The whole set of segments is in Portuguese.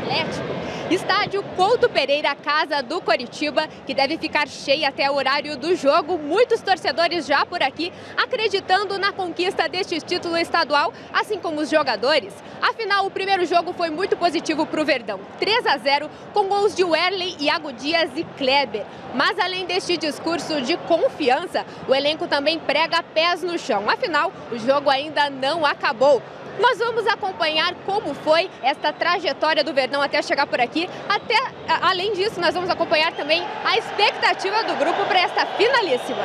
Atlético. Estádio Couto Pereira, casa do Coritiba, que deve ficar cheia até o horário do jogo. Muitos torcedores já por aqui acreditando na conquista deste título estadual, assim como os jogadores. Afinal, o primeiro jogo foi muito positivo para o Verdão, 3-0, com gols de Werley, Iago Dias e Kleber. Mas além deste discurso de confiança, o elenco também prega pés no chão. Afinal, o jogo ainda não acabou. Nós vamos acompanhar como foi esta trajetória do Verdão até chegar por aqui. Além disso, nós vamos acompanhar também a expectativa do grupo para esta finalíssima.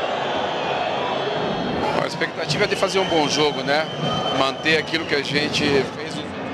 A expectativa é de fazer um bom jogo, né? Manter aquilo que a gente fez.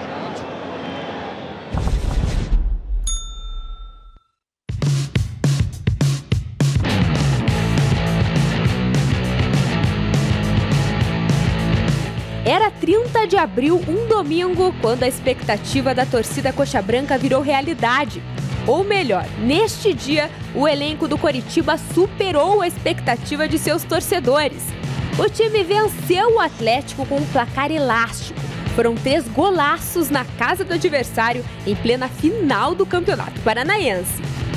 Era 30 de abril, um domingo, quando a expectativa da torcida coxa branca virou realidade. Ou melhor, neste dia, o elenco do Coritiba superou a expectativa de seus torcedores. O time venceu o Atlético com um placar elástico. Foram 3 golaços na casa do adversário em plena final do Campeonato Paranaense.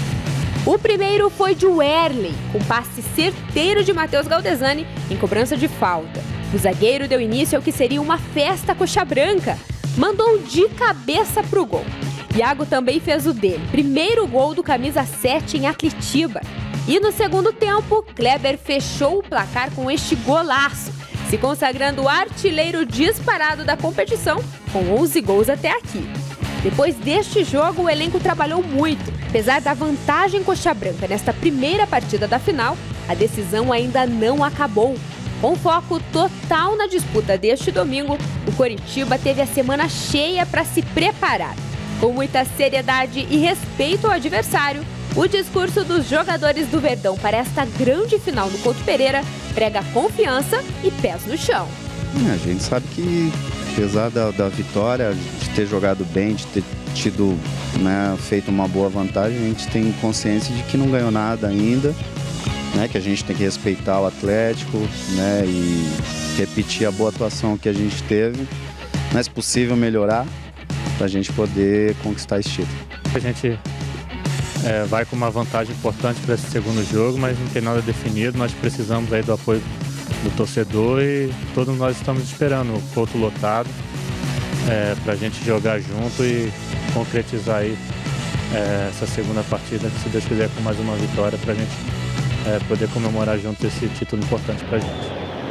O primeiro foi de Werley, com passe certeiro de Matheus Galdesani em cobrança de falta. O zagueiro deu início ao que seria uma festa coxa branca. Mandou de cabeça para o gol. Iago também fez o dele. Primeiro gol do camisa 7 em Atletiba. E no segundo tempo, Kleber fechou o placar com este golaço, se consagrando artilheiro disparado da competição, com 11 gols até aqui. Depois deste jogo, o elenco trabalhou muito. Apesar da vantagem coxa branca nesta primeira partida da final, a decisão ainda não acabou. Com foco total na disputa deste domingo, o Coritiba teve a semana cheia para se preparar. Com muita seriedade e respeito ao adversário, o discurso dos jogadores do Verdão para esta grande final no Couto Pereira prega confiança e pés no chão. A gente sabe que, apesar da vitória, de ter jogado bem, de ter tido, feito uma boa vantagem, a gente tem consciência de que não ganhou nada ainda. Que a gente tem que respeitar o Atlético, e repetir a boa atuação que a gente teve, mas se possível melhorar para a gente poder conquistar esse título. A gente vai com uma vantagem importante para esse segundo jogo, mas não tem nada definido. Nós precisamos aí do apoio do torcedor e todos nós estamos esperando o Couto lotado para a gente jogar junto e concretizar aí essa segunda partida, se Deus quiser, com mais uma vitória para a gente poder comemorar junto esse título importante para a gente.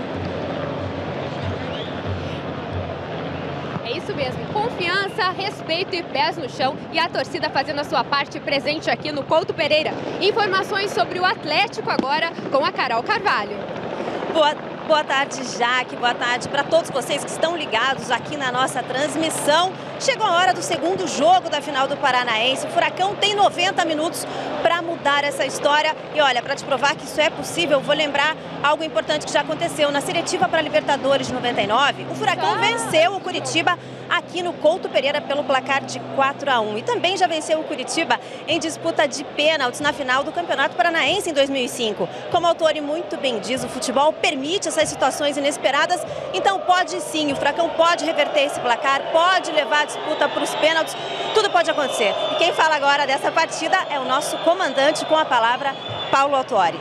É isso mesmo, confiança, respeito e pés no chão, e a torcida fazendo a sua parte presente aqui no Couto Pereira. Informações sobre o Atlético agora com a Carol Carvalho. Boa tarde, Jaque. Boa tarde para todos vocês que estão ligados aqui na nossa transmissão. Chegou a hora do segundo jogo da final do Paranaense. O Furacão tem 90 minutos para mudar essa história. E olha, para te provar que isso é possível, vou lembrar algo importante que já aconteceu. Na seletiva para a Libertadores de 99, o Furacão venceu o Curitiba aqui no Couto Pereira pelo placar de 4-1. E também já venceu o Curitiba em disputa de pênaltis na final do Campeonato Paranaense em 2005. Como o autor muito bem diz, o futebol permite essas situações inesperadas, então pode sim, o Furacão pode reverter esse placar, pode levar a disputa para os pênaltis, tudo pode acontecer. E quem fala agora dessa partida é o nosso comandante, com a palavra, Paulo Autuori.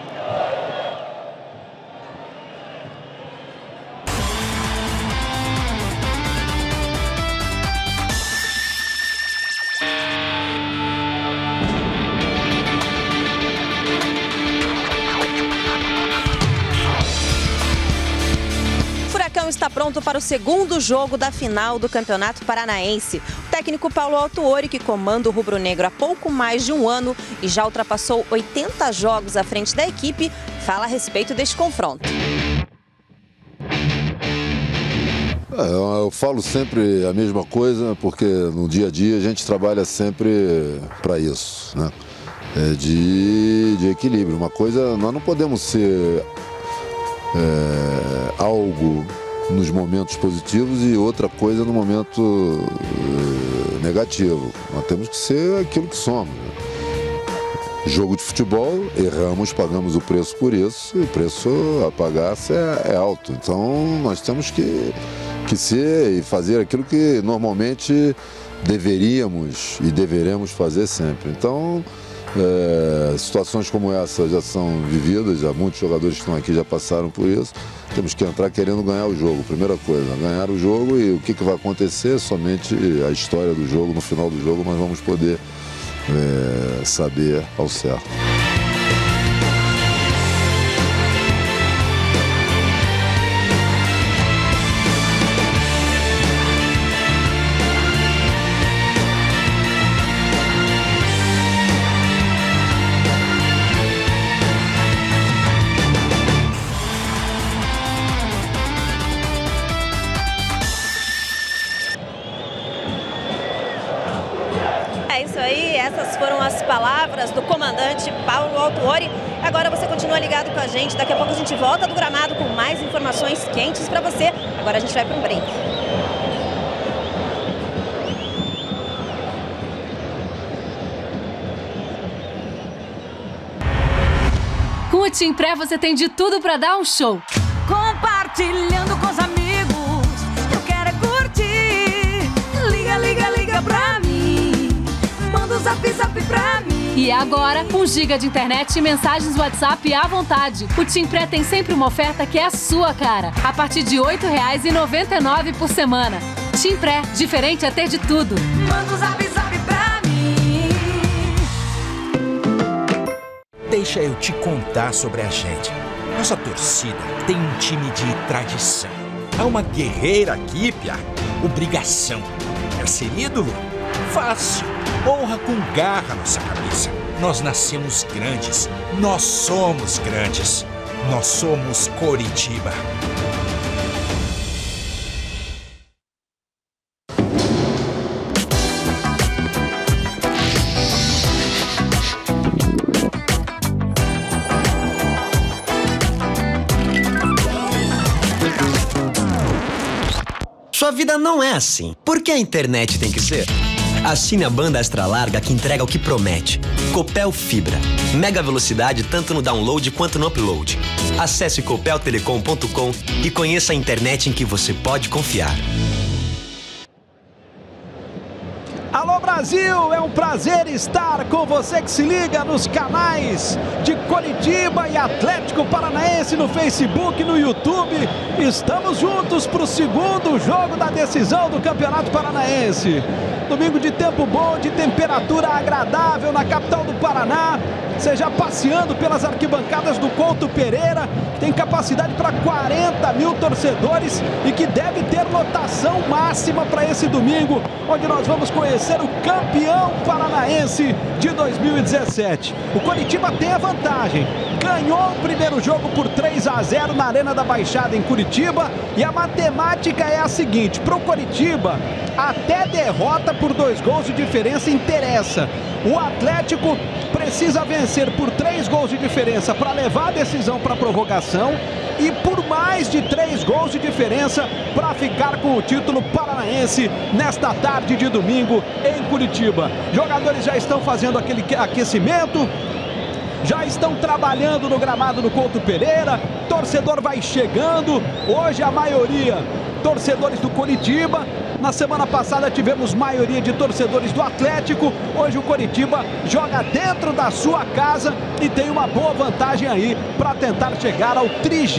Está pronto para o segundo jogo da final do Campeonato Paranaense. O técnico Paulo Autuori, que comanda o rubro-negro há pouco mais de um ano e já ultrapassou 80 jogos à frente da equipe, fala a respeito deste confronto. Eu falo sempre a mesma coisa, porque no dia a dia a gente trabalha sempre para isso, de equilíbrio. Uma coisa, nós não podemos ser algo nos momentos positivos e outra coisa no momento negativo. Nós temos que ser aquilo que somos. Jogo de futebol, erramos, pagamos o preço por isso, e o preço a pagar é alto. Então nós temos que que ser e fazer aquilo que normalmente deveríamos e deveremos fazer sempre. Então, situações como essa já são vividas, já muitos jogadores que estão aqui já passaram por isso. Temos que entrar querendo ganhar o jogo, primeira coisa, ganhar o jogo, e o que vai acontecer, somente a história do jogo, no final do jogo nós vamos poder saber ao certo. Essas foram as palavras do comandante Paulo Autuori. Agora você continua ligado com a gente. Daqui a pouco a gente volta do gramado com mais informações quentes para você. Agora a gente vai para um break. Com o Tim Pré você tem de tudo para dar um show. Compartilhando com os amigos, eu quero é curtir. Liga, liga, liga pra mim. Manda o zap, zap pra mim. E agora, 1 GB de internet e mensagens WhatsApp à vontade. O Tim Pré tem sempre uma oferta que é a sua cara. A partir de R$ 8,99 por semana. Tim Pré, diferente é ter de tudo. Manda o zap, zap pra mim. Deixa eu te contar sobre a gente. Nossa torcida tem um time de tradição. É uma guerreira equipe, obrigação. É ser ídolo? Fácil. Honra com garra nossa cabeça. Nós nascemos grandes. Nós somos grandes. Nós somos Coritiba. Sua vida não é assim. Por que a internet tem que ser? Assine a banda extra larga que entrega o que promete. Copel Fibra. Mega velocidade tanto no download quanto no upload. Acesse copeltelecom.com e conheça a internet em que você pode confiar. Alô Brasil, é um prazer estar com você que se liga nos canais de Coritiba e Atlético Paranaense no Facebook e no YouTube. Estamos juntos para o segundo jogo da decisão do Campeonato Paranaense. Domingo de tempo bom, de temperatura agradável na capital do Paraná. Seja passeando pelas arquibancadas do Couto Pereira, que tem capacidade para 40 mil torcedores e que deve ter lotação máxima para esse domingo, onde nós vamos conhecer o campeão paranaense de 2017. O Coritiba tem a vantagem. Ganhou o primeiro jogo por 3-0 na Arena da Baixada em Curitiba, e a matemática é a seguinte: para o Coritiba, até derrota por 2 gols de diferença interessa. O Atlético precisa vencer por 3 gols de diferença para levar a decisão para a prorrogação e por mais de 3 gols de diferença para ficar com o título paranaense nesta tarde de domingo em Curitiba. Jogadores já estão fazendo aquele aquecimento, já estão trabalhando no gramado do Couto Pereira, torcedor vai chegando, hoje a maioria torcedores do Coritiba. Na semana passada tivemos maioria de torcedores do Atlético. Hoje o Coritiba joga dentro da sua casa e tem uma boa vantagem aí para tentar chegar ao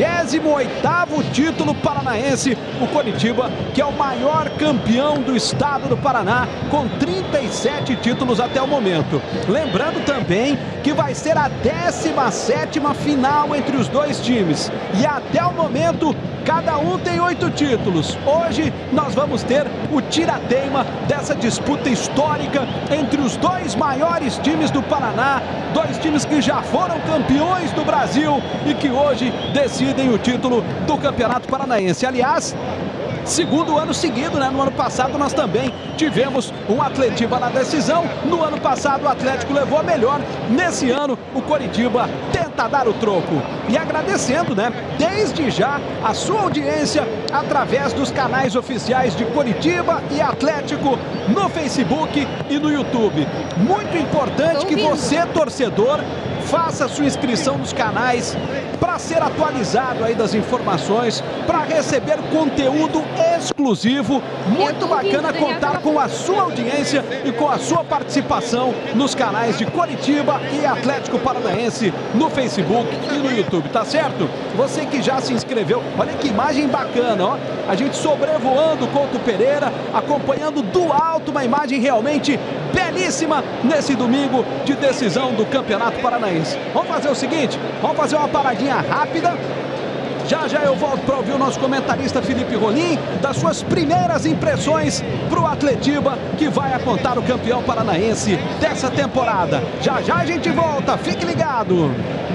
38º título paranaense. O Coritiba, que é o maior campeão do estado do Paraná, com 37 títulos até o momento. Lembrando também que vai ser a 17ª final entre os dois times. E até o momento, cada um tem 8 títulos. Hoje nós vamos ter o tira-teima dessa disputa histórica entre os 2 maiores times do Paraná, 2 times que já foram campeões do Brasil e que hoje decidem o título do Campeonato Paranaense. Aliás, segundo ano seguido, né? No ano passado nós também tivemos um Atletiba na decisão. No ano passado o Atlético levou a melhor. Nesse ano o Coritiba tenta dar o troco. E agradecendo, né, desde já a sua audiência através dos canais oficiais de Coritiba e Atlético no Facebook e no YouTube. Muito importante que você, torcedor, faça sua inscrição nos canais para ser atualizado aí das informações, para receber conteúdo exclusivo. Muito bacana contar com a sua audiência e com a sua participação nos canais de Coritiba e Atlético Paranaense no Facebook e no YouTube, tá certo? Você que já se inscreveu, olha que imagem bacana, ó. A gente sobrevoando o Couto Pereira, acompanhando do alto uma imagem realmente belíssima nesse domingo de decisão do Campeonato Paranaense. Vamos fazer o seguinte, vamos fazer uma paradinha rápida. Já já eu volto para ouvir o nosso comentarista Felipe Rolim, das suas primeiras impressões para o Atletiba, que vai apontar o campeão paranaense dessa temporada. Já já a gente volta, fique ligado!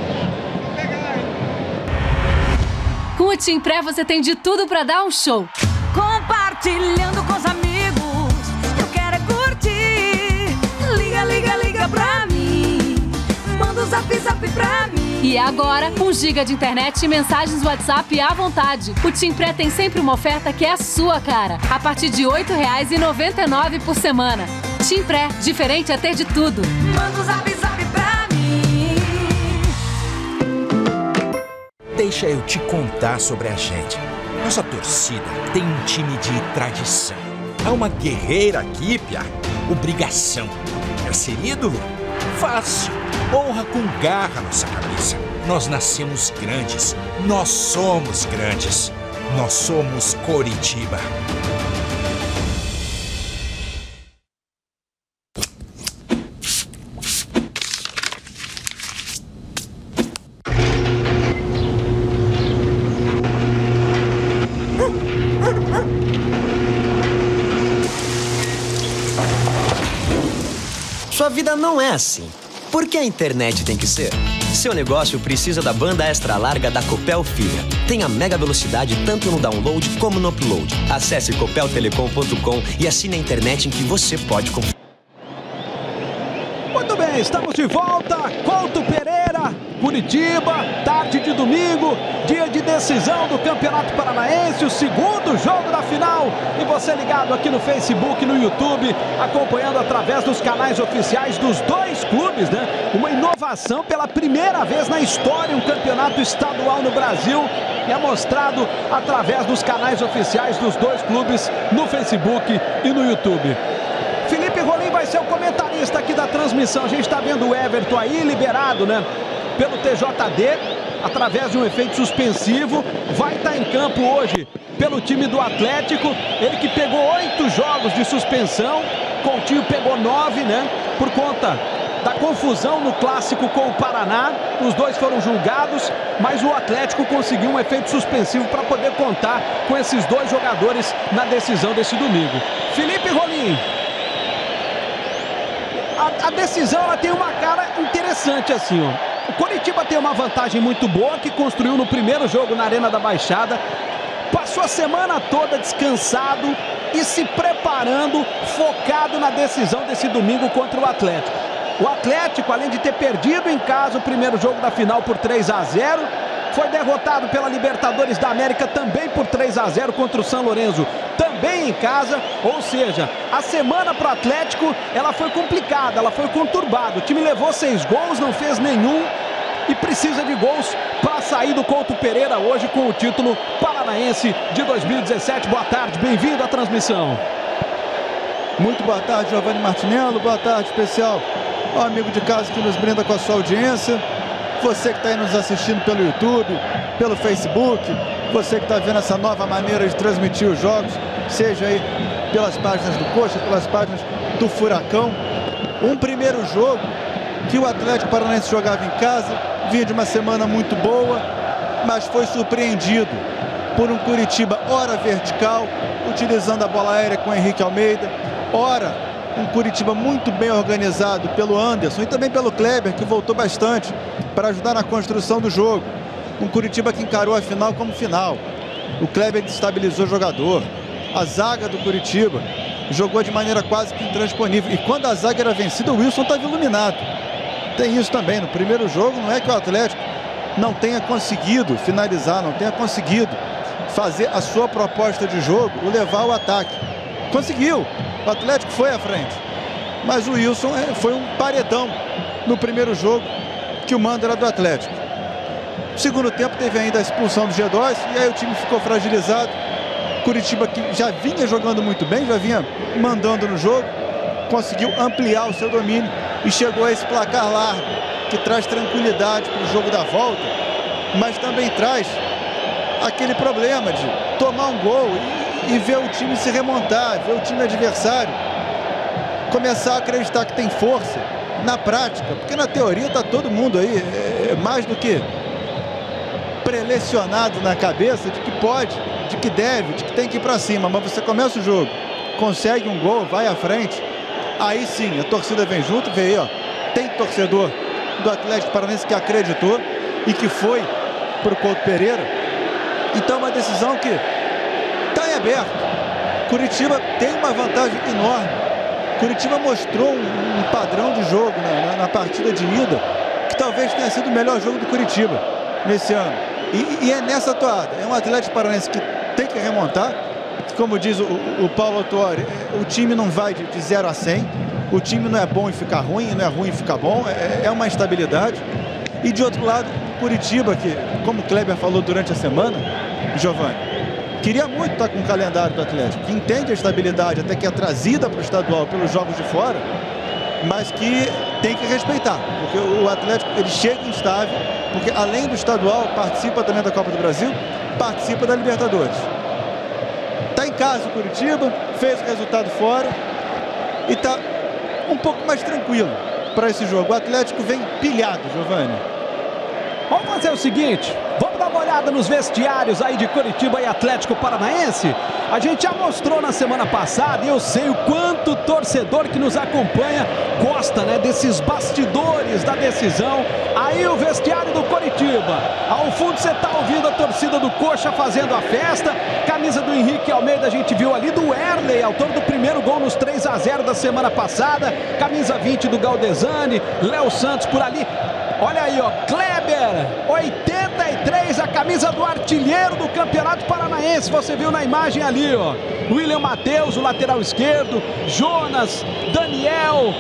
Com o Tim Pré você tem de tudo para dar um show. Compartilhando com os amigos, eu quero é curtir. Liga, liga, liga pra mim. Manda o zap, zap pra mim. E agora, 1 GB de internet e mensagens WhatsApp à vontade. O Tim Pré tem sempre uma oferta que é a sua cara. A partir de R$ 8,99 por semana. Tim Pré, diferente é ter de tudo. Manda o zap, zap pra mim. Deixa eu te contar sobre a gente. Nossa torcida tem um time de tradição. É uma guerreira aqui, piá. Obrigação. Quer ser ídolo? Fácil. Honra com garra nossa cabeça. Nós nascemos grandes. Nós somos grandes. Nós somos Coritiba. Sua vida não é assim. Por que a internet tem que ser? Seu negócio precisa da banda extra larga da Copel Fibra. Tenha mega velocidade tanto no download como no upload. Acesse copeltelecom.com e assine a internet em que você pode confiar. Muito bem, estamos de volta. Couto Pereira, Curitiba, tarde de domingo, dia de decisão do Campeonato Paranaense, o segundo jogo da final. E você ligado aqui no Facebook, no YouTube, acompanhando através dos canais oficiais dos dois clubes, né? Uma inovação pela primeira vez na história, um campeonato estadual no Brasil. E é mostrado através dos canais oficiais dos dois clubes no Facebook e no YouTube. Felipe Rolim vai ser o comentarista aqui da transmissão. A gente está vendo o Everton aí liberado, né, pelo TJD, através de um efeito suspensivo. Vai estar em campo hoje pelo time do Atlético. Ele que pegou 8 jogos de suspensão. Coutinho pegou 9, né, por conta da confusão no clássico com o Paraná. Os dois foram julgados, mas o Atlético conseguiu um efeito suspensivo para poder contar com esses dois jogadores na decisão desse domingo. Felipe Rolim. A decisão ela tem uma cara interessante assim, ó. O Coritiba tem uma vantagem muito boa que construiu no primeiro jogo na Arena da Baixada. Passou a semana toda descansado e se preparando, focado na decisão desse domingo contra o Atlético. O Atlético, além de ter perdido em casa o primeiro jogo da final por 3-0, foi derrotado pela Libertadores da América também por 3-0 contra o São Lourenço, também em casa. Ou seja, a semana para o Atlético, ela foi complicada, ela foi conturbada. O time levou 6 gols, não fez nenhum e precisa de gols para sair do Couto Pereira hoje com o título paranaense de 2017. Boa tarde, bem-vindo à transmissão. Muito boa tarde, Giovanni Martinello. Boa tarde, especial ao amigo de casa que nos brinda com a sua audiência. Você que está aí nos assistindo pelo YouTube, pelo Facebook, você que está vendo essa nova maneira de transmitir os jogos, seja aí pelas páginas do Coxa, pelas páginas do Furacão. Um primeiro jogo que o Atlético Paranaense jogava em casa, vinha de uma semana muito boa, mas foi surpreendido por um Curitiba ora vertical, utilizando a bola aérea com o Henrique Almeida, ora um Curitiba muito bem organizado pelo Anderson e também pelo Kleber, que voltou bastante para ajudar na construção do jogo. Um Curitiba que encarou a final como final. O Kleber destabilizou o jogador. A zaga do Curitiba jogou de maneira quase que intransponível. E quando a zaga era vencida, o Wilson estava iluminado. Tem isso também. No primeiro jogo, não é que o Atlético não tenha conseguido finalizar, não tenha conseguido fazer a sua proposta de jogo, o levar ao ataque. Conseguiu. O Atlético foi à frente. Mas o Wilson foi um paredão no primeiro jogo que o mando era do Atlético. No segundo tempo teve ainda a expulsão do G2 e aí o time ficou fragilizado. Curitiba, que já vinha jogando muito bem, já vinha mandando no jogo, conseguiu ampliar o seu domínio e chegou a esse placar largo, que traz tranquilidade para o jogo da volta, mas também traz aquele problema de tomar um gol e ver o time se remontar, ver o time adversário começar a acreditar que tem força na prática, porque na teoria está todo mundo aí mais do que prelecionado na cabeça de que pode, de que deve, de que tem que ir para cima, mas você começa o jogo, consegue um gol, vai à frente, aí sim, a torcida vem junto, vê aí, ó, tem torcedor do Atlético Paranaense que acreditou e que foi para o Couto Pereira. Então uma decisão que está em aberto. Curitiba tem uma vantagem enorme. Curitiba mostrou um padrão de jogo na partida de ida que talvez tenha sido o melhor jogo do Curitiba nesse ano. E é nessa toada. É um Atlético Paranaense que tem que remontar. Como diz o Paulo Autuori, o time não vai de 0 a 100. O time não é bom em ficar ruim, não é ruim em ficar bom. É uma instabilidade. E de outro lado, Curitiba, que, como o Kleber falou durante a semana, Giovanni, queria muito estar com o calendário do Atlético, que entende a estabilidade, até que é trazida para o estadual pelos jogos de fora, mas que tem que respeitar, porque o Atlético ele chega instável, porque além do estadual, participa também da Copa do Brasil, participa da Libertadores. Está em casa o Curitiba, fez o resultado fora e está um pouco mais tranquilo para esse jogo. O Atlético vem pilhado, Giovanni. Vamos fazer o seguinte, vamos dar uma olhada nos vestiários aí de Curitiba e Atlético Paranaense. A gente já mostrou na semana passada e eu sei o quanto o torcedor que nos acompanha gosta, né, desses bastidores da decisão. Aí o vestiário do Curitiba. Ao fundo você está ouvindo a torcida do Coxa fazendo a festa. Camisa do Henrique Almeida a gente viu ali, do Erley, autor do primeiro gol nos 3 a 0 da semana passada. Camisa 20 do Galdesani, Léo Santos por ali. Olha aí, ó, Kleber, 83, a camisa do artilheiro do Campeonato Paranaense. Você viu na imagem ali, ó, William Matheus, o lateral esquerdo, Jonas, Daniel.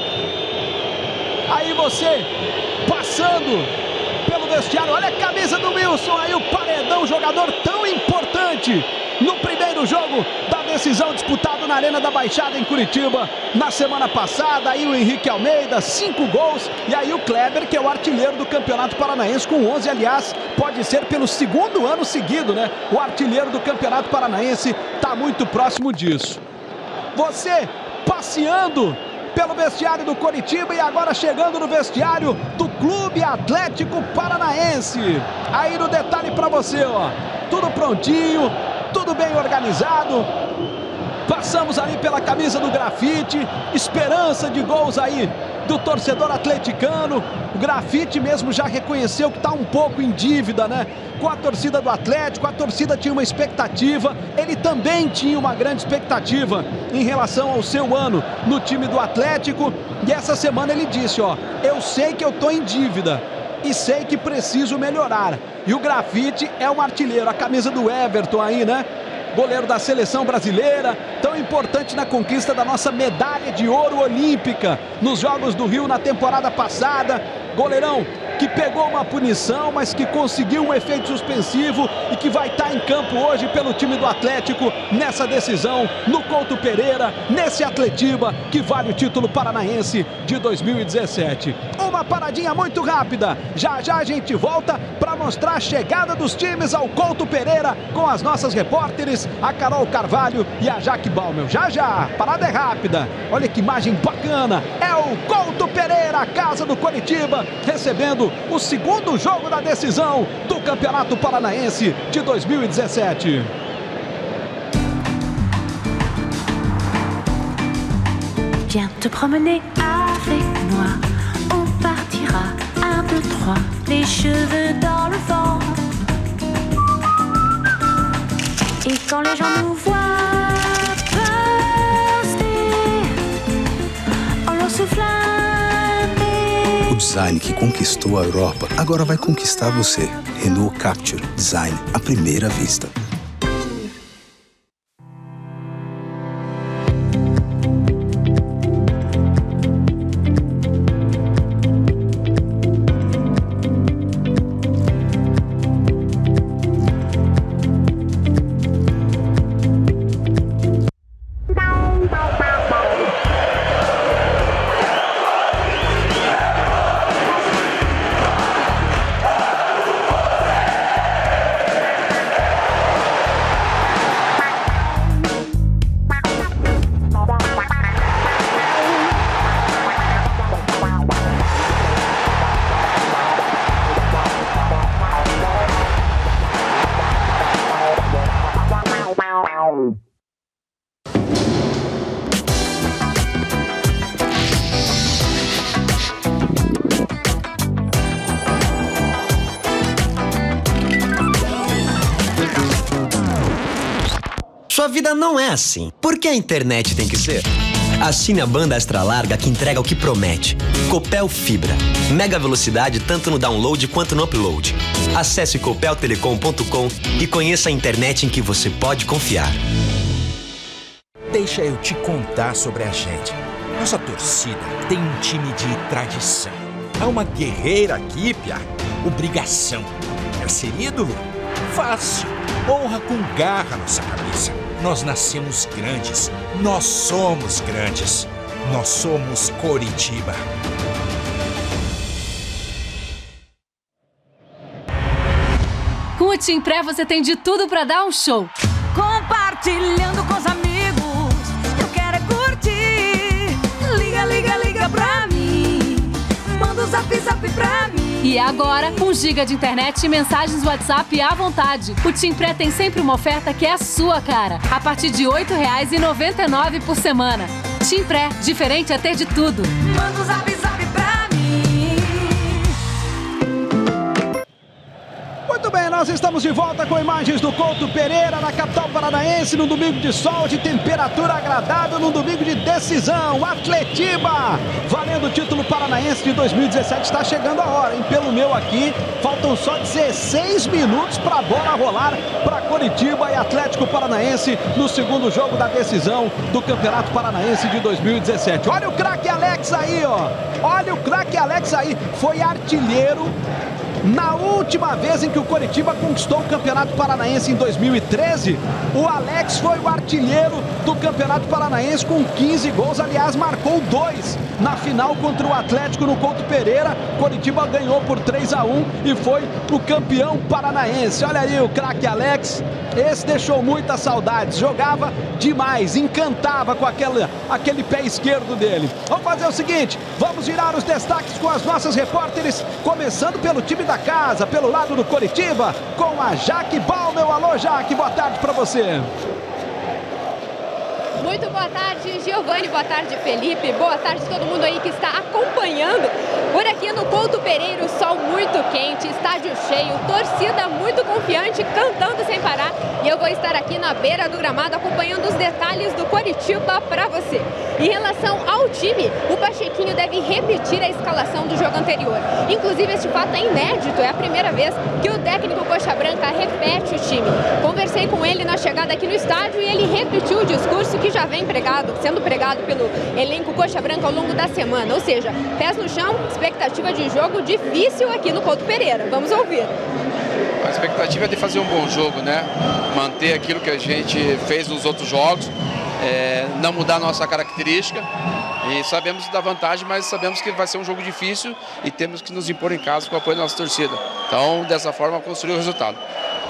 Aí você passando pelo vestiário, olha a camisa do Wilson, aí o Paredão, jogador tão importante no primeiro jogo da decisão, disputado na Arena da Baixada em Curitiba na semana passada. Aí o Henrique Almeida, 5 gols, e aí o Kleber, que é o artilheiro do Campeonato Paranaense com 11, aliás, pode ser pelo segundo ano seguido, né? O artilheiro do Campeonato Paranaense está muito próximo disso. Você passeando pelo vestiário do Curitiba e agora chegando no vestiário do Clube Atlético Paranaense. Aí no detalhe para você, ó, tudo prontinho, tudo bem organizado. Passamos ali pela camisa do Grafite, esperança de gols aí do torcedor atleticano. O Grafite mesmo já reconheceu que está um pouco em dívida, né, com a torcida do Atlético. A torcida tinha uma expectativa, ele também tinha uma grande expectativa em relação ao seu ano no time do Atlético. E essa semana ele disse, ó, eu sei que eu estou em dívida e sei que preciso melhorar. E o Grafite é um artilheiro, a camisa do Everton aí, né? Goleiro da seleção brasileira, tão importante na conquista da nossa medalha de ouro olímpica nos Jogos do Rio na temporada passada. Goleirão que pegou uma punição, mas que conseguiu um efeito suspensivo e que vai estar em campo hoje pelo time do Atlético nessa decisão no Couto Pereira, nesse Atletiba que vale o título paranaense de 2017. Uma paradinha muito rápida, já já a gente volta para mostrar a chegada dos times ao Couto Pereira com as nossas repórteres, a Carol Carvalho e a Jaque Balmel. Já já, parada é rápida, olha que imagem bacana, é o Couto Pereira, a casa do Curitiba, recebendo o segundo jogo da decisão do Campeonato Paranaense de 2017. Viens te promener avec moi, on partira 1, 2, 3, les cheveux dans le vent. Et quand les gens nous voient passer, on leur souffle. O design que conquistou a Europa agora vai conquistar você. Renault Captur Design à primeira vista. Sua vida não é assim. Por que a internet tem que ser? Assine a banda extra larga que entrega o que promete. Copel Fibra. Mega velocidade tanto no download quanto no upload. Acesse copeltelecom.com e conheça a internet em que você pode confiar. Deixa eu te contar sobre a gente. Nossa torcida tem um time de tradição. É uma guerreira aqui, Pia. Obrigação. Quer ser ídolo? Fácil. Honra com garra nossa cabeça. Nós nascemos grandes. Nós somos grandes. Nós somos Coritiba. Com o Tim Pré você tem de tudo pra dar um show. Compartilhando com os amigos, eu quero é curtir. Liga, liga, liga pra mim. Manda um zap, zap pra mim. E agora, 1 GB de internet e mensagens WhatsApp à vontade. O Tim Pré tem sempre uma oferta que é a sua cara. A partir de R$ 8,99 por semana. Tim Pré, diferente é ter de tudo. Manda um zap, zap pra mim. Muito bem, nós estamos de volta com imagens do Couto Pereira, na capital paranaense, num domingo de sol, de temperatura agradável, num domingo de decisão. Atletiba, valendo o título paranaense de 2017, está chegando a hora, hein? Pelo meu aqui, faltam só 16 minutos para a bola rolar para Coritiba e Atlético Paranaense no segundo jogo da decisão do Campeonato Paranaense de 2017. Olha o craque Alex aí, ó. Olha o craque Alex aí, foi artilheiro na última vez em que o Coritiba conquistou o Campeonato Paranaense em 2013, o Alex foi o artilheiro do Campeonato Paranaense com 15 gols. Aliás, marcou 2 na final contra o Atlético no Couto Pereira. Coritiba ganhou por 3-1 e foi o campeão paranaense. Olha aí o craque Alex. Esse deixou muitas saudades, jogava demais, encantava com aquele pé esquerdo dele. Vamos fazer o seguinte, vamos virar os destaques com as nossas repórteres, começando pelo time da casa, pelo lado do Coritiba, com a Jaque Balmel. Alô, Jaque, boa tarde para você. Muito boa tarde, Giovanni, boa tarde, Felipe, boa tarde a todo mundo aí que está acompanhando por aqui no Couto Pereira, o sol muito quente, estádio cheio, torcida muito confiante, cantando sem parar, e eu vou estar aqui na beira do gramado acompanhando os detalhes do Coritiba para você. Em relação ao time, o Pachequinho deve repetir a escalação do jogo anterior. Inclusive, este fato é inédito, é a primeira vez que o técnico Coxa Branca repete o time. Conversei com ele na chegada aqui no estádio e ele repetiu o discurso que já vem sendo pregado pelo elenco Coxa Branca ao longo da semana. Ou seja, pés no chão, expectativa de jogo difícil aqui no Couto Pereira. Vamos ouvir. A expectativa é de fazer um bom jogo, né? Manter aquilo que a gente fez nos outros jogos, não mudar a nossa característica. E sabemos da vantagem, mas sabemos que vai ser um jogo difícil e temos que nos impor em casa com o apoio da nossa torcida. Então, dessa forma, construir o resultado.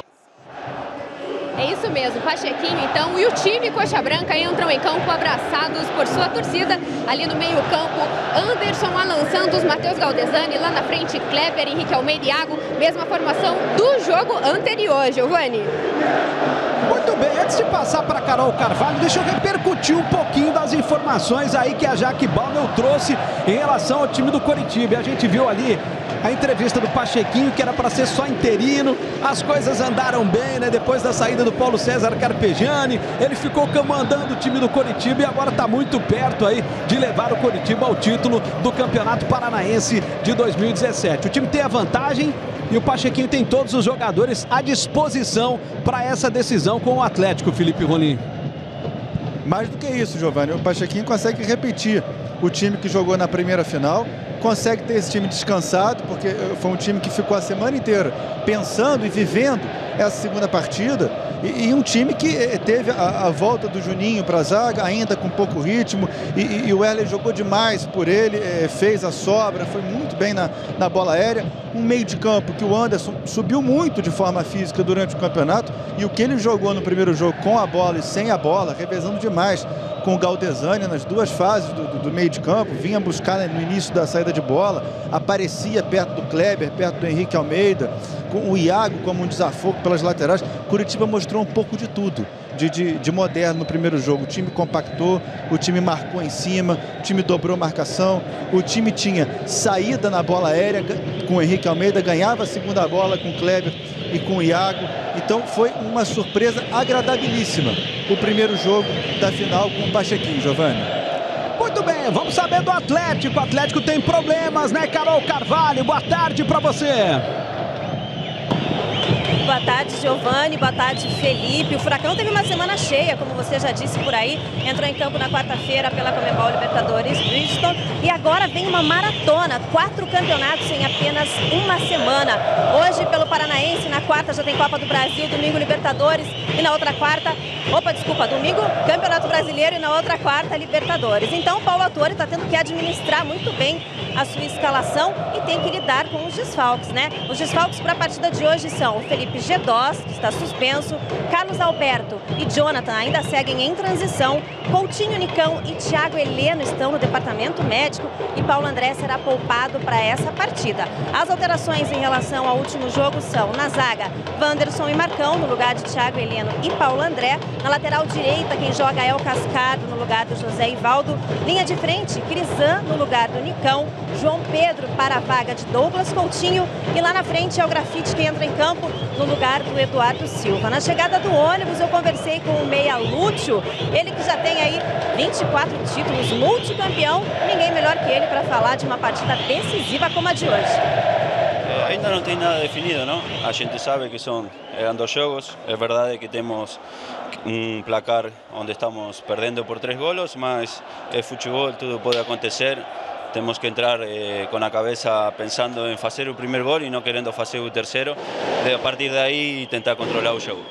É isso mesmo, Pachequinho então e o time Coxa Branca entram em campo abraçados por sua torcida. Ali no meio campo, Anderson, Alan Santos, Matheus Galdesani, lá na frente Kleber, Henrique Almeida e Iago, mesma formação do jogo anterior, Giovanni. Muito bem, antes de passar para Carol Carvalho, deixa eu repercutir um pouquinho das informações aí que a Jaque Balmel trouxe em relação ao time do Coritiba. A gente viu ali a entrevista do Pachequinho, que era para ser só interino, as coisas andaram bem, né? Depois da saída do Paulo César Carpegiani, ele ficou comandando o time do Coritiba e agora está muito perto aí de levar o Coritiba ao título do Campeonato Paranaense de 2017. O time tem a vantagem e o Pachequinho tem todos os jogadores à disposição para essa decisão com o Atlético, Felipe Rolim. Mais do que isso, Giovanni, o Pachequinho consegue repetir o time que jogou na primeira final, consegue ter esse time descansado, porque foi um time que ficou a semana inteira pensando e vivendo essa segunda partida, e um time que teve a volta do Juninho para a zaga, ainda com pouco ritmo, e o Wesley jogou demais por ele, fez a sobra, foi muito bem na bola aérea. Um meio de campo que o Anderson subiu muito de forma física durante o campeonato, e o que ele jogou no primeiro jogo com a bola e sem a bola, revezando demais com o Galdesani nas duas fases do meio de campo, vinha buscar no início da saída de bola, aparecia perto do Kleber, perto do Henrique Almeida, com o Iago como um desafogo pelas laterais. Curitiba mostrou um pouco de tudo, de moderno no primeiro jogo. O time compactou, o time marcou em cima, o time dobrou marcação, o time tinha saída na bola aérea com o Henrique Almeida, ganhava a segunda bola com o Kleber e com o Iago. Então foi uma surpresa agradabilíssima o primeiro jogo da final com o Pachequinho, Giovanni. Muito bem, vamos saber do Atlético. O Atlético tem problemas, né, Carol Carvalho? Boa tarde para você. Boa tarde, Giovanni. Boa tarde, Felipe. O Furacão teve uma semana cheia, como você já disse por aí. Entrou em campo na quarta-feira pela Conmebol Libertadores Bridgestone. E agora vem uma maratona. 4 campeonatos em apenas uma semana. Hoje, pelo Paranaense, na quarta já tem Copa do Brasil, domingo Libertadores. E na outra quarta... domingo Campeonato Brasileiro e na outra quarta Libertadores. Então, o Paulo Autori está tendo que administrar muito bem a sua escalação e tem que lidar com os desfalques, né? Os desfalques para a partida de hoje são o Felipe Gedós, que está suspenso, Carlos Alberto e Jonathan ainda seguem em transição, Coutinho, Nicão e Thiago Heleno estão no departamento médico e Paulo André será poupado para essa partida. As alterações em relação ao último jogo são na zaga, Wanderson e Marcão no lugar de Thiago Heleno e Paulo André, na lateral direita quem joga é o Cascado no lugar do José Ivaldo, linha de frente, Crisan no lugar do Nicão, João Pedro para a vaga de Douglas Coutinho e lá na frente é o Grafite que entra em campo no lugar do Eduardo Silva. Na chegada do ônibus eu conversei com o meia Lúcio, ele que já tem aí 24 títulos, multicampeão, ninguém melhor que ele para falar de uma partida decisiva como a de hoje. Ainda não tem nada definido, não? A gente sabe que eram 2 jogos, é verdade que temos placar onde estamos perdendo por 3 golos, mas é futebol, tudo pode acontecer. Temos que entrar com a cabeça pensando em fazer o primeiro gol e não querendo fazer o terceiro. A partir daí, tentar controlar o jogo.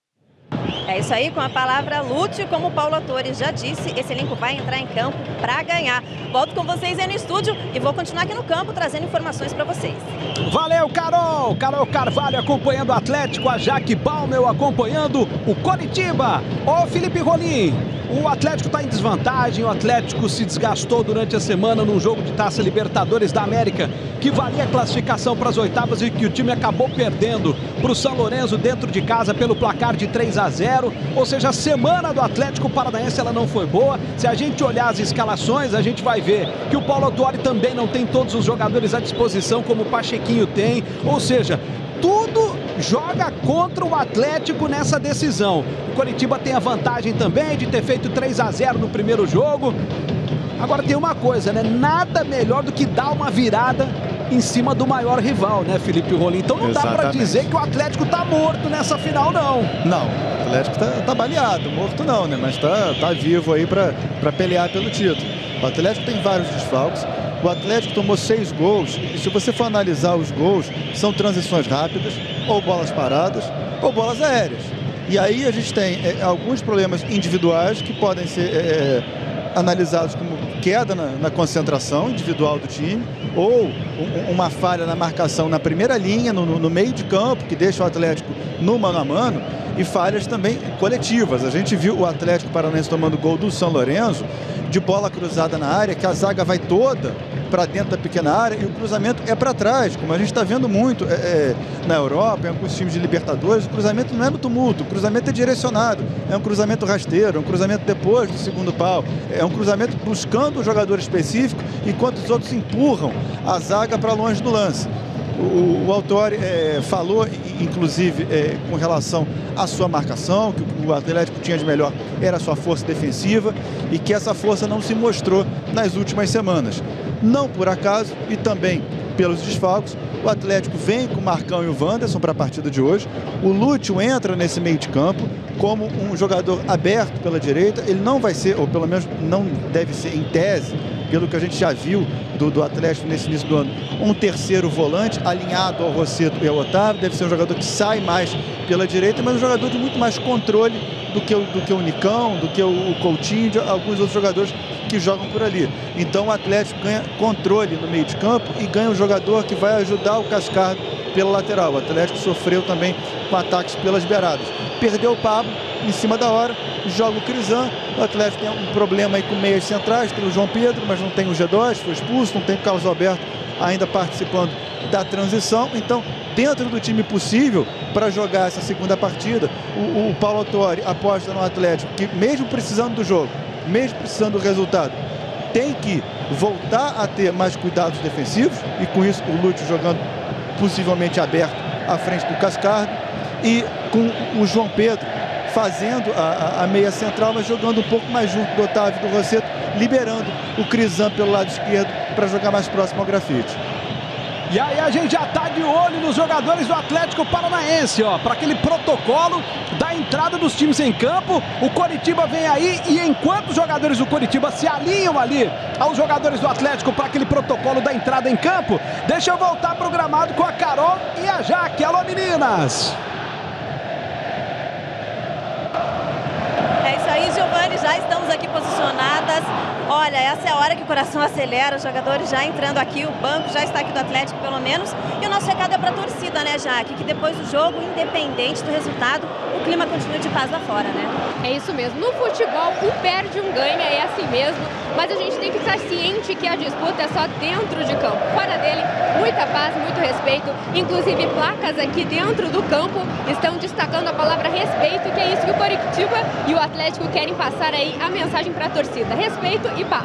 É isso aí, com a palavra Lúcio, como o Paulo Autori já disse, esse elenco vai entrar em campo para ganhar. Volto com vocês aí no estúdio e vou continuar aqui no campo trazendo informações para vocês. Valeu, Carol! Carol Carvalho acompanhando o Atlético, a Jaque Palmel acompanhando o Coritiba. Ô, Felipe Rolim, o Atlético está em desvantagem, o Atlético se desgastou durante a semana num jogo de Taça Libertadores da América, que valia a classificação para as oitavas e que o time acabou perdendo para o São Lourenço dentro de casa pelo placar de 3-0. Ou seja, a semana do Atlético Paranaense ela não foi boa. Se a gente olhar as escalações, a gente vai ver que o Paulo Autori também não tem todos os jogadores à disposição como o Pachequinho tem. Ou seja, tudo joga contra o Atlético nessa decisão. O Coritiba tem a vantagem também de ter feito 3-0 no primeiro jogo. Agora tem uma coisa, né? Nada melhor do que dar uma virada em cima do maior rival, né, Felipe Rolim? Então não dá pra dizer que o Atlético tá morto nessa final, não. Não, o Atlético tá baleado, morto não, né? Mas tá vivo aí pra pelear pelo título. O Atlético tem vários desfalques. O Atlético tomou 6 gols e se você for analisar os gols, são transições rápidas, ou bolas paradas, ou bolas aéreas. E aí a gente tem alguns problemas individuais que podem ser analisados como queda na concentração individual do time, ou uma falha na marcação na primeira linha, no meio de campo, que deixa o Atlético no mano a mano, e falhas também coletivas. A gente viu o Atlético Paranaense tomando gol do São Lourenço, de bola cruzada na área, que a zaga vai toda para dentro da pequena área e o cruzamento é para trás, como a gente está vendo muito na Europa, em alguns times de Libertadores. O cruzamento não é no tumulto, o cruzamento é direcionado, é um cruzamento rasteiro, é um cruzamento depois do segundo pau, é um cruzamento buscando um jogador específico, enquanto os outros empurram a zaga para longe do lance. O Autori falou, inclusive, com relação à sua marcação, que o Atlético tinha de melhor era a sua força defensiva e que essa força não se mostrou nas últimas semanas. Não por acaso e também pelos desfalques, o Atlético vem com o Marcão e o Wanderson para a partida de hoje. O Lúcio entra nesse meio de campo como um jogador aberto pela direita. Ele não vai ser, ou pelo menos não deve ser em tese, pelo que a gente já viu do Atlético nesse início do ano, um terceiro volante alinhado ao Rosseto e ao Otávio. Deve ser um jogador que sai mais pela direita, mas um jogador de muito mais controle do que o Nicão, do que o Coutinho, de alguns outros jogadores que jogam por ali. Então o Atlético ganha controle no meio de campo e ganha um jogador que vai ajudar o Cascardo pela lateral. O Atlético sofreu também com ataques pelas beiradas. Perdeu o Pablo em cima da hora, joga o Crisan. O Atlético tem um problema aí com meias centrais, tem o João Pedro, mas não tem o G2, foi expulso, não tem o Carlos Alberto ainda participando da transição. Então, dentro do time possível para jogar essa segunda partida, o Paulo Autori aposta no Atlético que, mesmo precisando do jogo, mesmo precisando do resultado, tem que voltar a ter mais cuidados defensivos, e com isso o Lúcio jogando possivelmente aberto à frente do Cascardo, e com o João Pedro fazendo a meia central, mas jogando um pouco mais junto do Otávio e do Rossetto, liberando o Crisan pelo lado esquerdo para jogar mais próximo ao Grafite. E aí a gente já tá de olho nos jogadores do Atlético Paranaense, ó, para aquele protocolo da entrada dos times em campo. O Coritiba vem aí e enquanto os jogadores do Coritiba se alinham ali aos jogadores do Atlético para aquele protocolo da entrada em campo, deixa eu voltar pro gramado com a Carol e a Jaque. Alô, meninas! É isso aí, Giovani, já estamos aqui posicionadas. Olha, essa é a hora que o coração acelera, os jogadores já entrando aqui, o banco já está aqui do Atlético pelo menos. E o nosso recado é para a torcida, né, Jaque? Que depois do jogo, independente do resultado, o clima continua de paz lá fora, né? É isso mesmo. No futebol, um perde, um ganha, é assim mesmo. Mas a gente tem que estar ciente que a disputa é só dentro de campo. Fora dele, muita paz, muito respeito. Inclusive, placas aqui dentro do campo estão destacando a palavra respeito, que é isso que o Coritiba e o Atlético querem passar aí a mensagem para a torcida. Respeito e paz.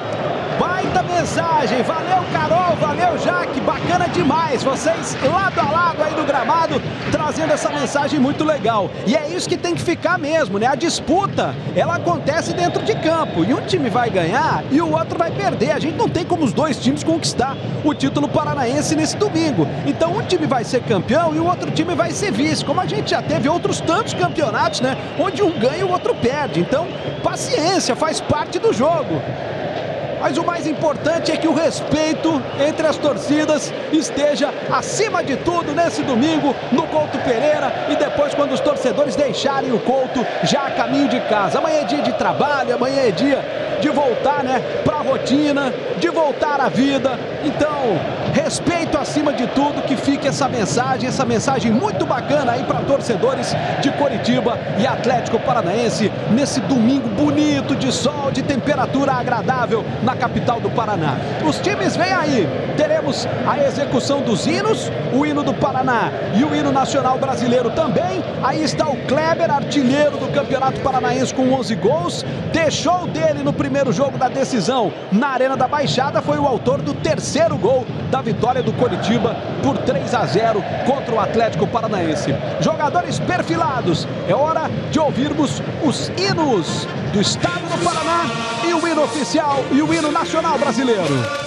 Baita mensagem, valeu Carol, valeu Jaque, bacana demais, vocês lado a lado aí no gramado, trazendo essa mensagem muito legal. E é isso que tem que ficar mesmo, né? A disputa, ela acontece dentro de campo, e um time vai ganhar e o outro vai perder. A gente não tem como os dois times conquistar o título paranaense nesse domingo. Então um time vai ser campeão e o outro time vai ser vice, como a gente já teve outros tantos campeonatos, né? Onde um ganha e o outro perde. Então, paciência, faz parte do jogo. Mas o mais importante é que o respeito entre as torcidas esteja acima de tudo nesse domingo no Couto Pereira e depois quando os torcedores deixarem o Couto já a caminho de casa. Amanhã é dia de trabalho, amanhã é dia de voltar, né, para a rotina, de voltar à vida. Então, respeito acima de tudo, que fique essa mensagem muito bacana aí para torcedores de Coritiba e Atlético Paranaense nesse domingo bonito de sol, de temperatura agradável na capital do Paraná. Os times vêm aí, teremos a execução dos hinos, o hino do Paraná e o hino nacional brasileiro também. Aí está o Kleber, artilheiro do Campeonato Paranaense com 11 gols, deixou dele no primeiro jogo da decisão na Arena da Baixada, foi o autor do terceiro gol da vitória do Coritiba por 3-0 contra o Atlético Paranaense. Jogadores perfilados, é hora de ouvirmos os hinos do estado do Paraná e o hino oficial e o hino nacional brasileiro.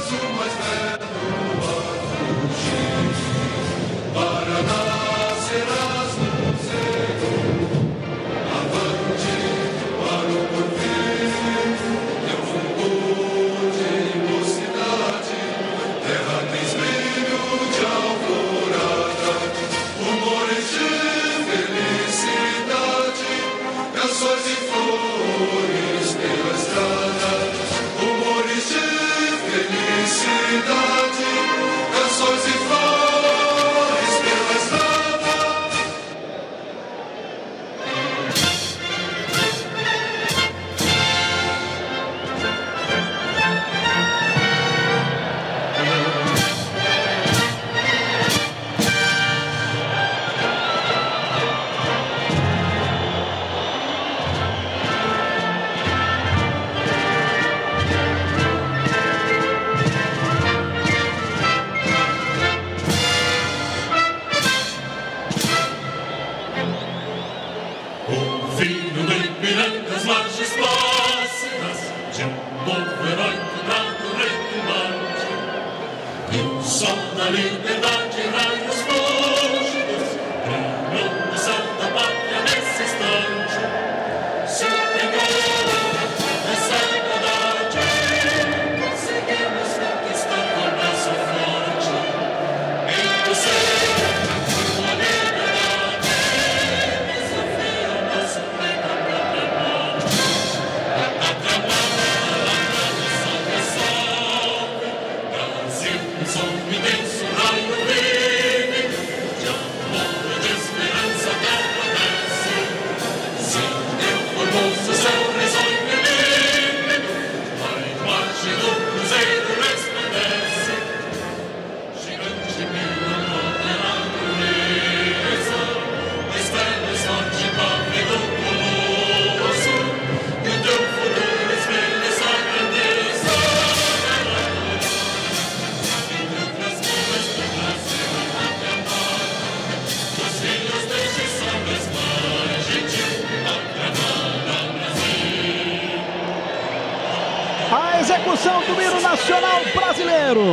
execução do hino nacional brasileiro.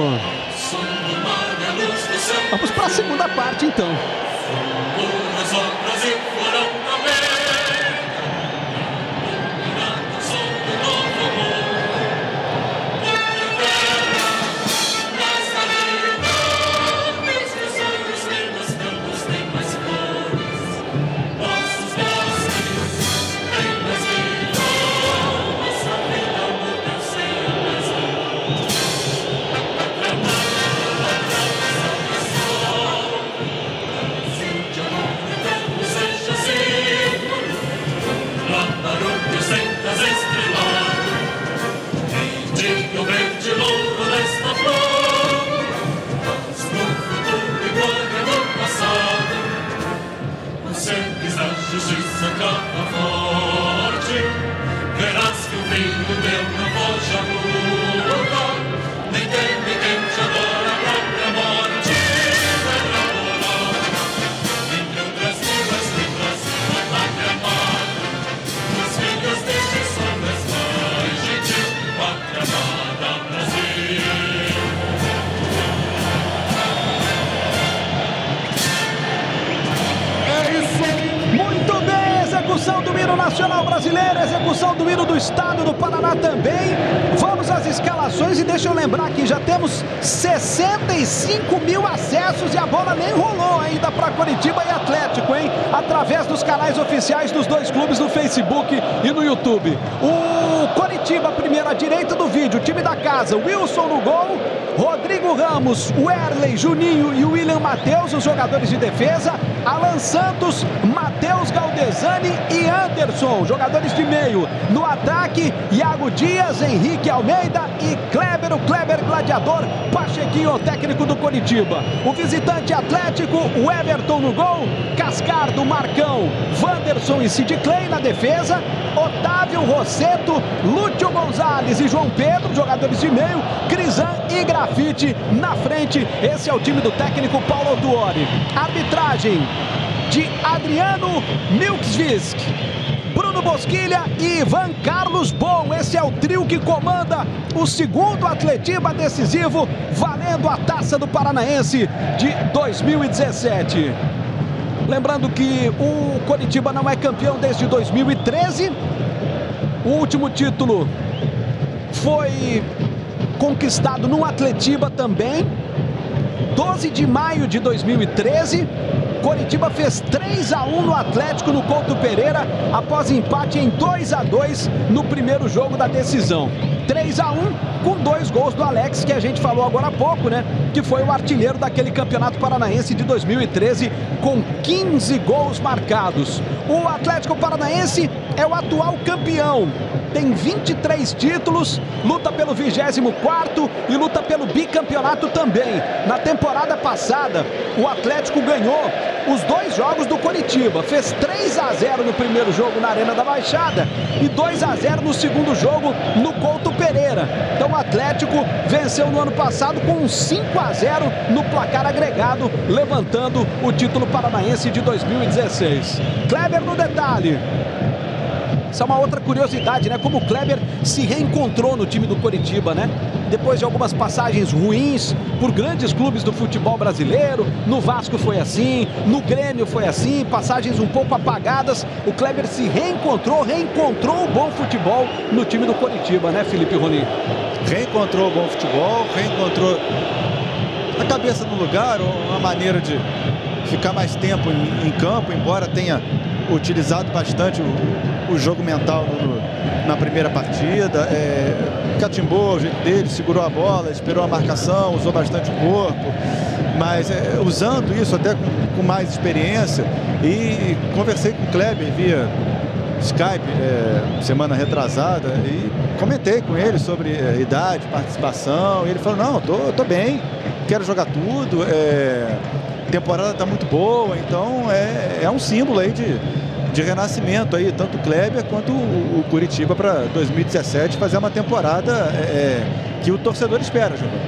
Vamos para a segunda parte, então. Justiça canta forte, verás que o vinho teu não foge a luta, nem teme quem te adora a própria morte. Pedra bolada, entre outras nuvens que Brasil a pátria amada, os filhos deste sol és mais gentil, pátria amada Brasil. É isso aí. Muito bem, execução do hino nacional brasileiro, execução do hino do estado do Paraná também. Vamos às escalações e deixa eu lembrar que já temos 65 mil acessos e a bola nem rolou ainda para Coritiba e Atlético, hein? Através dos canais oficiais dos dois clubes no Facebook e no YouTube. O Coritiba, primeiro à direita do vídeo, time da casa, Wilson no gol, Rodrigo Ramos, Werley, Juninho e William Matheus, os jogadores de defesa, Alan Santos, Matheus Galdesani e Anderson, jogadores de meio. No ataque, Iago Dias, Henrique Almeida e Kleber, o Kleber Gladiador, Pachequinho, o técnico do Coritiba. O visitante Atlético, o Everton no gol, Cascardo, Marcão, Wanderson e Sid Clay na defesa, Otávio, Rosseto, Lúcio Gonzalez e João Pedro, jogadores de meio, Crisan e Grafite na frente. Esse é o time do técnico Paulo Autuori. Arbitragem de Adriano Milksvisk, Bruno Bosquilha e Ivan Carlos Bom. Esse é o trio que comanda o segundo Atletiba decisivo, valendo a Taça do Paranaense de 2017. Lembrando que o Coritiba não é campeão desde 2013. O último título foi conquistado no Atletiba também. 12 de maio de 2013. Coritiba fez 3-1 no Atlético no Couto Pereira, após empate em 2-2 no primeiro jogo da decisão. 3-1 com 2 gols do Alex, que a gente falou agora há pouco, né? Que foi o artilheiro daquele Campeonato Paranaense de 2013, com 15 gols marcados. O Atlético Paranaense é o atual campeão. Tem 23 títulos, luta pelo 24º e luta pelo bicampeonato também. Na temporada passada, o Atlético ganhou os 2 jogos do Coritiba. Fez 3-0 no primeiro jogo na Arena da Baixada e 2-0 no segundo jogo no Couto Pereira. Então o Atlético venceu no ano passado com um 5-0 no placar agregado, levantando o título paranaense de 2016. Kleber no detalhe. Essa é uma outra curiosidade, né? Como o Kleber se reencontrou no time do Coritiba, né? Depois de algumas passagens ruins por grandes clubes do futebol brasileiro. No Vasco foi assim, no Grêmio foi assim, passagens um pouco apagadas. O Kleber se reencontrou o bom futebol no time do Coritiba, né, Felipe Rolim? Reencontrou o bom futebol, reencontrou a cabeça no lugar, uma maneira de ficar mais tempo em campo, embora tenha utilizado bastante o jogo mental na primeira partida. Catimbou o jeito dele, segurou a bola, esperou a marcação, usou bastante o corpo, mas usando isso até com mais experiência. E conversei com o Kleber via Skype semana retrasada e comentei com ele sobre idade, participação, e ele falou: não, tô bem, quero jogar tudo, temporada está muito boa, então é um símbolo aí de renascimento aí, tanto o Kleber quanto o Coritiba para 2017 fazer uma temporada que o torcedor espera, Giovanni.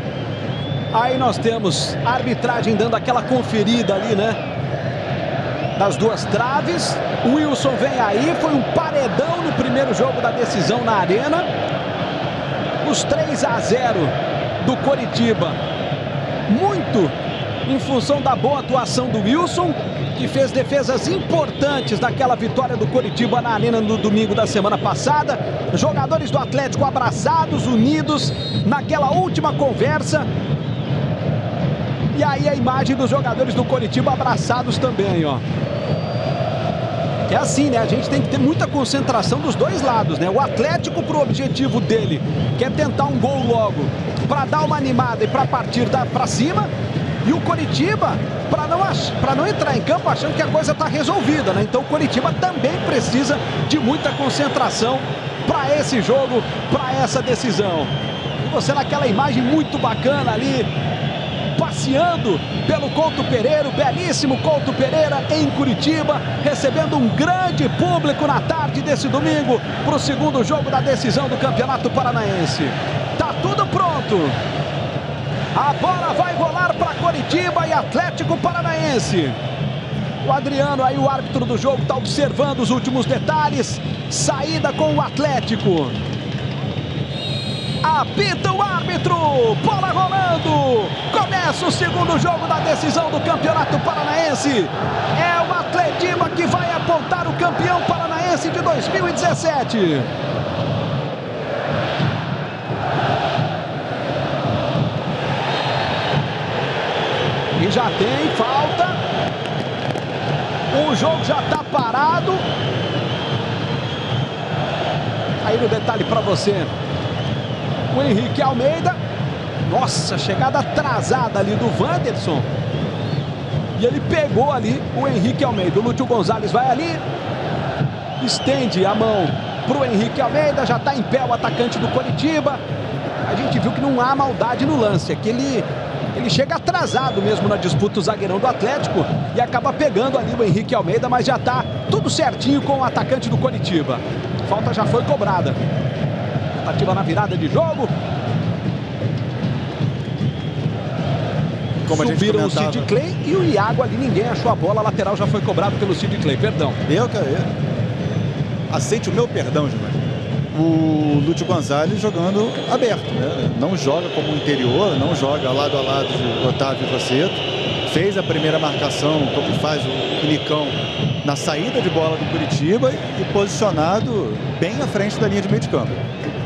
Aí nós temos a arbitragem dando aquela conferida ali, né? das duas traves. O Wilson vem aí, foi um paredão no primeiro jogo da decisão na Arena. Os 3-0 do Coritiba, muito em função da boa atuação do Wilson, que fez defesas importantes daquela vitória do Coritiba na Arena no domingo da semana passada. Jogadores do Atlético abraçados, unidos naquela última conversa. E aí a imagem dos jogadores do Coritiba abraçados também, ó. É assim, né? A gente tem que ter muita concentração dos dois lados, né? O Atlético, pro objetivo dele, quer tentar um gol logo, para dar uma animada e para partir para cima. E o Coritiba, para não entrar em campo achando que a coisa está resolvida, né? Então o Coritiba também precisa de muita concentração para esse jogo, para essa decisão. E você naquela imagem muito bacana ali, passeando pelo Couto Pereira, o belíssimo Couto Pereira em Curitiba, recebendo um grande público na tarde desse domingo para o segundo jogo da decisão do Campeonato Paranaense. Tá tudo pronto. A bola vai rolar para Coritiba e Atlético Paranaense. O Adriano, aí o árbitro do jogo, está observando os últimos detalhes. Saída com o Atlético. Apita o árbitro, bola rolando. Começa o segundo jogo da decisão do Campeonato Paranaense. É o Atletiba que vai apontar o campeão paranaense de 2017. E já tem falta. O jogo já está parado. Aí no detalhe para você. O Henrique Almeida. Nossa, chegada atrasada ali do Wanderson. E ele pegou ali o Henrique Almeida. O Lúcio Gonzalez vai ali. Estende a mão para o Henrique Almeida. Já está em pé o atacante do Coritiba. A gente viu que não há maldade no lance. É que ele chega atrasado mesmo na disputa, o zagueirão do Atlético, e acaba pegando ali o Henrique Almeida, mas já está tudo certinho com o atacante do Coritiba. Falta já foi cobrada. Tentativa na virada de jogo. Como subiram o Sid Clay e o Iago ali, ninguém achou a bola, a lateral já foi cobrado pelo Sid Clay, perdão. Eu quero. Aceite o meu perdão, Gilmar. O Lúcio Gonzalez jogando aberto, né? Não joga como interior, não joga lado a lado de Otávio Rosseto. Fez a primeira marcação, como faz o Nicão, na saída de bola do Curitiba e posicionado bem à frente da linha de meio de campo.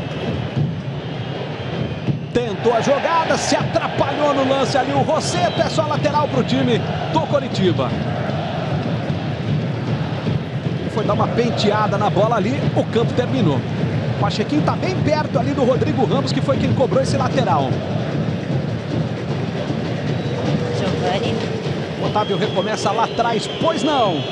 Tentou a jogada, se atrapalhou no lance ali o Rosseto, é só lateral para o time do Coritiba. Foi dar uma penteada na bola ali, o campo terminou. O Pachequinho está bem perto ali do Rodrigo Ramos, que foi quem cobrou esse lateral. Giovani. O Otávio recomeça lá atrás, pois não.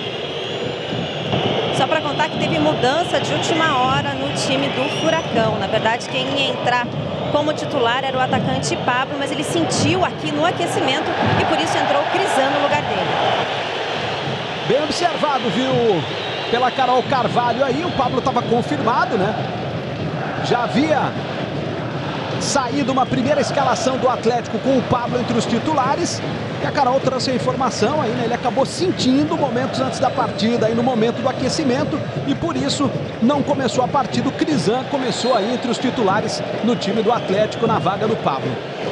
Só para contar que teve mudança de última hora no time do Furacão. Na verdade, quem ia entrar como titular era o atacante Pablo, mas ele sentiu aqui no aquecimento e por isso entrou o Crisan no lugar dele. Bem observado, viu? Pela Carol Carvalho aí, o Pablo estava confirmado, né? Já havia saído uma primeira escalação do Atlético com o Pablo entre os titulares. E a Carol trouxe a informação aí, né? Ele acabou sentindo momentos antes da partida, aí no momento do aquecimento. E por isso não começou a partida. O Crisan começou aí entre os titulares no time do Atlético na vaga do Pablo.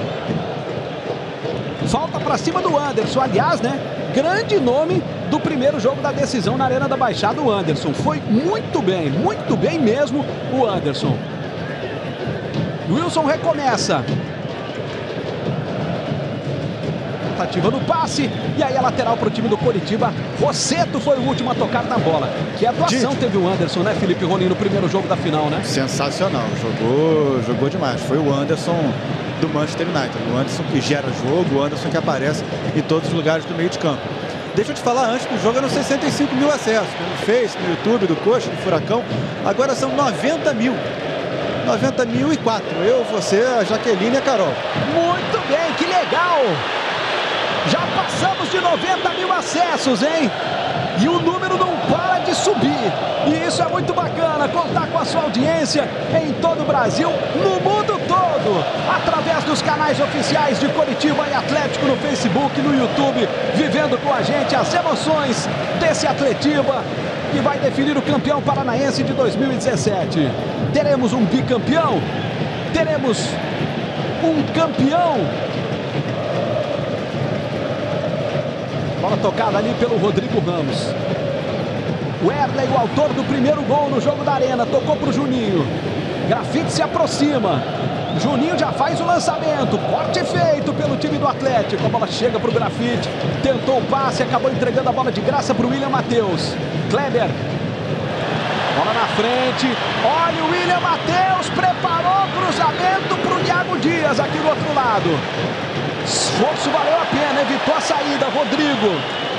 Falta para cima do Anderson, aliás, né? Grande nome do primeiro jogo da decisão na Arena da Baixada, o Anderson. Foi muito bem mesmo o Anderson. Wilson recomeça. Tentativa no passe. E aí a lateral para o time do Coritiba. Rosseto foi o último a tocar na bola. Que atuação teve o Anderson, né, Felipe Rolim, no primeiro jogo da final, né? Sensacional. Jogou demais. Foi o Anderson do Manchester United. O Anderson que gera jogo, o Anderson que aparece em todos os lugares do meio de campo. Deixa eu te falar, antes do jogo eram 65 mil acessos. No Face, no YouTube, do Coxa, do Furacão. Agora são 90 mil. 90.004. Eu, você, a Jaqueline e a Carol. Muito bem, que legal! Já passamos de 90 mil acessos, hein? E o número não para de subir. E isso é muito bacana, contar com a sua audiência em todo o Brasil, no mundo todo. através dos canais oficiais de Coritiba e Atlético no Facebook, no YouTube, vivendo com a gente as emoções desse Atletiba que vai definir o campeão paranaense de 2017. Teremos um bicampeão? Teremos um campeão? Bola tocada ali pelo Rodrigo Ramos. O Erley, o autor do primeiro gol no jogo da Arena, tocou para o Juninho. Grafite se aproxima. Juninho já faz o lançamento. Corte feito pelo time do Atlético. A bola chega para o Grafite. Tentou o passe, acabou entregando a bola de graça para o William Matheus. Kleber. Bola na frente. Olha o William Matheus. Preparou o cruzamento para o Iago Dias aqui do outro lado. Esforço valeu a pena. Evitou a saída. Rodrigo.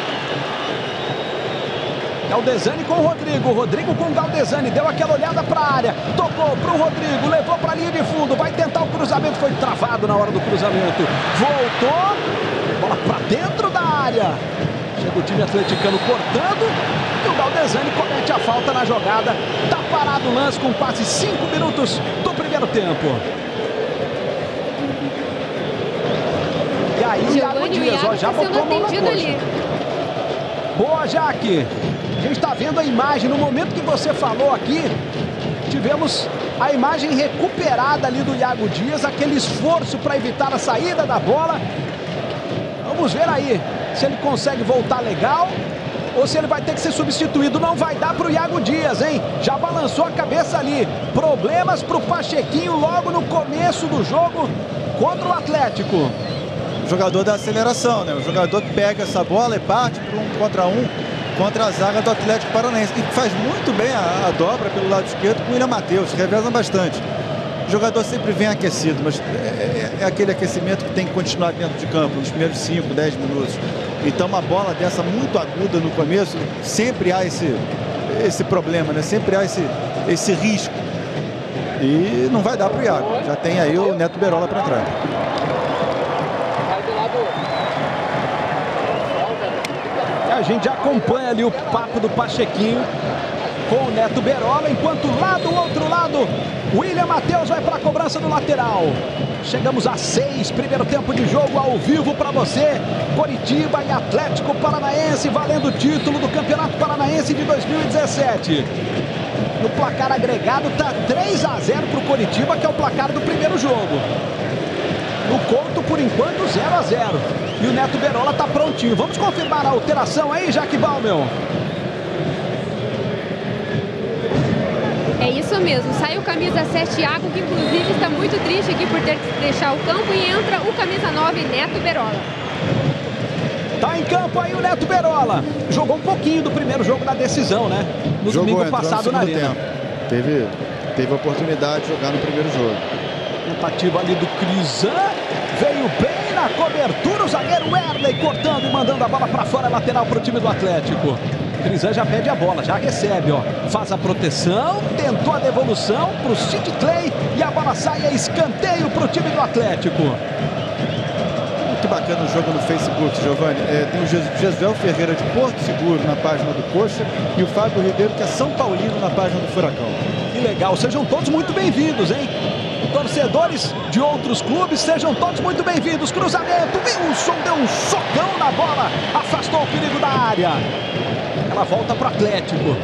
Galdesani com o Rodrigo. Rodrigo com o Galdesani. Deu aquela olhada para a área. Tocou para o Rodrigo. Levou para a linha de fundo. Vai tentar o cruzamento. Foi travado na hora do cruzamento. Voltou. Bola para dentro da área. Chega o time atleticano cortando. E o Galdesani comete a falta na jogada. Tá parado o lance com quase 5 minutos do primeiro tempo. E aí o Iago Dias, ó, já botou a mão na coxa. Boa, Jaque. A gente está vendo a imagem, no momento que você falou aqui, tivemos a imagem recuperada ali do Iago Dias, aquele esforço para evitar a saída da bola. Vamos ver aí se ele consegue voltar legal ou se ele vai ter que ser substituído. Não vai dar para o Iago Dias, hein? Já balançou a cabeça ali. Problemas para o Pachequinho logo no começo do jogo contra o Atlético. O jogador da aceleração, né? O jogador que pega essa bola e parte para um contra um contra a zaga do Atlético Paranaense. E faz muito bem a dobra pelo lado esquerdo com o William Matheus, se revezam bastante. O jogador sempre vem aquecido, mas é aquele aquecimento que tem que continuar dentro de campo, nos primeiros 5, 10 minutos. Então uma bola dessa muito aguda no começo, sempre há esse problema, né? Sempre há esse risco. E não vai dar para o Iago. Já tem aí o Neto Berola para entrar. A gente já acompanha ali o papo do Pachequinho com o Neto Berola, enquanto lá do outro lado, William Matheus vai para a cobrança do lateral. Chegamos a 6, primeiro tempo de jogo ao vivo para você. Coritiba e Atlético Paranaense valendo o título do Campeonato Paranaense de 2017. No placar agregado está 3-0 para o Coritiba, que é o placar do primeiro jogo. No Couto, por enquanto, 0-0. E o Neto Berola está prontinho. Vamos confirmar a alteração aí, Jaque Balmel? É isso mesmo. Sai o camisa 7, Iago, que inclusive está muito triste aqui por ter que deixar o campo. E entra o camisa 9, Neto Berola. Tá em campo aí o Neto Berola. Jogou um pouquinho do primeiro jogo da decisão, né? No domingo passado na Arena. Teve a oportunidade de jogar no primeiro jogo. Tentativa ali do Crisan. Veio bem na cobertura o zagueiro Erley, cortando e mandando a bola para fora, lateral para o time do Atlético. Crisan já pede a bola, já recebe, ó. Faz a proteção, tentou a devolução para o Sid Clay e a bola sai a escanteio para o time do Atlético. Muito bacana o jogo no Facebook, Giovanni. Tem o Jesuel Ferreira de Porto Seguro na página do Coxa e o Fábio Ribeiro, que é São Paulino, na página do Furacão. Que legal, sejam todos muito bem-vindos, hein? Torcedores de outros clubes, sejam todos muito bem-vindos. Cruzamento, Wilson deu um socão na bola, afastou o perigo da área. Ela volta para o Atlético.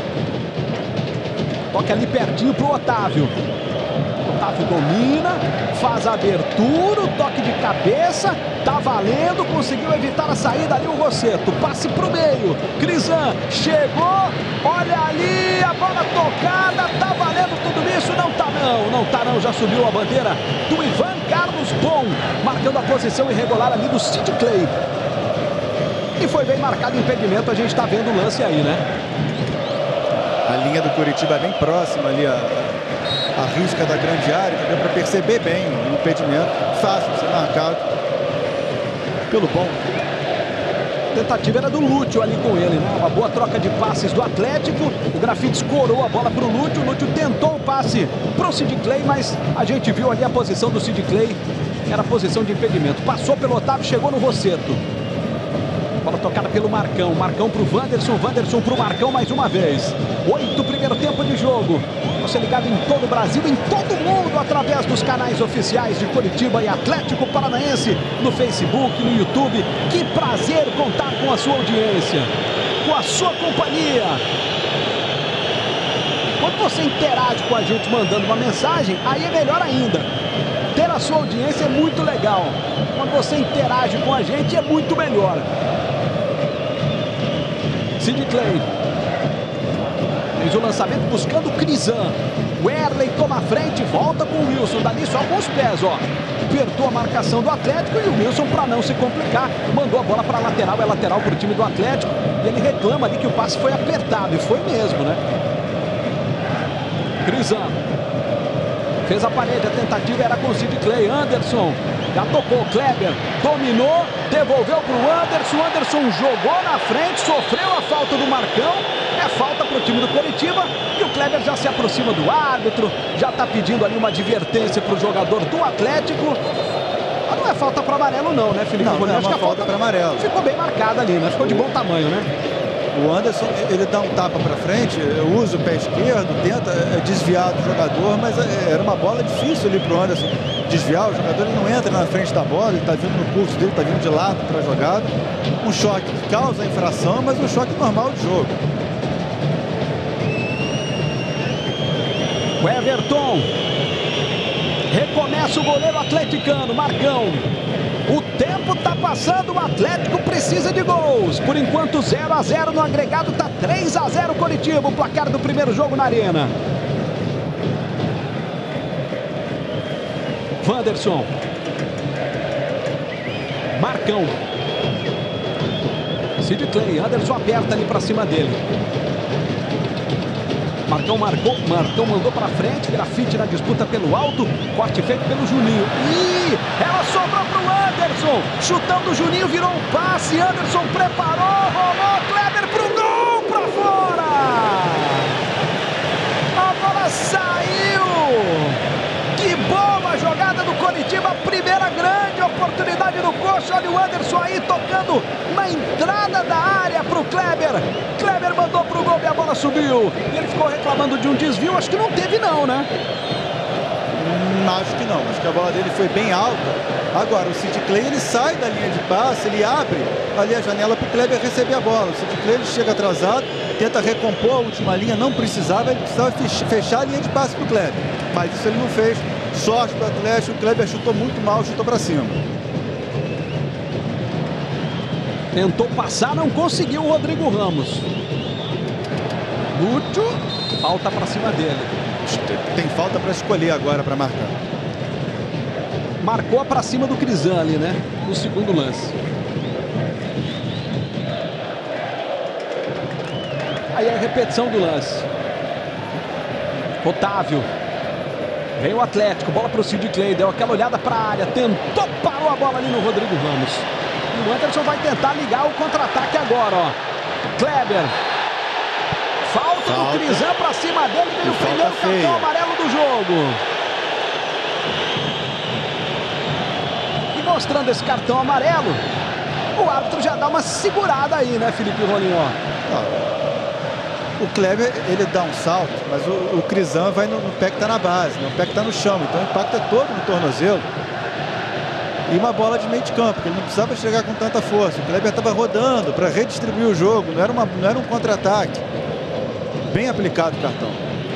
Toca ali pertinho para o Otávio. Otávio domina, faz a abertura, o toque de cabeça, tá valendo, conseguiu evitar a saída ali o Rosseto. Passe para o meio, Crisan chegou, olha ali, a bola tocada, tá valendo tudo isso? Não tá não, já subiu a bandeira do Ivan Carlos Bom, marcando a posição irregular ali do Sid Clay. E foi bem marcado o impedimento, a gente tá vendo o lance aí, né? A linha do Coritiba é bem próxima ali, a risca da grande área, deu para perceber bem o impedimento, fácil de ser marcado pelo Bom. A tentativa era do Lúcio ali com ele, né? Uma boa troca de passes do Atlético. O Grafite escorou a bola para o Lúcio tentou o passe para o Sid Clay, mas a gente viu ali a posição do Sid Clay, era a posição de impedimento. Passou pelo Otávio, chegou no Rosseto. Bola tocada pelo Marcão. Marcão pro Wanderson. Wanderson pro Marcão mais uma vez. 8 primeiro tempo de jogo. Você ligado em todo o Brasil, em todo o mundo, através dos canais oficiais de Coritiba e Atlético Paranaense, no Facebook, no YouTube. Que prazer contar com a sua audiência, com a sua companhia. Quando você interage com a gente mandando uma mensagem, aí é melhor ainda. Ter a sua audiência é muito legal. Quando você interage com a gente, é muito melhor. Sid Clay fez o lançamento buscando o Crisan. O Erley toma a frente, volta com o Wilson. Dali só com os pés, ó. Apertou a marcação do Atlético e o Wilson, para não se complicar, mandou a bola para a lateral. É lateral para o time do Atlético. E ele reclama ali que o passe foi apertado. E foi mesmo, né? Crisan fez a parede, a tentativa era com o Sid Clay. Anderson já tocou, Kleber dominou, devolveu para o Anderson. Anderson jogou na frente, sofreu a falta do Marcão. É falta para o time do Coritiba. E o Kleber já se aproxima do árbitro, já está pedindo ali uma advertência para o jogador do Atlético. Mas não é falta para amarelo não, né, Felipe? Não, acho que a falta para amarelo. Ficou bem marcada ali, né? Ficou de bom tamanho, né? O Anderson, ele dá um tapa para frente, usa o pé esquerdo, tenta desviar do jogador, mas era uma bola difícil ali para o Anderson desviar. O jogador ele não entra na frente da bola, ele está vindo no curso dele, está vindo de lado para a jogada. Um choque que causa infração, mas um choque normal de jogo. O Everton recomeça o goleiro atleticano, Marcão. O tempo está passando, o Atlético precisa de gols. Por enquanto 0-0 no agregado, está 3-0 Coritiba, o placar do primeiro jogo na Arena. Wanderson. Marcão. Sid Clay, Anderson aperta ali para cima dele. Marcão marcou, Marcão mandou para frente, grafite na disputa pelo alto, corte feito pelo Juninho. E ela sobrou para o Anderson, chutão do Juninho, virou um passe, Anderson preparou, rolou, Kleber para o gol, para fora! A bola saiu! Que boa jogada do Coritiba, primeira grande oportunidade do Coxa, olha o Anderson aí tocando na entrada da área para o Kleber. Kleber mandou para o gol e a bola subiu. E ele ficou reclamando de um desvio, acho que não teve não, né? Acho que não, acho que a bola dele foi bem alta. Agora, o Sid Clay, ele sai da linha de passe, ele abre ali a janela para o Kleber receber a bola. O Sid Clay, ele chega atrasado, tenta recompor a última linha, não precisava, ele precisava fechar a linha de passe para o Kleber. Mas isso ele não fez. Sorte do Atlético, o Kleber chutou muito mal, chutou para cima. Tentou passar, não conseguiu o Rodrigo Ramos. Lúcio, falta para cima dele. Tem falta para escolher agora para marcar. Marcou para cima do Crisan ali, né? No segundo lance. Aí é a repetição do lance. Otávio. Vem o Atlético, bola para o Sid Clay, deu aquela olhada para a área, tentou, parou a bola ali no Rodrigo Ramos. E o Anderson vai tentar ligar o contra-ataque agora, ó. Kleber. Falta do Crisan para cima dele, vem o primeiro cartão amarelo do jogo. E mostrando esse cartão amarelo, o árbitro já dá uma segurada aí, né, Felipe Rolim, ó. O Kleber, ele dá um salto, mas o Crisan vai no pé que está na base, no pé que está no chão, então o impacto é todo no tornozelo. E uma bola de meio de campo, que ele não precisava chegar com tanta força. O Kleber estava rodando para redistribuir o jogo, não era um contra-ataque. Bem aplicado o cartão.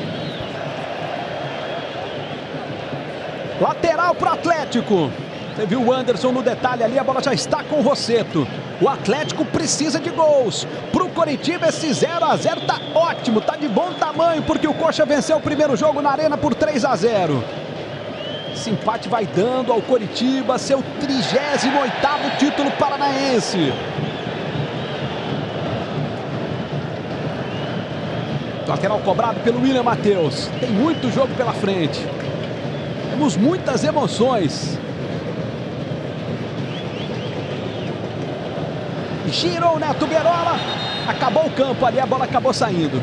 Lateral para o Atlético. Você viu o Anderson no detalhe ali, a bola já está com o Rosseto. O Atlético precisa de gols. Para o Coritiba esse 0-0 tá ótimo, tá de bom tamanho, porque o Coxa venceu o primeiro jogo na Arena por 3-0. Esse empate vai dando ao Coritiba seu 38º título paranaense. Lateral cobrado pelo William Matheus. Tem muito jogo pela frente. Temos muitas emoções. Girou o Neto Guerola, acabou o campo ali, a bola acabou saindo.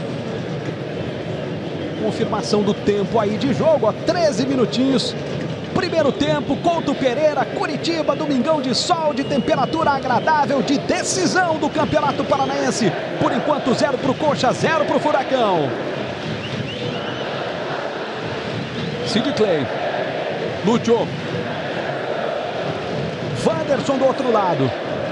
Confirmação do tempo aí de jogo, ó, 13 minutinhos primeiro tempo. Couto Pereira, Curitiba, domingão de sol, de temperatura agradável, de decisão do Campeonato Paranaense. Por enquanto 0 pro Coxa, 0 pro Furacão. Sid Clay, Lúcio, Wanderson do outro lado,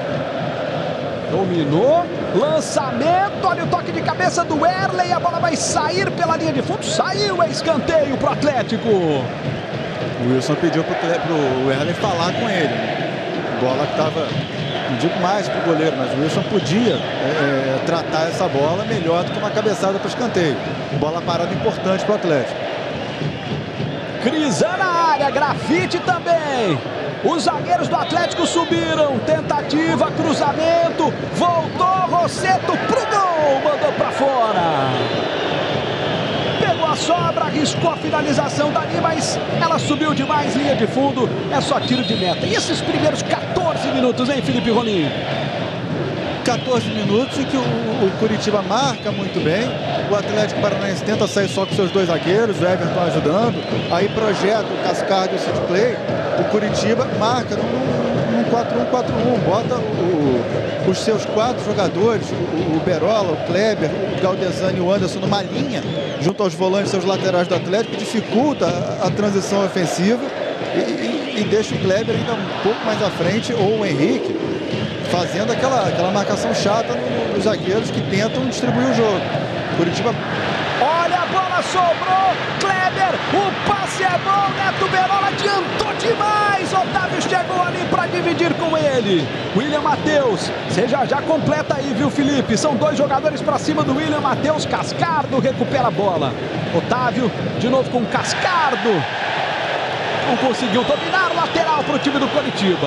dominou, lançamento, olha o toque de cabeça do Erley, a bola vai sair pela linha de fundo, saiu, é escanteio pro Atlético. O Wilson pediu pro Erley falar com ele, bola que estava, não digo mais pro goleiro, mas o Wilson podia tratar essa bola melhor do que uma cabeçada para escanteio. Bola parada importante pro Atlético. Crisan na área, Grafite também. Os zagueiros do Atlético subiram. Tentativa, cruzamento. Voltou, Rossetto pro gol. Mandou pra fora. Pegou a sobra, arriscou a finalização dali, mas ela subiu demais, linha de fundo. É só tiro de meta. E esses primeiros 14 minutos, hein, Felipe Rolim? 14 minutos em que o Curitiba marca muito bem. O Atlético Paranaense tenta sair só com seus dois zagueiros, o Everton ajudando. Aí projeta o Cascardo e o Sid Clay. O Curitiba marca num 4-1-4-1. Bota os seus 4 jogadores, o Berola, o Kleber, o Galdesani e o Anderson numa linha, junto aos volantes, seus laterais do Atlético, dificulta a transição ofensiva e deixa o Kleber ainda um pouco mais à frente, ou o Henrique, fazendo aquela marcação chata nos zagueiros que tentam distribuir o jogo. Curitiba. Olha, a bola sobrou, Kleber, o passe é bom, Neto Berola adiantou demais, Otávio chegou ali para dividir com ele. William Matheus, você já completa aí, viu, Felipe? São 2 jogadores para cima do William Matheus, Cascardo recupera a bola. Otávio, de novo com Cascardo. Não conseguiu dominar o lateral para o time do Curitiba.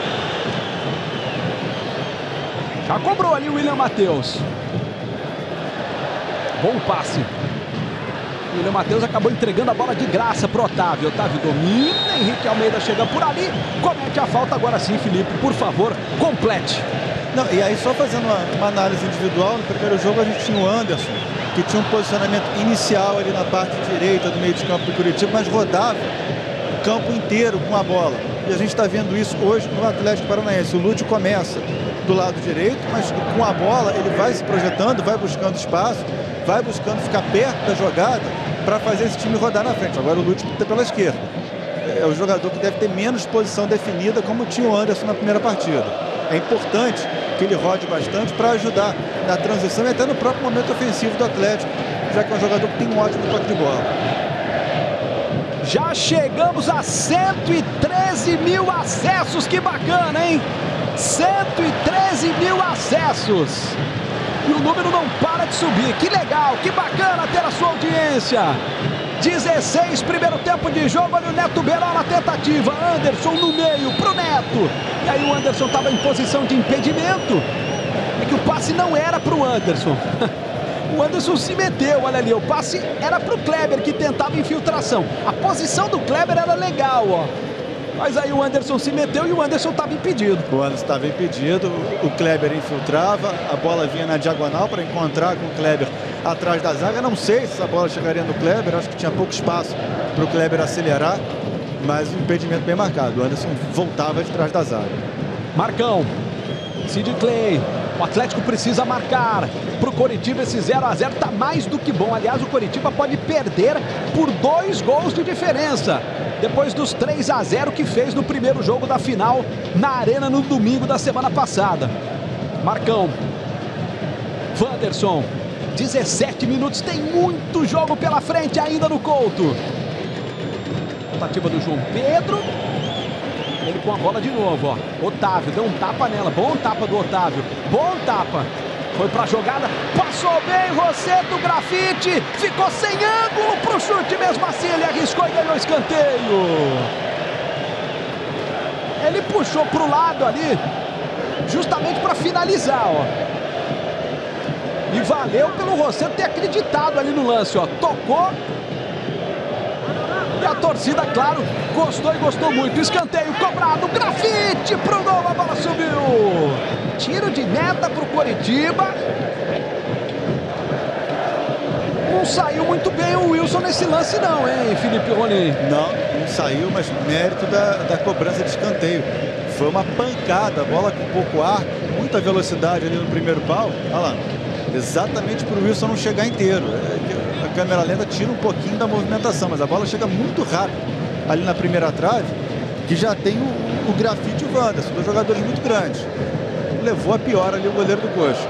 Já cobrou ali o William Matheus. Bom passe. O William Matheus acabou entregando a bola de graça para o Otávio. Otávio domina, Henrique Almeida chega por ali, comete a falta. Agora sim, Felipe, por favor, complete. Não, e aí só fazendo uma análise individual, no primeiro jogo a gente tinha o Anderson, que tinha um posicionamento inicial ali na parte direita do meio de campo do Curitiba, mas rodava o campo inteiro com a bola. E a gente está vendo isso hoje no Atlético Paranaense. O Lúcio começa do lado direito, mas com a bola ele vai se projetando, vai buscando espaço, vai buscando ficar perto da jogada para fazer esse time rodar na frente. Agora o Lúcio está pela esquerda. É o jogador que deve ter menos posição definida, como tinha o Anderson na primeira partida. É importante que ele rode bastante para ajudar na transição e até no próprio momento ofensivo do Atlético, já que é um jogador que tem um ótimo toque de bola. Já chegamos a 113 mil acessos, que bacana, hein? 113 mil acessos. E o número não para de subir. Que legal, que bacana ter a sua audiência. 16, primeiro tempo de jogo. Olha o Neto Berola na tentativa. Anderson no meio pro Neto. E aí o Anderson estava em posição de impedimento. É que o passe não era pro Anderson. O Anderson se meteu, olha ali. O passe era pro Kleber, que tentava infiltração. A posição do Kleber era legal, ó. Mas aí o Anderson se meteu e o Anderson estava impedido. O Anderson estava impedido, o Kleber infiltrava, a bola vinha na diagonal para encontrar com o Kleber atrás da zaga. Não sei se essa bola chegaria no Kleber, acho que tinha pouco espaço para o Kleber acelerar, mas o impedimento bem marcado. O Anderson voltava de trás da zaga. Marcão, Sid Clay, o Atlético precisa marcar. Para o Coritiba esse 0-0 está mais do que bom. Aliás, o Coritiba pode perder por 2 gols de diferença, depois dos 3-0 que fez no primeiro jogo da final na Arena no domingo da semana passada. Marcão, Wanderson, 17 minutos, tem muito jogo pela frente ainda no Couto. Tentativa do João Pedro. Ele com a bola de novo, ó. Otávio, deu um tapa nela. Bom tapa do Otávio. Bom tapa. Foi pra jogada. Passou bem, Rossetto, Grafite. Ficou sem ângulo pro chute. Mesmo assim, ele arriscou e ganhou escanteio. Ele puxou pro lado ali, justamente para finalizar, ó. E valeu pelo Rossetto ter acreditado ali no lance, ó. Tocou. E a torcida, claro, gostou e gostou muito. Escanteio cobrado, Grafite pro gol, a bola subiu. Tiro de meta pro Coritiba. Não saiu muito bem o Wilson nesse lance não, hein, Felipe Rolim? Não saiu, mas mérito da cobrança de escanteio. Foi uma pancada, a bola com pouco ar, muita velocidade ali no primeiro pau. Olha lá, exatamente para o Wilson não chegar inteiro. A câmera lenta tira um pouquinho da movimentação, mas a bola chega muito rápido ali na primeira trave, que já tem o grafite e o Wanderson, dois jogadores muito grandes. Levou a pior ali o goleiro do Coxa.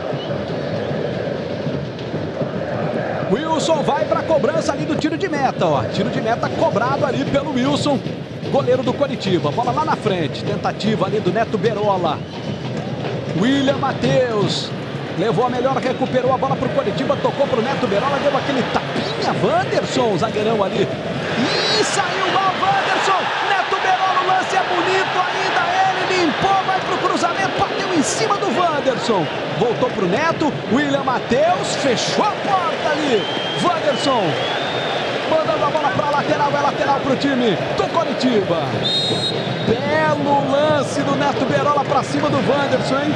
Wilson vai para a cobrança ali do tiro de meta, ó. Tiro de meta cobrado ali pelo Wilson, goleiro do Coritiba. Bola lá na frente, tentativa ali do Neto Berola. William Matheus levou a melhor, recuperou a bola para o Coritiba, tocou para o Neto Berola, deu aquele tapinha. Wanderson, zagueirão ali. E saiu mal Wanderson. Neto Berola, o lance é bonito ainda. Ele limpou, vai para o cruzamento, bateu em cima do Wanderson. Voltou para o Neto, William Matheus fechou a porta ali. Wanderson mandando a bola para a lateral, é lateral para o time do Coritiba. Belo lance do Neto Berola para cima do Wanderson, hein?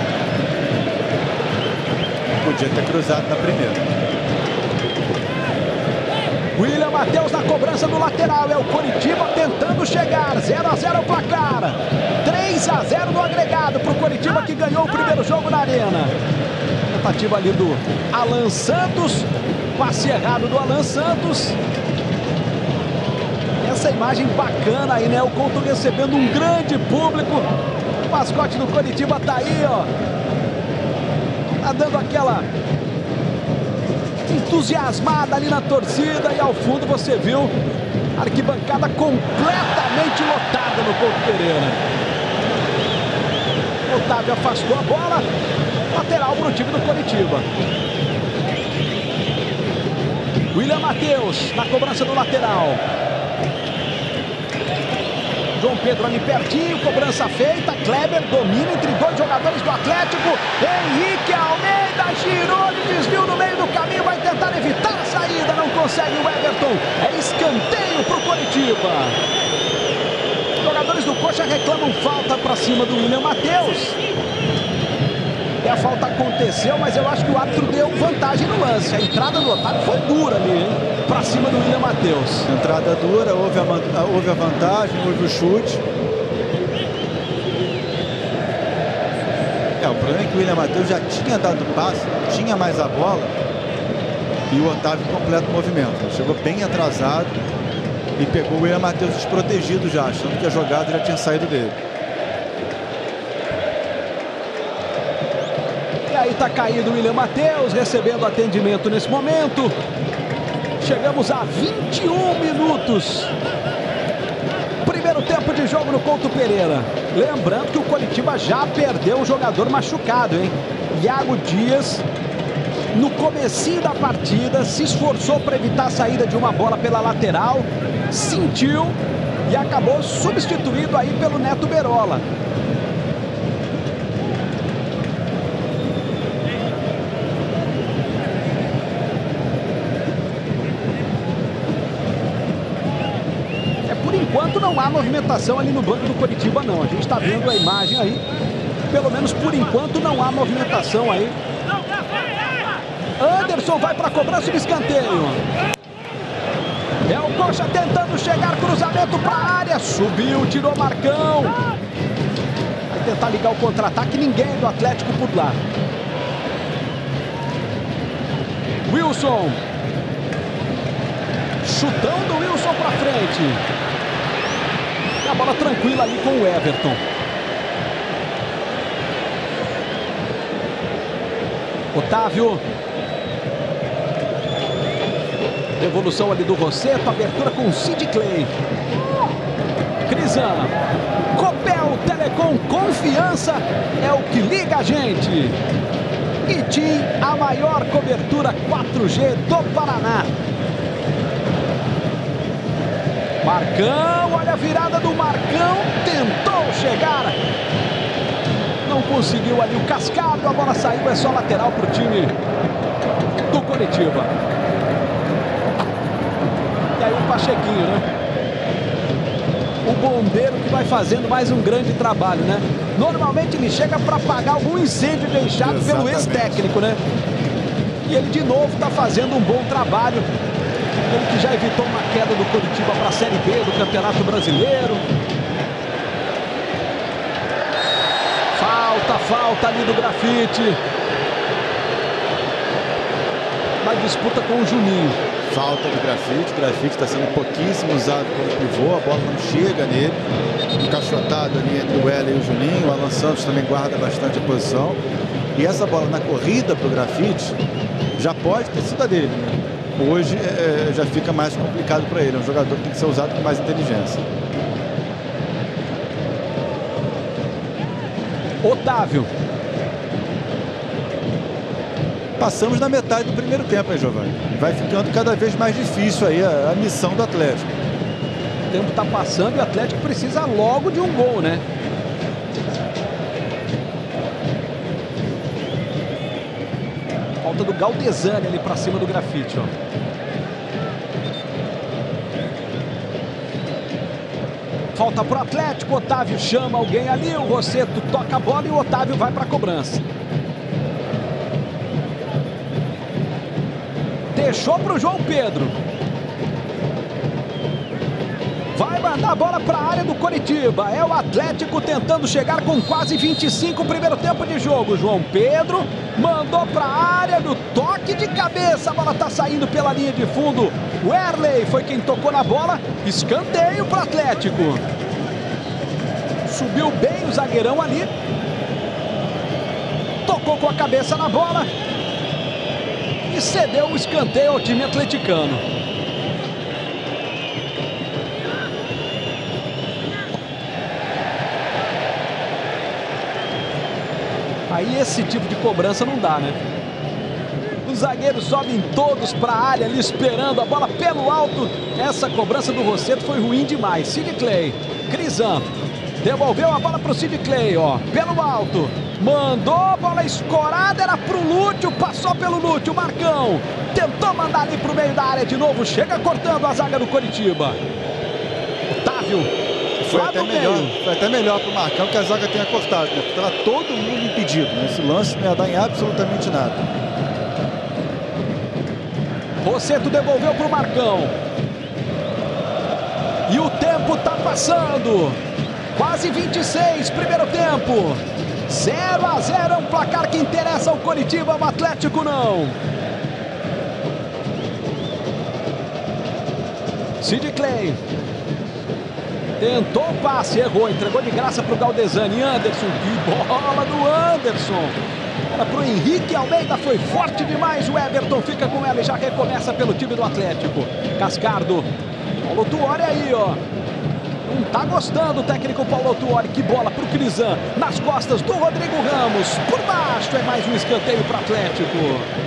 Podia ter cruzado na primeira. William Matheus na cobrança do lateral, é o Coritiba tentando chegar, 0-0 o placar, 3-0 no agregado para o Coritiba, que ganhou o primeiro jogo na Arena. Tentativa ali do Alan Santos, passe errado do Alan Santos. Essa imagem bacana aí, né? O Couto recebendo um grande público, o mascote do Coritiba tá aí, ó, tá dando aquela entusiasmada ali na torcida, e ao fundo você viu a arquibancada completamente lotada no Couto Pereira. Otávio afastou a bola, lateral para o time do Coritiba. William Matheus na cobrança do lateral. João Pedro ali pertinho, cobrança feita, Kleber domina entre dois jogadores do Atlético, Henrique Almeida girou, ele desviou no meio do caminho, vai tentar evitar a saída, não consegue o Everton, é escanteio para o Coritiba. Os jogadores do Coxa reclamam falta para cima do William Matheus. E a falta aconteceu, mas eu acho que o árbitro deu vantagem no lance. A entrada do Otávio foi dura ali, hein? Pra cima do William Matheus. Entrada dura, houve a vantagem, houve o chute. O problema é que o William Matheus já tinha dado passe, tinha mais a bola, e o Otávio completa o movimento. Chegou bem atrasado e pegou o William Matheus desprotegido já, achando que a jogada já tinha saído dele. E aí tá caído o William Matheus, recebendo atendimento nesse momento. Chegamos a 21 minutos. Primeiro tempo de jogo no Couto Pereira. Lembrando que o Coritiba já perdeu um jogador machucado, hein? Iago Dias, no comecinho da partida, se esforçou para evitar a saída de uma bola pela lateral, sentiu e acabou substituído aí pelo Neto Berola. Enquanto não há movimentação ali no banco do Coritiba, não. A gente está vendo a imagem aí. Pelo menos por enquanto não há movimentação aí. Anderson vai para a cobrança de escanteio. É o Coxa tentando chegar, cruzamento para a área. Subiu, tirou Marcão. Vai tentar ligar o contra-ataque, ninguém do Atlético por lá. Wilson. Chutão do Wilson para frente. A bola tranquila ali com o Everton. Otávio. Devolução ali do Rosseto. Abertura com o Sid Clay. Crisan. Copel Telecom. Confiança é o que liga a gente. E TIM, a maior cobertura 4G do Paraná. Marcão, olha a virada do Marcão, tentou chegar, não conseguiu ali o cascado, a bola saiu, é só lateral para o time do Coritiba. E aí o Pachequinho, né? O bombeiro que vai fazendo mais um grande trabalho, né? Normalmente ele chega para apagar algum incêndio deixado pelo ex-técnico, né? E ele de novo está fazendo um bom trabalho. Ele que já evitou uma queda do Coritiba para a Série B do Campeonato Brasileiro. Falta ali do Grafite. Na disputa com o Juninho. Falta do Grafite. O Grafite está sendo pouquíssimo usado como pivô. A bola não chega nele. Encaixotado ali entre o Heller e o Juninho. O Alan Santos também guarda bastante a posição. E essa bola na corrida para o Grafite já pode ter sido a dele, né? Hoje já fica mais complicado para ele. É um jogador que tem que ser usado com mais inteligência. Otávio. Passamos na metade do primeiro tempo, hein, Giovanni? Vai ficando cada vez mais difícil aí a missão do Atlético. O tempo está passando e o Atlético precisa logo de um gol, né? Falta do Galdesani ali para cima do Grafite, ó. Falta pro Atlético, o Otávio chama alguém ali, o Rossetto toca a bola e o Otávio vai para a cobrança. Deixou pro João Pedro. Vai mandar a bola para a área do Coritiba. É o Atlético tentando chegar com quase 25 primeiro tempo de jogo. João Pedro mandou para a área no toque de cabeça. A bola está saindo pela linha de fundo. O Erley foi quem tocou na bola. Escanteio para o Atlético. Subiu bem o zagueirão ali. Tocou com a cabeça na bola. E cedeu o escanteio ao time atleticano. Aí esse tipo de cobrança não dá, né? Os zagueiros sobem todos para a área ali esperando a bola pelo alto. Essa cobrança do Rossetto foi ruim demais. Sid Clay, Crisan, devolveu a bola para o Sid Clay, ó, pelo alto. Mandou a bola escorada, era pro Lúcio, passou pelo Lúcio, Marcão. Tentou mandar ali pro meio da área de novo, chega cortando a zaga do Coritiba. Otávio. Foi até melhor para o Marcão que a zaga tenha cortado, né? Porque estava todo mundo impedido. Esse lance não ia dar em absolutamente nada. Rossetto devolveu para o Marcão. E o tempo está passando. Quase 26, primeiro tempo. 0-0 é um placar que interessa ao Coritiba, o Atlético não. Sid Clay. Tentou o passe, errou, entregou de graça para o Galdesani. Anderson, que bola do Anderson. Era para o Henrique Almeida, foi forte demais. O Everton fica com ela e já recomeça pelo time do Atlético. Cascardo, Paulo Tuori aí, ó. Não tá gostando o técnico Paulo Tuori. Que bola para o Crisan, nas costas do Rodrigo Ramos. Por baixo, é mais um escanteio para o Atlético.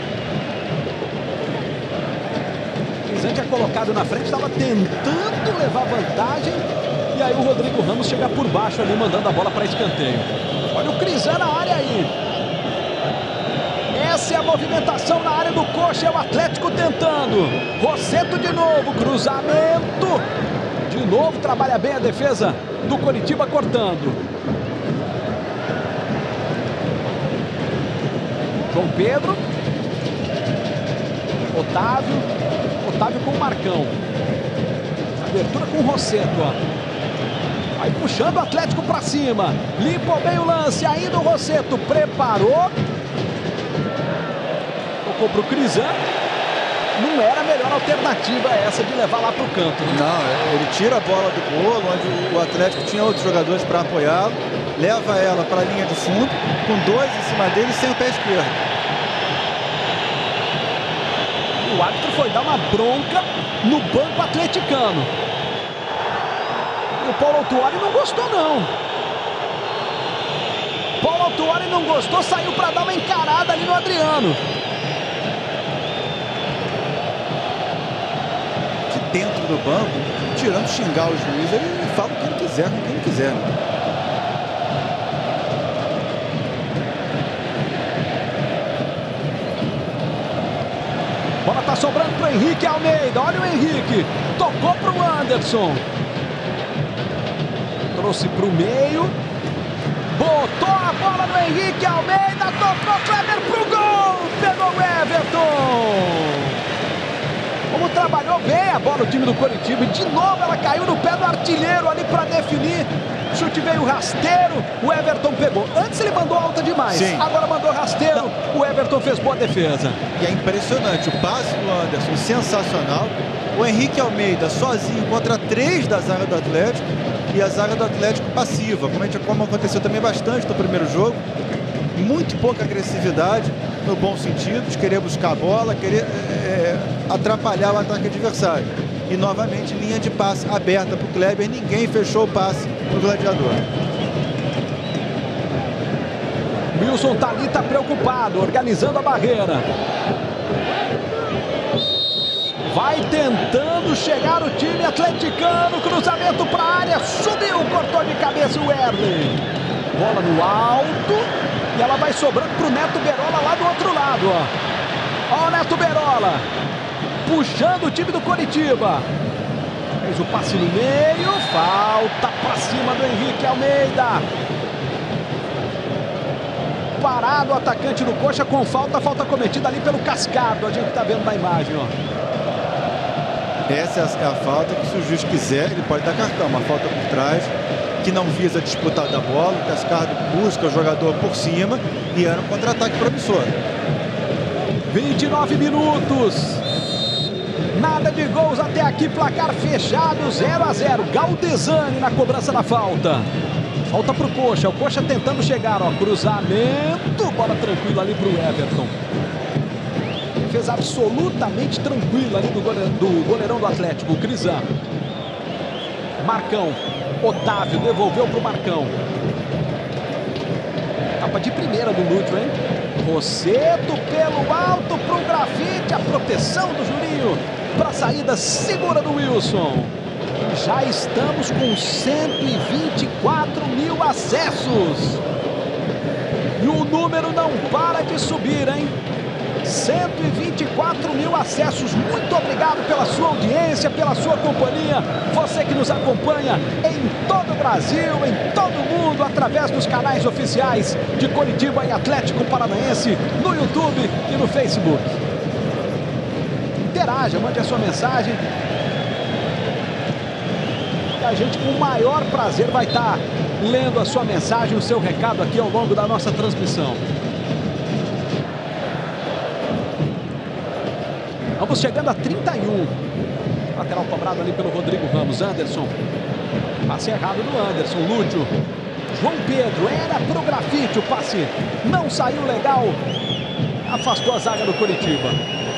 Crisan tinha colocado na frente, estava tentando levar vantagem. E aí o Rodrigo Ramos chega por baixo ali, mandando a bola para escanteio. Olha o Crisan na área aí. Essa é a movimentação na área do Coxa, é o Atlético tentando. Rossetto de novo, cruzamento. De novo trabalha bem a defesa do Coritiba cortando. João Pedro. Otávio com o Marcão. Abertura com o Rossetto, ó. Vai puxando o Atlético para cima. Limpou bem o lance. Ainda o Rossetto preparou. Tocou para o Crisan. Não era a melhor alternativa essa de levar lá para o canto, né? Não, ele tira a bola do golo, onde o Atlético tinha outros jogadores para apoiá-lo. Leva ela para a linha de fundo, com dois em cima dele sem o pé esquerdo. O árbitro foi dar uma bronca no banco atleticano. O Paulo Tuori não gostou, não. Paulo Tuori não gostou, saiu para dar uma encarada ali no Adriano. De dentro do banco, tirando xingar o juiz, ele fala o que ele quiser, com quem ele quiser. Bola tá sobrando pro Henrique Almeida. Olha o Henrique. Tocou pro Anderson. Trouxe para o meio. Botou a bola no Henrique Almeida, tocou Kleber pro gol, pegou o Everton. Como trabalhou bem a bola o time do Coritiba, e de novo ela caiu no pé do artilheiro ali para definir. O chute veio rasteiro, o Everton pegou. Antes ele mandou alta demais, sim. Agora mandou rasteiro, o Everton fez boa defesa. E é impressionante, o passe do Anderson, sensacional. O Henrique Almeida sozinho contra 3 da zaga do Atlético, e a zaga do Atlético passiva, como aconteceu também bastante no primeiro jogo. Muito pouca agressividade, no bom sentido, de querer buscar a bola, querer atrapalhar o ataque adversário. E novamente linha de passe aberta para o Kleber, ninguém fechou o passe para o Gladiador. Wilson tá ali, tá preocupado, organizando a barreira. Vai tentando chegar o time atleticano, cruzamento para a área, subiu, cortou de cabeça o Erlen. Bola no alto e ela vai sobrando para o Neto Berola lá do outro lado. Ó o Neto Berola, puxando o time do Coritiba. Fez o passe no meio, falta para cima do Henrique Almeida. Parado o atacante do Coxa com falta cometida ali pelo Cascado. A gente tá vendo na imagem, ó. Essa é a falta que, se o juiz quiser, ele pode dar cartão. Uma falta por trás, que não visa disputar da bola. O Cascado busca o jogador por cima e era um contra-ataque promissor. 29 minutos. Nada de gols até aqui, placar fechado, 0-0. Galdesani na cobrança da falta. Falta pro Coxa, o Coxa tentando chegar, ó, cruzamento, bola tranquila ali pro Everton. Defesa absolutamente tranquila ali do goleirão do Atlético, o Crisan. Marcão, Otávio devolveu pro Marcão. Tapa de primeira do Lúcio, hein? Roseto pelo alto pro Grafite, a proteção do Juninho para a saída segura do Wilson. Já estamos com 124 mil acessos. E o número não para de subir, hein? 124 mil acessos. Muito obrigado pela sua audiência, pela sua companhia. Você que nos acompanha em todo o Brasil, em todo o mundo, através dos canais oficiais de Coritiba e Atlético Paranaense, no YouTube e no Facebook. Interaja, mande a sua mensagem. A gente, com o maior prazer, vai estar lendo a sua mensagem, o seu recado aqui ao longo da nossa transmissão. Vamos chegando a 31. Lateral cobrado ali pelo Rodrigo Ramos. Anderson. Passe errado do Anderson. Lúcio. João Pedro. Era pro Grafite. O passe não saiu legal. Afastou a zaga do Coritiba.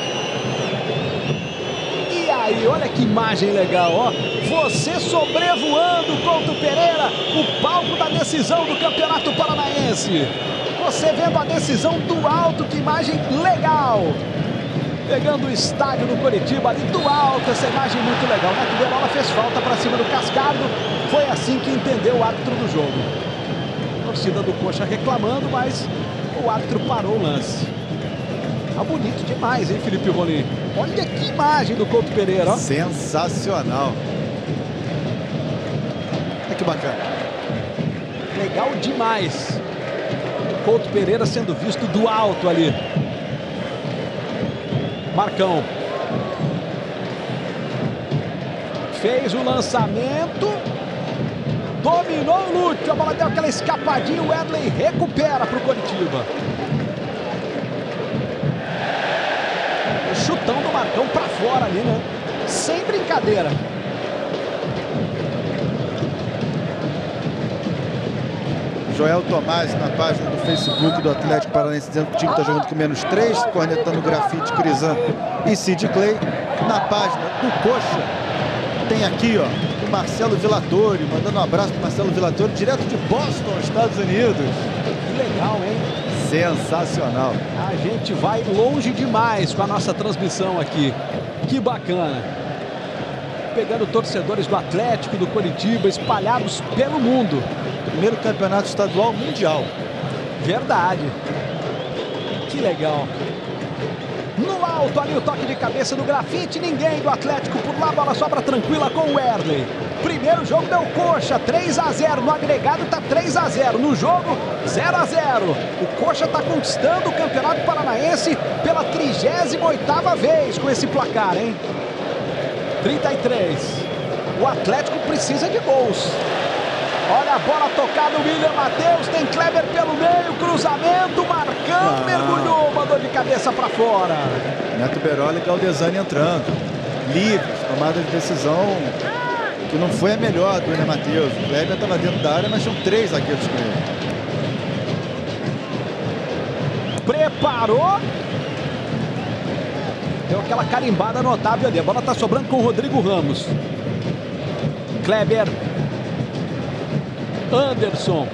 E aí, olha que imagem legal, ó. Você sobrevoando, Couto Pereira, o palco da decisão do Campeonato Paranaense. Você vendo a decisão do alto, que imagem legal. Pegando o estádio do Coritiba ali do alto, essa imagem muito legal. Neto Berola fez falta para cima do Cascado. Foi assim que entendeu o árbitro do jogo. A torcida do Coxa reclamando, mas o árbitro parou o lance. Tá bonito demais, hein, Felipe Rolim? Olha que imagem do Couto Pereira, ó. Sensacional. Olha que bacana. Legal demais. O Couto Pereira sendo visto do alto ali. Marcão. Fez o lançamento. Dominou o Lúcio. A bola deu aquela escapadinha. O Edley recupera para o Coritiba. O chutão do Marcão para fora ali, né? Sem brincadeira. Joel Tomás na página do Facebook do Atlético Paranaense dizendo que o time está jogando com -3, cornetando o Grafite, Crisan e Sid Clay. Na página do Coxa tem aqui, ó, o Marcelo Villatori, mandando um abraço para o Marcelo Villatori, direto de Boston, Estados Unidos. Que legal, hein? Sensacional. A gente vai longe demais com a nossa transmissão aqui. Que bacana. Pegando torcedores do Atlético, do Coritiba, espalhados pelo mundo. Primeiro campeonato estadual mundial. Verdade. Que legal. No alto. alto ali o toque de cabeça do Grafite. Ninguém do Atlético por lá. Bola sobra tranquila com o Wesley. Primeiro jogo deu Coxa, 3-0. No agregado tá 3-0. No jogo, 0-0. O Coxa tá conquistando o Campeonato Paranaense pela 38ª vez com esse placar, hein? 33. O Atlético precisa de gols. Olha a bola tocada, o William Matheus, tem Kleber pelo meio, cruzamento, Marcão mergulhou, mandou de cabeça para fora. Neto Berola e Galdesani entrando, livres, tomada de decisão que não foi a melhor do William Matheus. O Kleber estava dentro da área, mas tinham 3 zagueiros com ele. Preparou. Deu aquela carimbada notável ali. A bola está sobrando com o Rodrigo Ramos. Kleber. Anderson.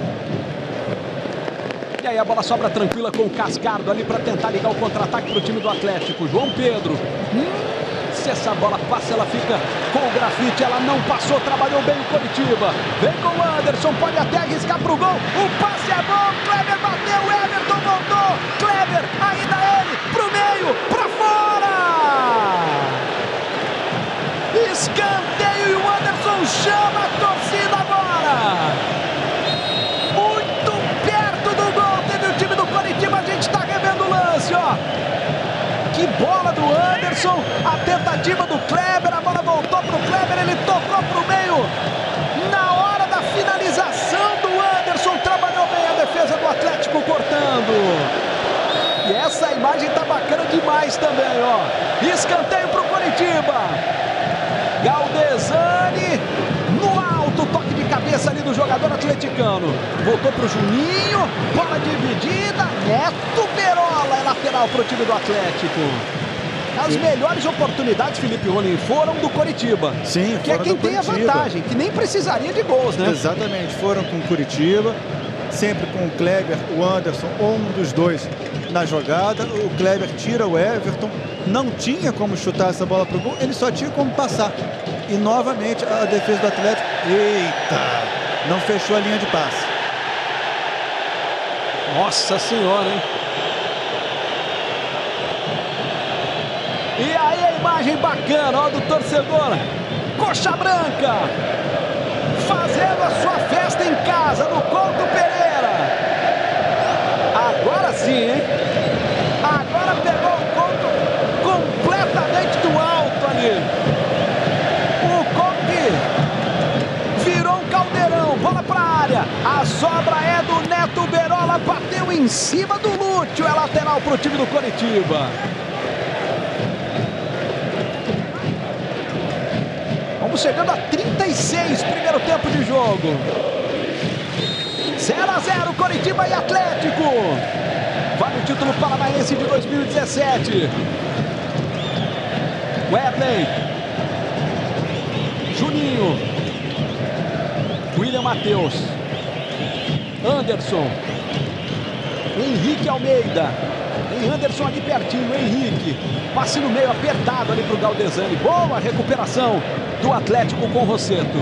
E aí a bola sobra tranquila com o Cascardo ali para tentar ligar o contra-ataque para o time do Atlético. João Pedro. Se essa bola passa, ela fica com o Grafite. Ela não passou, trabalhou bem o Coritiba. Vem com o Anderson, pode até arriscar para o gol. O passe é bom, Kleber bateu, Everton voltou. Kleber, ainda ele, para o meio, para fora. Escanteio e o Anderson chama a torcida agora. Muito perto do gol, teve o time do Coritiba, a gente está revendo o lance, ó. Que bola do Anderson, a tentativa do Kleber, a bola voltou pro Kleber, ele tocou pro meio. Na hora da finalização do Anderson, trabalhou bem a defesa do Atlético cortando. E essa imagem tá bacana demais também, ó. Escanteio pro Coritiba. Galdesani no alto, toque de cabeça ali do jogador atleticano. Voltou pro Juninho, bola dividida, Neto Berola é lateral pro time do Atlético. As melhores oportunidades, Felipe Rolim, foram do Coritiba. Sim, que é quem tem a vantagem, que nem precisaria de gols, né? Exatamente, foram com o Coritiba, sempre com o Kleber, o Anderson ou um dos dois na jogada. O Kleber tira o Everton, não tinha como chutar essa bola pro gol, ele só tinha como passar. E novamente a defesa do Atlético, eita, não fechou a linha de passe. Nossa Senhora, hein? E aí a imagem bacana, ó, do torcedor Coxa Branca fazendo a sua festa em casa no Couto Pereira. Agora sim, hein? Agora pegou o Couto completamente do alto ali. O Couto virou um caldeirão, bola pra área. A sobra é do Neto Berola, bateu em cima do Lúcio, é lateral pro time do Coritiba. Vamos chegando a 36, primeiro tempo de jogo. 0-0, Coritiba e Atlético. Vale o título paranaense de 2017. Wesley. Juninho. William Matheus. Anderson. Henrique Almeida. Tem Anderson ali pertinho, Henrique. Passe no meio, apertado ali para o Galdesani. Boa recuperação do Atlético com o Rosseto.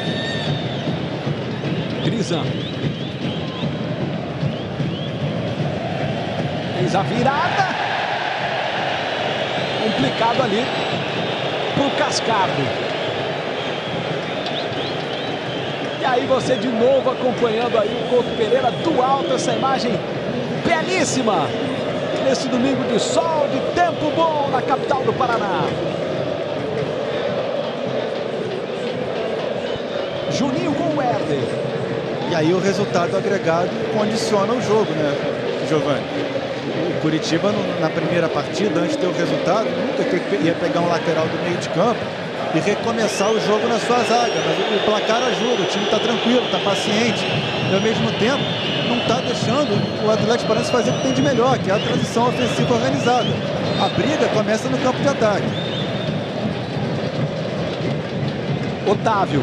Grisan. Fez a virada. Complicado ali para o Cascardo. E aí você de novo acompanhando aí o Couto Pereira do alto, essa imagem belíssima. Nesse domingo de sol, de tempo bom na capital do Paraná. Juninho com o Herder. E aí o resultado agregado condiciona o jogo, né, Giovanni? O Coritiba, na primeira partida, antes de ter o resultado, nunca ia pegar um lateral do meio de campo e recomeçar o jogo na sua zaga. Mas o placar ajuda, o time está tranquilo, está paciente. E ao mesmo tempo, não está deixando o Atlético Paranaense fazer o que tem de melhor, que é a transição ofensiva organizada. A briga começa no campo de ataque. Otávio.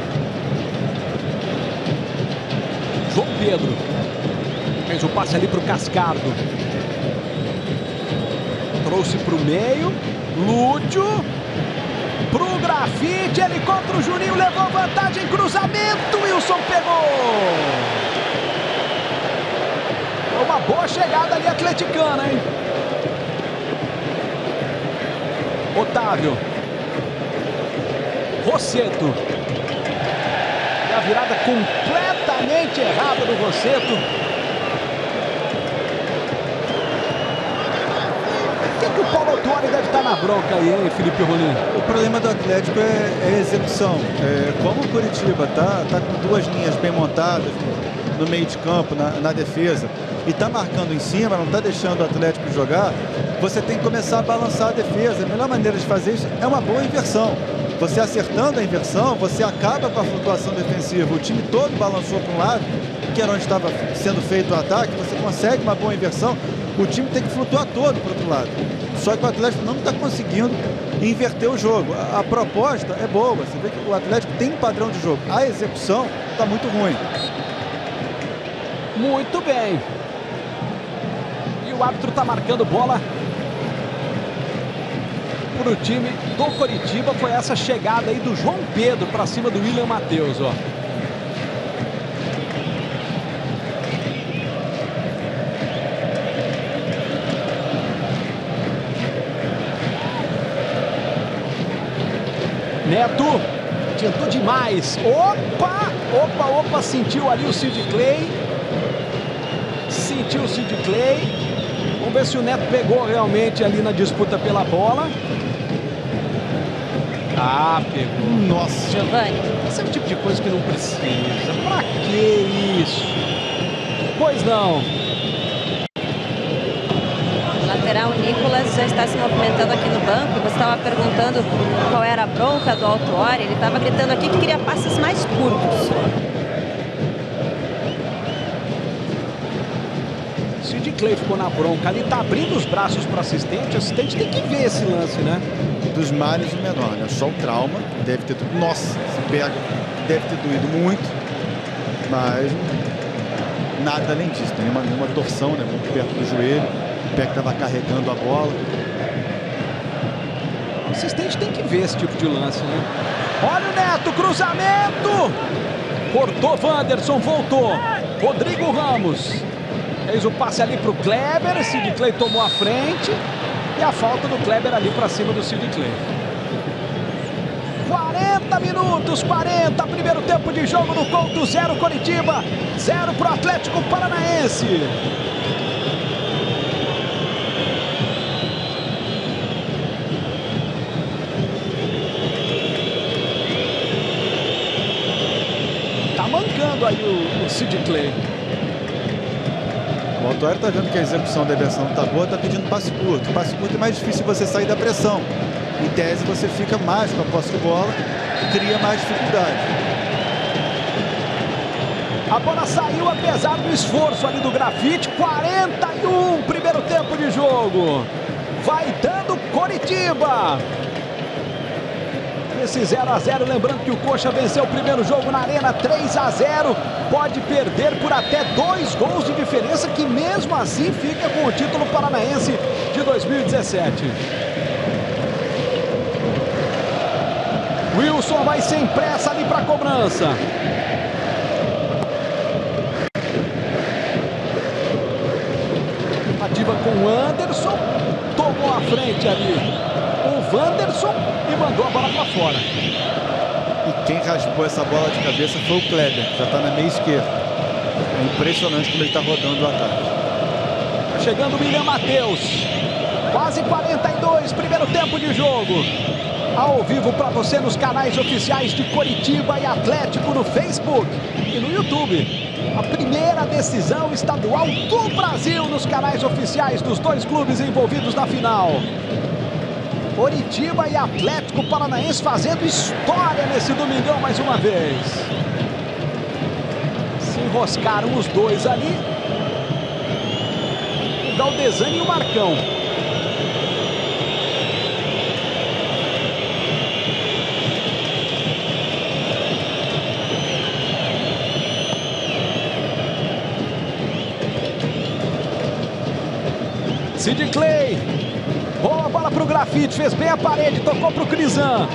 João Pedro. Fez o passe ali para o Cascardo. Trouxe para o meio. Lúcio. Para o Grafite. Ele contra o Juninho. Levou vantagem. Cruzamento. Wilson pegou. Uma boa chegada ali atleticana, hein? Otávio. Rosseto. E a virada completamente errada do Rosseto. O que o Paulo Autuori deve estar na bronca aí, hein, Felipe Rolim? O problema do Atlético é a execução. Como o Coritiba tá com duas linhas bem montadas no meio de campo, na defesa, e tá marcando em cima, não tá deixando o Atlético jogar, você tem que começar a balançar a defesa. A melhor maneira de fazer isso é uma boa inversão. Você acertando a inversão, você acaba com a flutuação defensiva. O time todo balançou para um lado, que era onde estava sendo feito o ataque, você consegue uma boa inversão, o time tem que flutuar todo para o outro lado. Só que o Atlético não está conseguindo inverter o jogo. A proposta é boa, você vê que o Atlético tem um padrão de jogo. A execução está muito ruim. Muito bem. E o árbitro está marcando bola para o time do Coritiba. Foi essa chegada aí do João Pedro para cima do William Matheus, ó. Neto tentou demais. Opa, sentiu ali o Sid Clay. Sentiu o Sid Clay. Vamos ver se o Neto pegou realmente ali na disputa pela bola. Ah, pegou. Nossa. Giovani. Esse é o tipo de coisa que não precisa. Pra que isso? Pois não. Lateral Nicolas já está se movimentando aqui no banco. Você estava perguntando qual era a bronca do Autuori. Ele estava gritando aqui que queria passes mais curtos. Sid Clay ficou na bronca ali, tá abrindo os braços para o assistente tem que ver esse lance, né? Dos males o menor, né? Só o trauma deve ter doído. Nossa, se pega, deve ter doído muito, mas nada além disso. Tem nenhuma torção, né? Muito perto do joelho, o pé que estava carregando a bola. O assistente tem que ver esse tipo de lance, né? Olha o Neto, cruzamento! Cortou Wanderson, voltou. Rodrigo Ramos. Fez o passe ali para o Kleber, Sid Clay tomou a frente e a falta do Kleber ali para cima do Sid Clay. 40 minutos, primeiro tempo de jogo no Couto, 0 Coritiba, 0 para o Atlético Paranaense. Tá mancando aí o Sid Clay. O Autuori está vendo que a execução da inversão não está boa, está pedindo passe curto. Passe curto é mais difícil você sair da pressão. Em tese, você fica mais com a posse de bola, cria mais dificuldade. A bola saiu apesar do esforço ali do Grafite. 41, primeiro tempo de jogo. Vai dando Coritiba. Esse 0 a 0, lembrando que o Coxa venceu o primeiro jogo na Arena 3 a 0. Pode perder por até 2 gols de diferença, que mesmo assim fica com o título paranaense de 2017. Wilson vai sem pressa ali para a cobrança. Ativa com o Anderson. Tomou a frente ali o Wanderson e mandou a bola para fora. E quem raspou essa bola de cabeça foi o Kleber, que já está na meia esquerda. É impressionante como ele está rodando o ataque. Tá chegando o William Matheus. Quase 42, primeiro tempo de jogo. Ao vivo para você nos canais oficiais de Coritiba e Atlético no Facebook e no YouTube. A primeira decisão estadual do Brasil nos canais oficiais dos dois clubes envolvidos na final. Coritiba e Atlético Paranaense fazendo história nesse domingão mais uma vez. Se enroscaram os dois ali. O Galdesani e o Marcão. Sid Clay. Boa bola para o Grafite, fez bem a parede, tocou para o Crisan.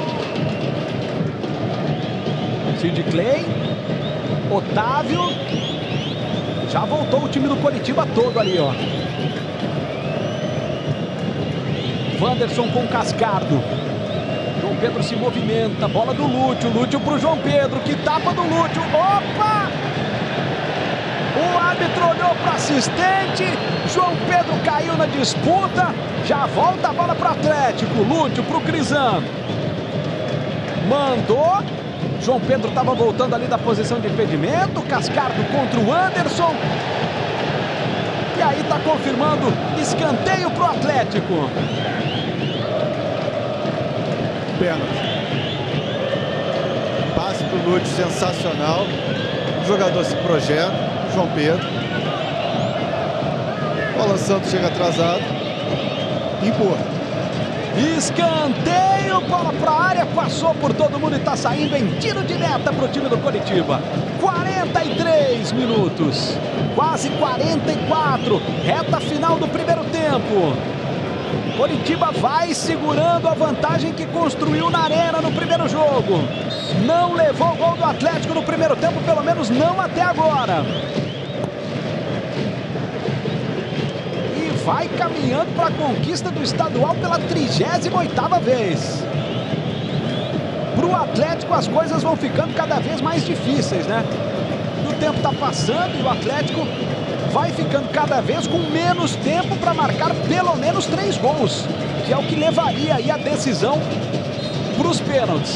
Sid Clay, Otávio. Já voltou o time do Coritiba todo ali, ó. Wanderson com Cascardo. João Pedro se movimenta, bola do Lúcio, Lúcio pro João Pedro, que tapa do Lúcio, opa! O árbitro olhou para assistente, João Pedro caiu na disputa, já volta a bola para o Atlético, Lúcio pro Crisan. Mandou, João Pedro estava voltando ali da posição de impedimento, Cascardo contra o Anderson. E aí está confirmando escanteio para o Atlético. Pênalti. Passe pro Lúcio, sensacional. O jogador se projeta, João Pedro. O Alan Santos chega atrasado. Empurra. Escanteio, bola para a área, passou por todo mundo e está saindo em tiro de meta para o time do Coritiba. 43 minutos, quase 44, reta final do primeiro tempo. Coritiba vai segurando a vantagem que construiu na Arena no primeiro jogo. Não levou o gol do Atlético no primeiro tempo, pelo menos não até agora. Vai caminhando para a conquista do estadual pela 38ª vez. Para o Atlético as coisas vão ficando cada vez mais difíceis, né? O tempo está passando e o Atlético vai ficando cada vez com menos tempo para marcar pelo menos 3 gols, que é o que levaria aí a decisão para os pênaltis.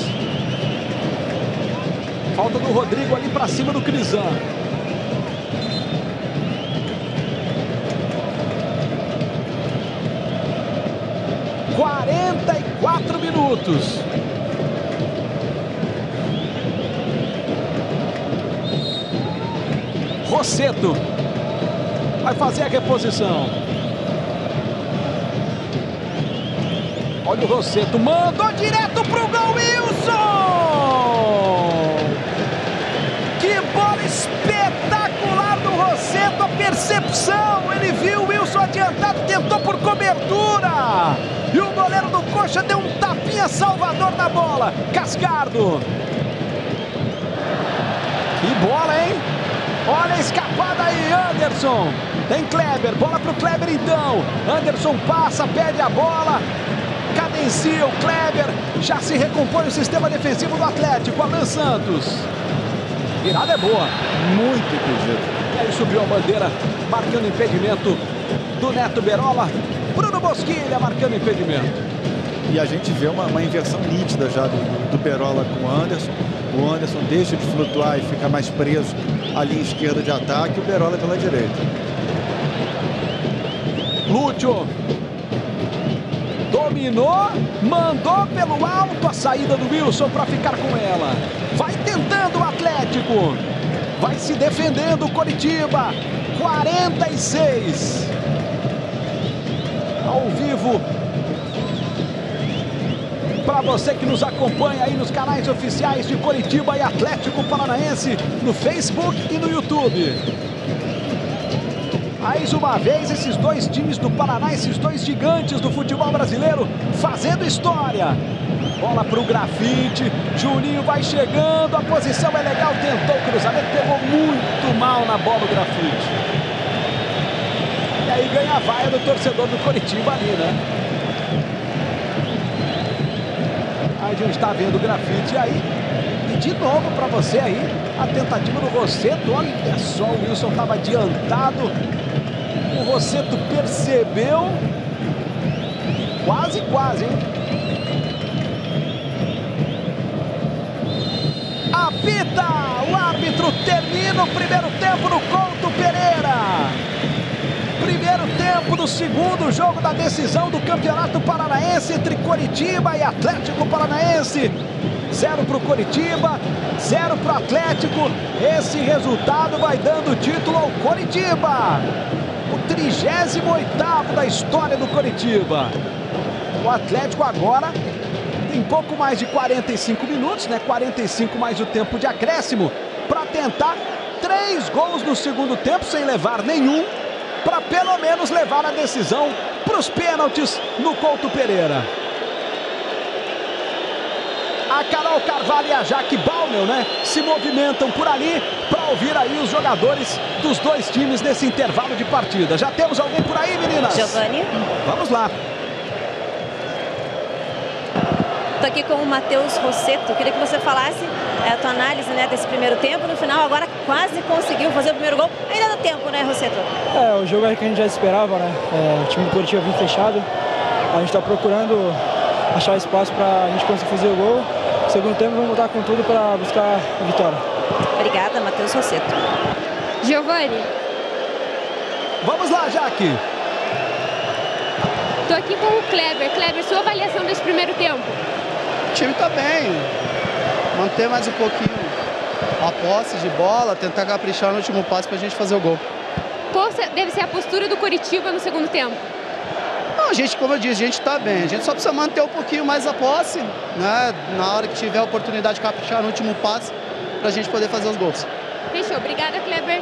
Falta do Rodrigo ali para cima do Crisan. Quatro minutos. Rossetto vai fazer a reposição. Olha o Rossetto, mandou direto pro gol, Wilson! Que bola espetacular do Rossetto, a percepção, ele viu o Wilson adiantado, tentou por cobertura. E o goleiro do Coxa deu um tapinha salvador na bola. Cascardo. Que bola, hein? Olha a escapada aí, Anderson. Tem Kleber, bola pro Kleber então. Anderson passa, perde a bola. Cadencia o Kleber. Já se recompõe o sistema defensivo do Atlético. Alan Santos. Virada é boa. Muito impedido. E aí subiu a bandeira, marcando impedimento do Neto Berola. Bruno Bosquilha marcando impedimento. E a gente vê uma inversão nítida já do Berola com o Anderson. O Anderson deixa de flutuar e fica mais preso à linha esquerda de ataque. O Berola pela direita. Lúcio. Dominou, mandou pelo alto a saída do Wilson para ficar com ela. Vai tentando o Atlético. Vai se defendendo o Coritiba. 46. Ao vivo, para você que nos acompanha aí nos canais oficiais de Coritiba e Atlético Paranaense, no Facebook e no YouTube. Mais uma vez, esses dois times do Paraná, esses dois gigantes do futebol brasileiro, fazendo história. Bola para o Grafite, Juninho vai chegando, a posição é legal, tentou o cruzamento, pegou muito mal na bola o Grafite. E aí ganha a vaia do torcedor do Coritiba ali, né? A gente está vendo o Grafite aí. E de novo para você aí, a tentativa do Rossetto. Olha só, o Wilson estava adiantado. O Rossetto percebeu. Quase, quase, hein? Apita! O árbitro termina o primeiro tempo no Couto Pereira. Primeiro tempo do segundo jogo da decisão do Campeonato Paranaense entre Coritiba e Atlético Paranaense. 0 para o Coritiba, 0 para o Atlético. Esse resultado vai dando o título ao Coritiba. O 38º da história do Coritiba. O Atlético agora tem pouco mais de 45 minutos, né? 45 mais o tempo de acréscimo, para tentar 3 gols no segundo tempo sem levar nenhum, para pelo menos levar a decisão para os pênaltis no Couto Pereira. A Carol Carvalho e a Jaque Baumel, né, se movimentam por ali para ouvir aí os jogadores dos dois times nesse intervalo de partida. Já temos alguém por aí, meninas? Giovani. Vamos lá. Estou aqui com o Matheus Rossetto. Queria que você falasse a tua análise, né, desse primeiro tempo. No final, agora quase conseguiu fazer o primeiro gol. Ainda dá tempo, né, Rossetto? O jogo é que a gente já esperava, né? O time do Coritiba vinha fechado. A gente está procurando achar espaço para a gente conseguir fazer o gol. No segundo tempo, vamos voltar com tudo para buscar a vitória. Obrigada, Matheus Rossetto. Giovani. Vamos lá, Jaque. Estou aqui com o Kleber. Kleber, sua avaliação desse primeiro tempo? O time está bem. Manter mais um pouquinho a posse de bola, tentar caprichar no último passe para a gente fazer o gol. Qual deve ser a postura do Coritiba no segundo tempo? Não, a gente, como eu disse, a gente está bem. A gente só precisa manter um pouquinho mais a posse, né? Na hora que tiver a oportunidade de caprichar no último passe, para a gente poder fazer os gols. Fechou. Obrigada, Kleber.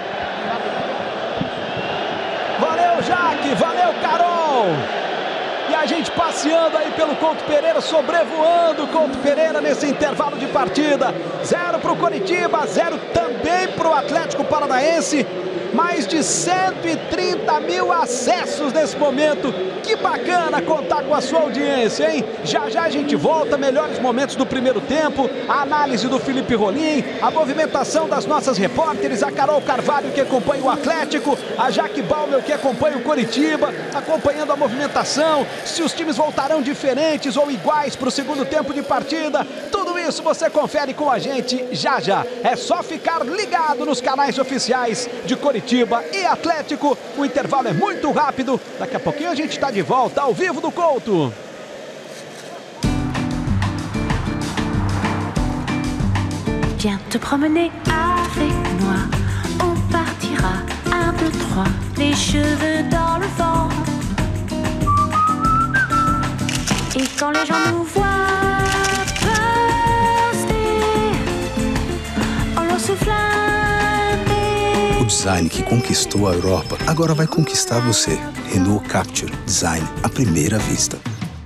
Valeu, Jaque. Valeu, Carol. E a gente passeando aí pelo Couto Pereira, sobrevoando o Couto Pereira nesse intervalo de partida. 0 para o Coritiba, 0 também para o Atlético Paranaense. Mais de 130 mil acessos nesse momento. Que bacana contar com a sua audiência, hein? Já já a gente volta, melhores momentos do primeiro tempo, a análise do Felipe Rolim, a movimentação das nossas repórteres, a Carol Carvalho que acompanha o Atlético, a Jaque Balmer que acompanha o Coritiba, acompanhando a movimentação, se os times voltarão diferentes ou iguais para o segundo tempo de partida. Tudo isso você confere com a gente já já. É só ficar ligado nos canais oficiais de Coritiba e Atlético. O intervalo é muito rápido. Daqui a pouquinho a gente está de volta ao vivo do Couto. Viens te promener avec moi. On partira 1, 2, 3, les cheveux dans le vent. Et quand les gens nous voient passer, on leur souffle un beijo. O design que conquistou a Europa agora vai conquistar você. Renault Capture. Design à primeira vista.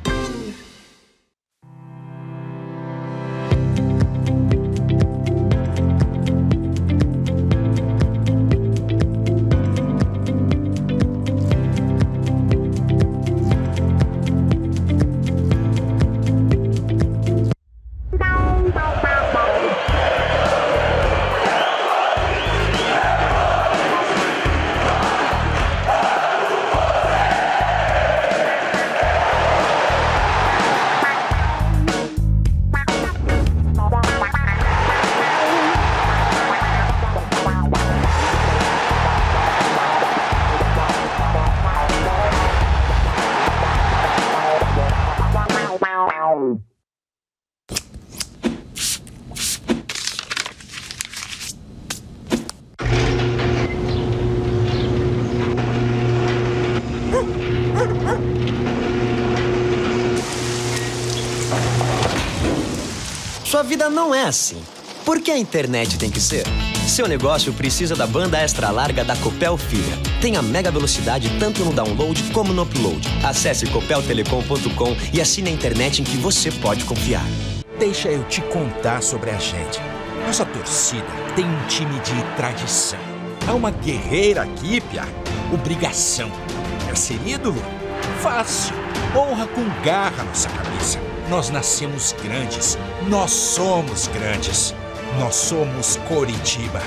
Sua vida não é assim. Por que a internet tem que ser? Seu negócio precisa da banda extra larga da Copel Fibra. Tem a mega velocidade tanto no download como no upload. Acesse copeltelecom.com e assine a internet em que você pode confiar. Deixa eu te contar sobre a gente. Nossa torcida tem um time de tradição. É uma guerreira aqui, Pia. Obrigação. Quer ser ídolo? Fácil. Honra com garra nossa cabeça. Nós nascemos grandes. Nós somos grandes. Nós somos Coritiba.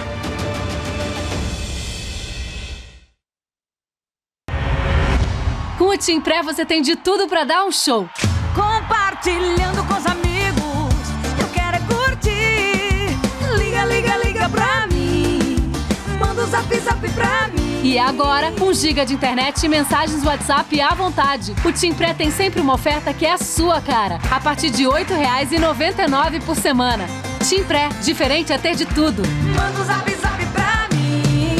Com o Tim Pré você tem de tudo pra dar um show. Compartilhando com os amigos, eu quero é curtir. Liga, liga, liga pra mim. Manda o zap, zap pra mim. E agora, 1 GB de internet e mensagens WhatsApp à vontade. O Tim Pré tem sempre uma oferta que é a sua cara. A partir de R$ 8,99 por semana. Tim Pré, diferente é ter de tudo. Manda o zap, zap pra mim.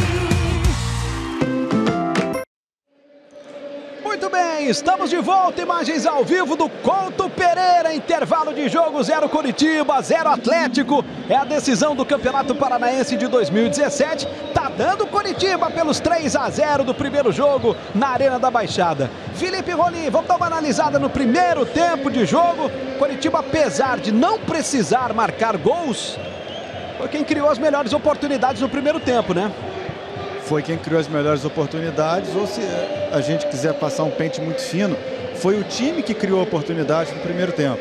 Muito bem, estamos de volta, imagens ao vivo do Couto Pereira, intervalo de jogo 0 Coritiba, 0 Atlético, é a decisão do Campeonato Paranaense de 2017, tá dando Coritiba pelos 3-0 do primeiro jogo na Arena da Baixada. Felipe Rolim, vamos dar uma analisada no primeiro tempo de jogo. Coritiba, apesar de não precisar marcar gols, foi quem criou as melhores oportunidades no primeiro tempo, né? Foi quem criou as melhores oportunidades, ou se a gente quiser passar um pente muito fino, foi o time que criou a oportunidade no primeiro tempo.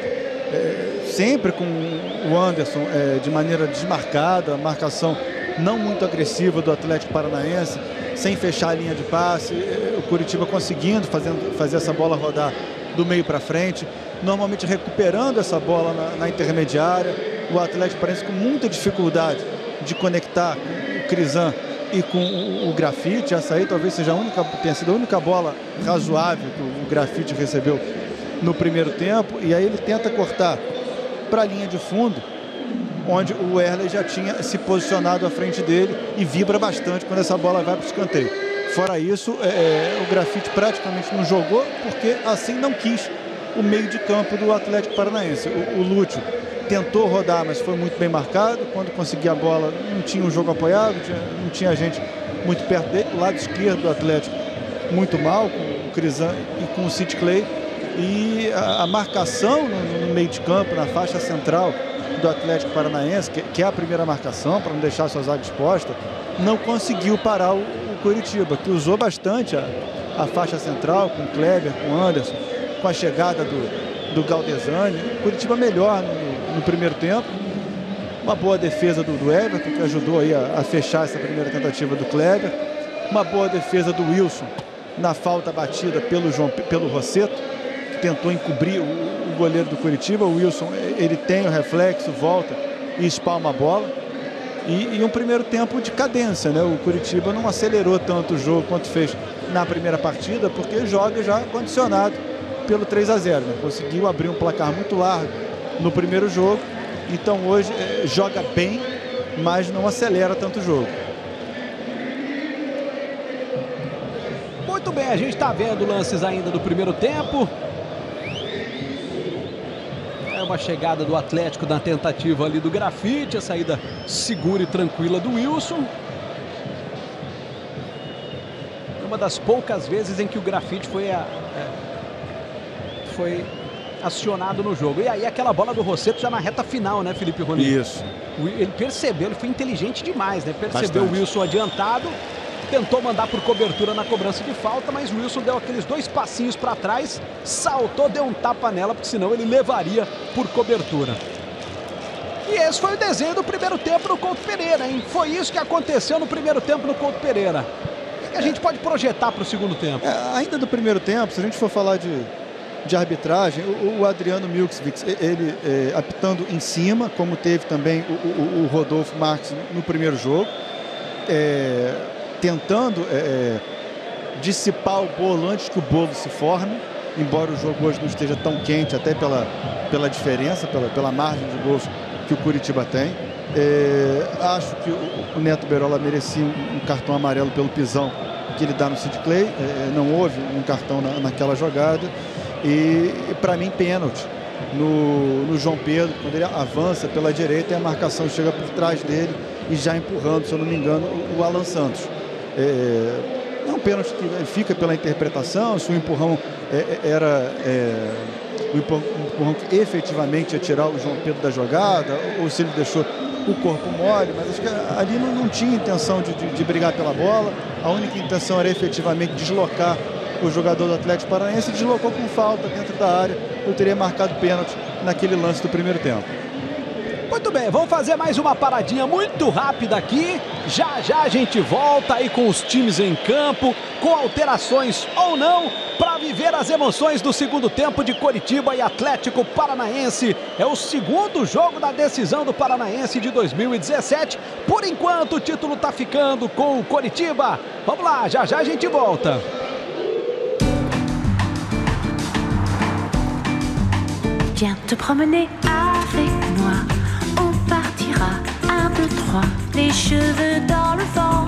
sempre com o Anderson de maneira desmarcada, marcação não muito agressiva do Atlético Paranaense, sem fechar a linha de passe, o Coritiba conseguindo fazer essa bola rodar do meio para frente, normalmente recuperando essa bola na intermediária, o Atlético Paranaense com muita dificuldade de conectar o Crisan e com o Grafite. Essa aí talvez tenha sido a única bola razoável que o Grafite recebeu no primeiro tempo, e aí ele tenta cortar para a linha de fundo, onde o Erley já tinha se posicionado à frente dele e vibra bastante quando essa bola vai para o escanteio. Fora isso, o Grafite praticamente não jogou, porque assim não quis o meio de campo do Atlético Paranaense. O Lúcio tentou rodar, mas foi muito bem marcado. Quando conseguia a bola, não tinha um jogo apoiado, não tinha gente muito perto dele. O lado esquerdo do Atlético muito mal, com o Crisan e com o Sid Clay. E a marcação no meio de campo, na faixa central do Atlético Paranaense, que é a primeira marcação, para não deixar a sua zaga exposta, não conseguiu parar o Coritiba, que usou bastante a faixa central, com o Kleber, com o Anderson, com a chegada do Galdesani. O Coritiba melhor no primeiro tempo. Uma boa defesa do Everton, que ajudou aí a fechar essa primeira tentativa do Kleber. Uma boa defesa do Wilson na falta batida pelo Rossetto, que tentou encobrir o goleiro do Coritiba. O Wilson, ele tem o reflexo, volta e espalma a bola. E um primeiro tempo de cadência, né? O Coritiba não acelerou tanto o jogo quanto fez na primeira partida, porque joga já condicionado pelo 3-0, né? Conseguiu abrir um placar muito largo no primeiro jogo, então hoje joga bem, mas não acelera tanto o jogo. Muito bem, a gente está vendo lances ainda do primeiro tempo. Uma chegada do Atlético na tentativa ali do Grafite, a saída segura e tranquila do Wilson. Uma das poucas vezes em que o Grafite foi acionado no jogo. E aí aquela bola do Rossetto já na reta final, né, Felipe Rony? Isso. Ele percebeu, ele foi inteligente demais, né? Percebeu Bastante. o Wilson adiantado, tentou mandar por cobertura na cobrança de falta, mas o Wilson deu aqueles 2 passinhos para trás, saltou, deu um tapa nela, porque senão ele levaria por cobertura. E esse foi o desenho do primeiro tempo no Couto Pereira, hein? Foi isso que aconteceu no primeiro tempo no Couto Pereira. O que a gente pode projetar para o segundo tempo? Ainda do primeiro tempo, se a gente for falar de arbitragem, o Adriano Milksvix, ele apitando em cima, como teve também o Rodolfo Marques no primeiro jogo, tentando dissipar o bolo antes que o bolo se forme, embora o jogo hoje não esteja tão quente, até pela diferença, pela margem de gols que o Coritiba tem. Acho que o Neto Berola merecia um cartão amarelo pelo pisão que ele dá no Sid Clay. Não houve um cartão naquela jogada. E para mim, pênalti no João Pedro, quando ele avança pela direita e a marcação chega por trás dele e já empurrando, se eu não me engano, o Alan Santos. É um pênalti que fica pela interpretação, se o empurrão era o empurrão que efetivamente ia tirar o João Pedro da jogada, ou se ele deixou o corpo mole, mas acho que ali não tinha intenção de brigar pela bola. A única intenção era efetivamente deslocar o jogador do Atlético Paranaense, deslocou com falta dentro da área. Eu teria marcado pênalti naquele lance do primeiro tempo. Muito bem, vamos fazer mais uma paradinha muito rápida aqui. Já já a gente volta aí com os times em campo, com alterações ou não, para viver as emoções do segundo tempo de Coritiba e Atlético Paranaense. É o segundo jogo da decisão do Paranaense de 2017. Por enquanto o título está ficando com o Coritiba. Vamos lá, já já a gente volta. Viens te promener avec moi, on partira 1, 2, 3, les cheveux dans le vent.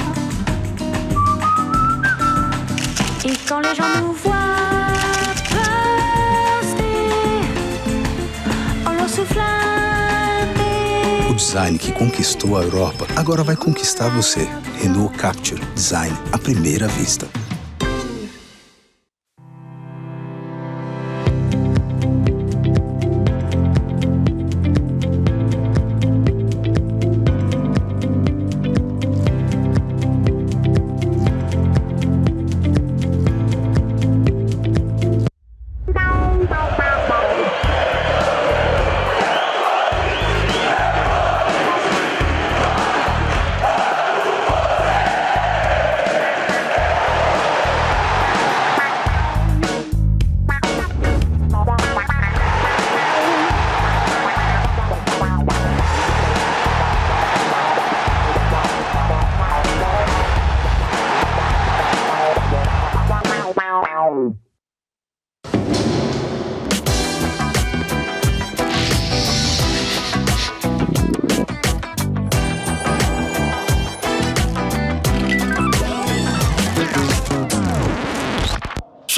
Et quand les gens nous voient passer, on leur souffle un baiser. O design que conquistou a Europa agora vai conquistar você. Renault Capture Design à primeira vista.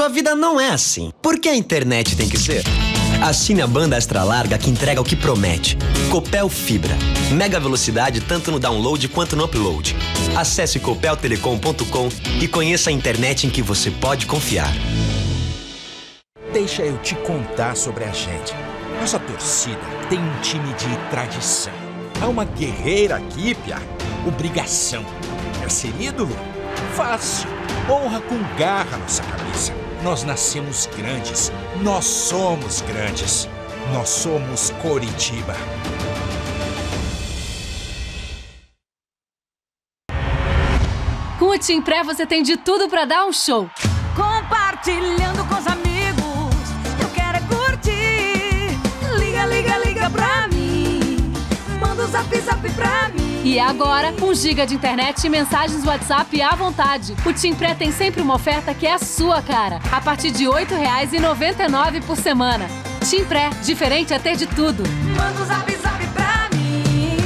Sua vida não é assim. Por que a internet tem que ser? Assine a banda extra larga que entrega o que promete. Copel Fibra. Mega velocidade tanto no download quanto no upload. Acesse copeltelecom.com e conheça a internet em que você pode confiar. Deixa eu te contar sobre a gente. Nossa torcida tem um time de tradição. É uma guerreira aqui, piá. Obrigação. É ser ídolo? Fácil. Honra com garra nossa cabeça. Nós nascemos grandes. Nós somos grandes. Nós somos Coritiba. Com o Tim Pré você tem de tudo pra dar um show. Compartilhando com os amigos, eu quero é curtir. Liga, liga, liga pra mim. Manda o zap, zap pra mim. E agora, 1 GB de internet e mensagens WhatsApp à vontade. O Tim Pré tem sempre uma oferta que é a sua cara. A partir de R$ 8,99 por semana. Tim Pré, diferente é ter de tudo. Manda o zap, zap pra mim.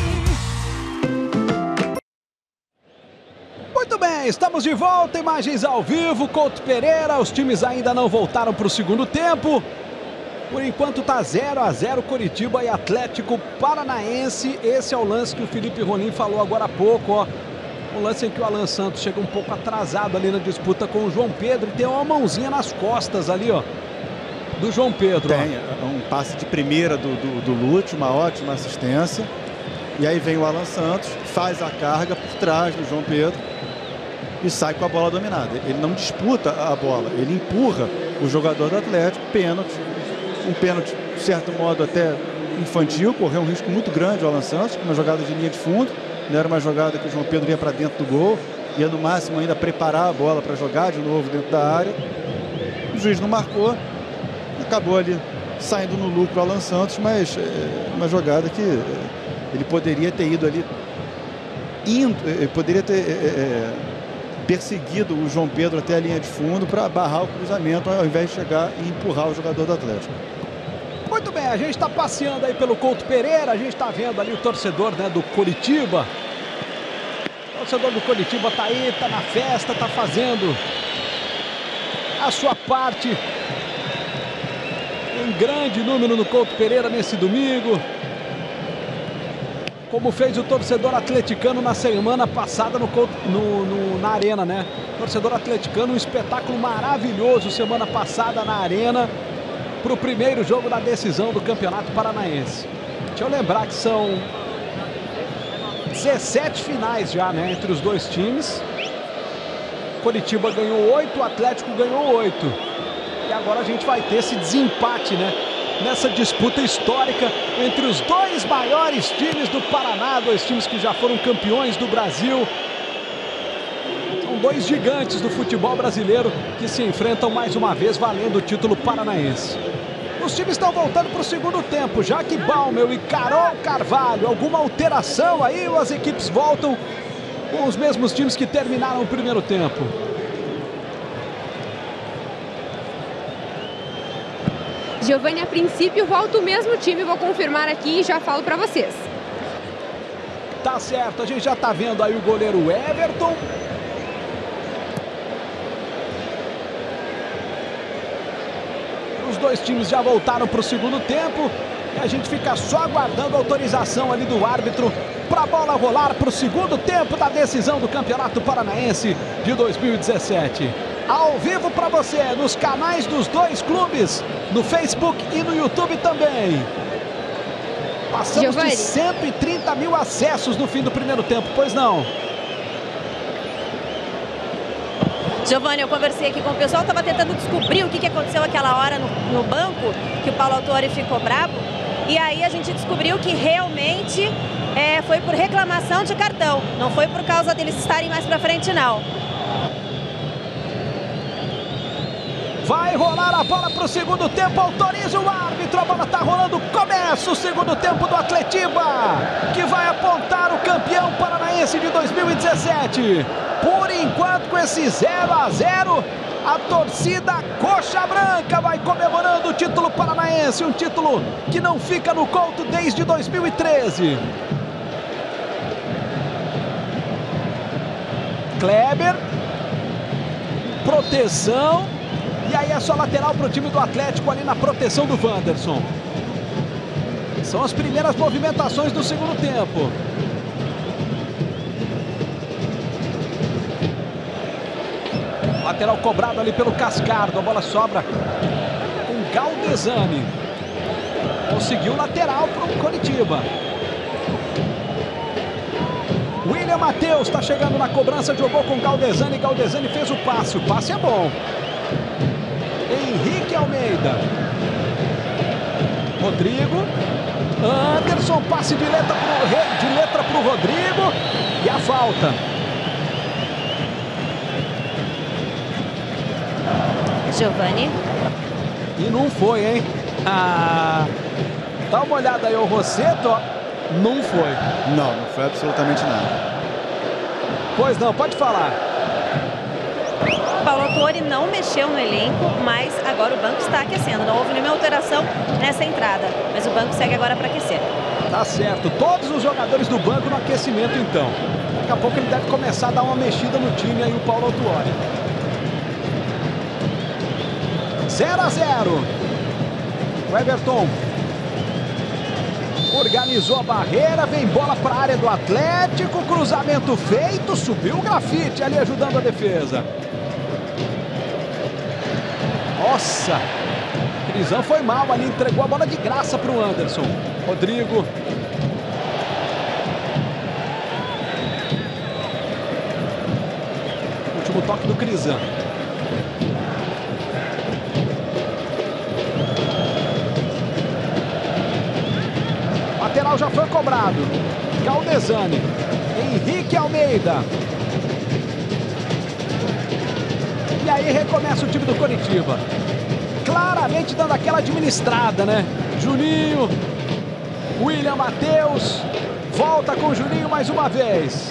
Muito bem, estamos de volta, imagens ao vivo, Couto Pereira, os times ainda não voltaram para o segundo tempo. Por enquanto tá 0-0 Coritiba e Atlético Paranaense. Esse é o lance que o Felipe Rolim falou agora há pouco, ó. Um lance em que o Alan Santos chega um pouco atrasado ali na disputa com o João Pedro e tem uma mãozinha nas costas ali, ó, do João Pedro. Tem, um passe de primeira do Lúcio, uma ótima assistência. E aí vem o Alan Santos, faz a carga por trás do João Pedro e sai com a bola dominada. Ele não disputa a bola, ele empurra o jogador do Atlético, pênalti. Um pênalti, de certo modo, até infantil, correu um risco muito grande o Alan Santos, uma jogada de linha de fundo, não era uma jogada que o João Pedro ia para dentro do gol, ia no máximo ainda preparar a bola para jogar de novo dentro da área. O juiz não marcou, acabou ali saindo no lucro o Alan Santos, mas uma jogada que ele poderia ter ido ali, poderia ter perseguido o João Pedro até a linha de fundo para barrar o cruzamento, ao invés de chegar e empurrar o jogador do Atlético. Muito bem, a gente está passeando aí pelo Couto Pereira, a gente está vendo ali o torcedor, né, do Coritiba. O torcedor do Coritiba tá aí, tá na festa, tá fazendo a sua parte em grande número no Couto Pereira nesse domingo. Como fez o torcedor atleticano na semana passada na Arena, né? Torcedor atleticano, um espetáculo maravilhoso semana passada na Arena para o primeiro jogo da decisão do Campeonato Paranaense. Deixa eu lembrar que são 17 finais já, né? Entre os dois times. Coritiba ganhou 8, o Atlético ganhou 8. E agora a gente vai ter esse desempate, né? Nessa disputa histórica entre os dois maiores times do Paraná, dois times que já foram campeões do Brasil. São dois gigantes do futebol brasileiro que se enfrentam mais uma vez valendo o título paranaense. Os times estão voltando para o segundo tempo. Jaque Balmel e Carol Carvalho. Alguma alteração aí ou as equipes voltam com os mesmos times que terminaram o primeiro tempo? Giovani, a princípio volta o mesmo time, vou confirmar aqui e já falo para vocês. Tá certo, a gente já tá vendo aí o goleiro Everton. Os dois times já voltaram para o segundo tempo e a gente fica só aguardando a autorização ali do árbitro para a bola rolar para o segundo tempo da decisão do Campeonato Paranaense de 2017. Ao vivo para você, nos canais dos dois clubes, no Facebook e no YouTube também. Passamos Giovani, de 130 mil acessos no fim do primeiro tempo, pois não? Giovani, eu conversei aqui com o pessoal, estava tentando descobrir o que aconteceu aquela hora no banco, que o Paulo Autori ficou bravo. E aí a gente descobriu que realmente foi por reclamação de cartão, não foi por causa deles estarem mais para frente, não. Vai rolar a bola para o segundo tempo, autoriza o árbitro, a bola está rolando, começa o segundo tempo do Atletiba, que vai apontar o campeão paranaense de 2017. Por enquanto, com esse 0-0, a torcida Coxa Branca vai comemorando o título paranaense, um título que não fica no Couto desde 2013. Kleber, proteção. E aí é só lateral para o time do Atlético ali na proteção do Wanderson. São as primeiras movimentações do segundo tempo. Lateral cobrado ali pelo Cascardo. A bola sobra com Galdesani. Conseguiu lateral para o Coritiba. William Matheus está chegando na cobrança. Jogou com Galdesani. Galdesani fez o passe. O passe é bom. Henrique Almeida. Rodrigo. Anderson. Passe de letra para o Rodrigo. E a falta. Giovani. E não foi, hein? Dá uma olhada aí, o Rosseto. Não foi. Não foi absolutamente nada. Pois não, pode falar. Paulo Autuori não mexeu no elenco, mas agora o banco está aquecendo. Não houve nenhuma alteração nessa entrada, mas o banco segue agora para aquecer. Tá certo. Todos os jogadores do banco no aquecimento, então. Daqui a pouco ele deve começar a dar uma mexida no time aí, o Paulo Autuori. 0-0. O Everton organizou a barreira, vem bola para a área do Atlético, cruzamento feito, subiu o Grafite ali ajudando a defesa. Nossa, Crisão foi mal ali, entregou a bola de graça para o Anderson. Rodrigo. Último toque do Crisão. Lateral já foi cobrado. Galdesani. Henrique Almeida. E aí recomeça o time do Coritiba. Claramente dando aquela administrada, né? Juninho. William Matheus. Volta com o Juninho mais uma vez.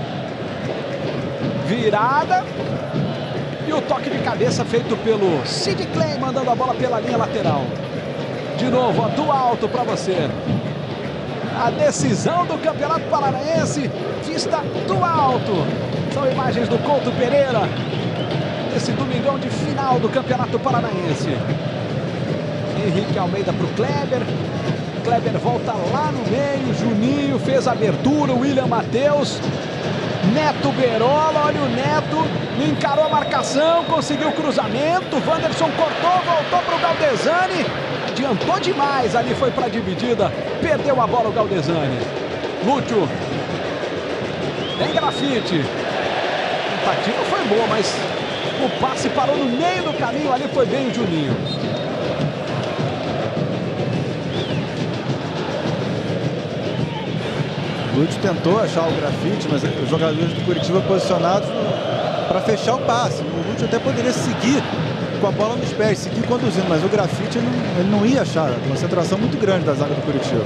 Virada. E o toque de cabeça feito pelo Sid Clay, mandando a bola pela linha lateral. De novo, ó, do alto para você. A decisão do Campeonato Paranaense, vista do alto. São imagens do Couto Pereira, esse domingão de final do Campeonato Paranaense. Henrique Almeida para o Kleber. Kleber volta lá no meio. Juninho fez a abertura. William Matheus. Neto Berola, olha o Neto. Encarou a marcação, conseguiu o cruzamento. Wanderson cortou, voltou para o Galdesani. Adiantou demais, ali foi para a dividida. Perdeu a bola o Galdesani. Lúcio. Tem Grafite. A tentativa foi boa, mas o passe parou no meio do caminho. Ali foi bem o Juninho. Lúcio tentou achar o Grafite, mas os jogadores do Coritiba posicionados para fechar o passe. O Lúcio até poderia seguir com a bola nos pés, seguir conduzindo, mas o Grafite ele não ia achar. Uma concentração muito grande da zaga do Coritiba.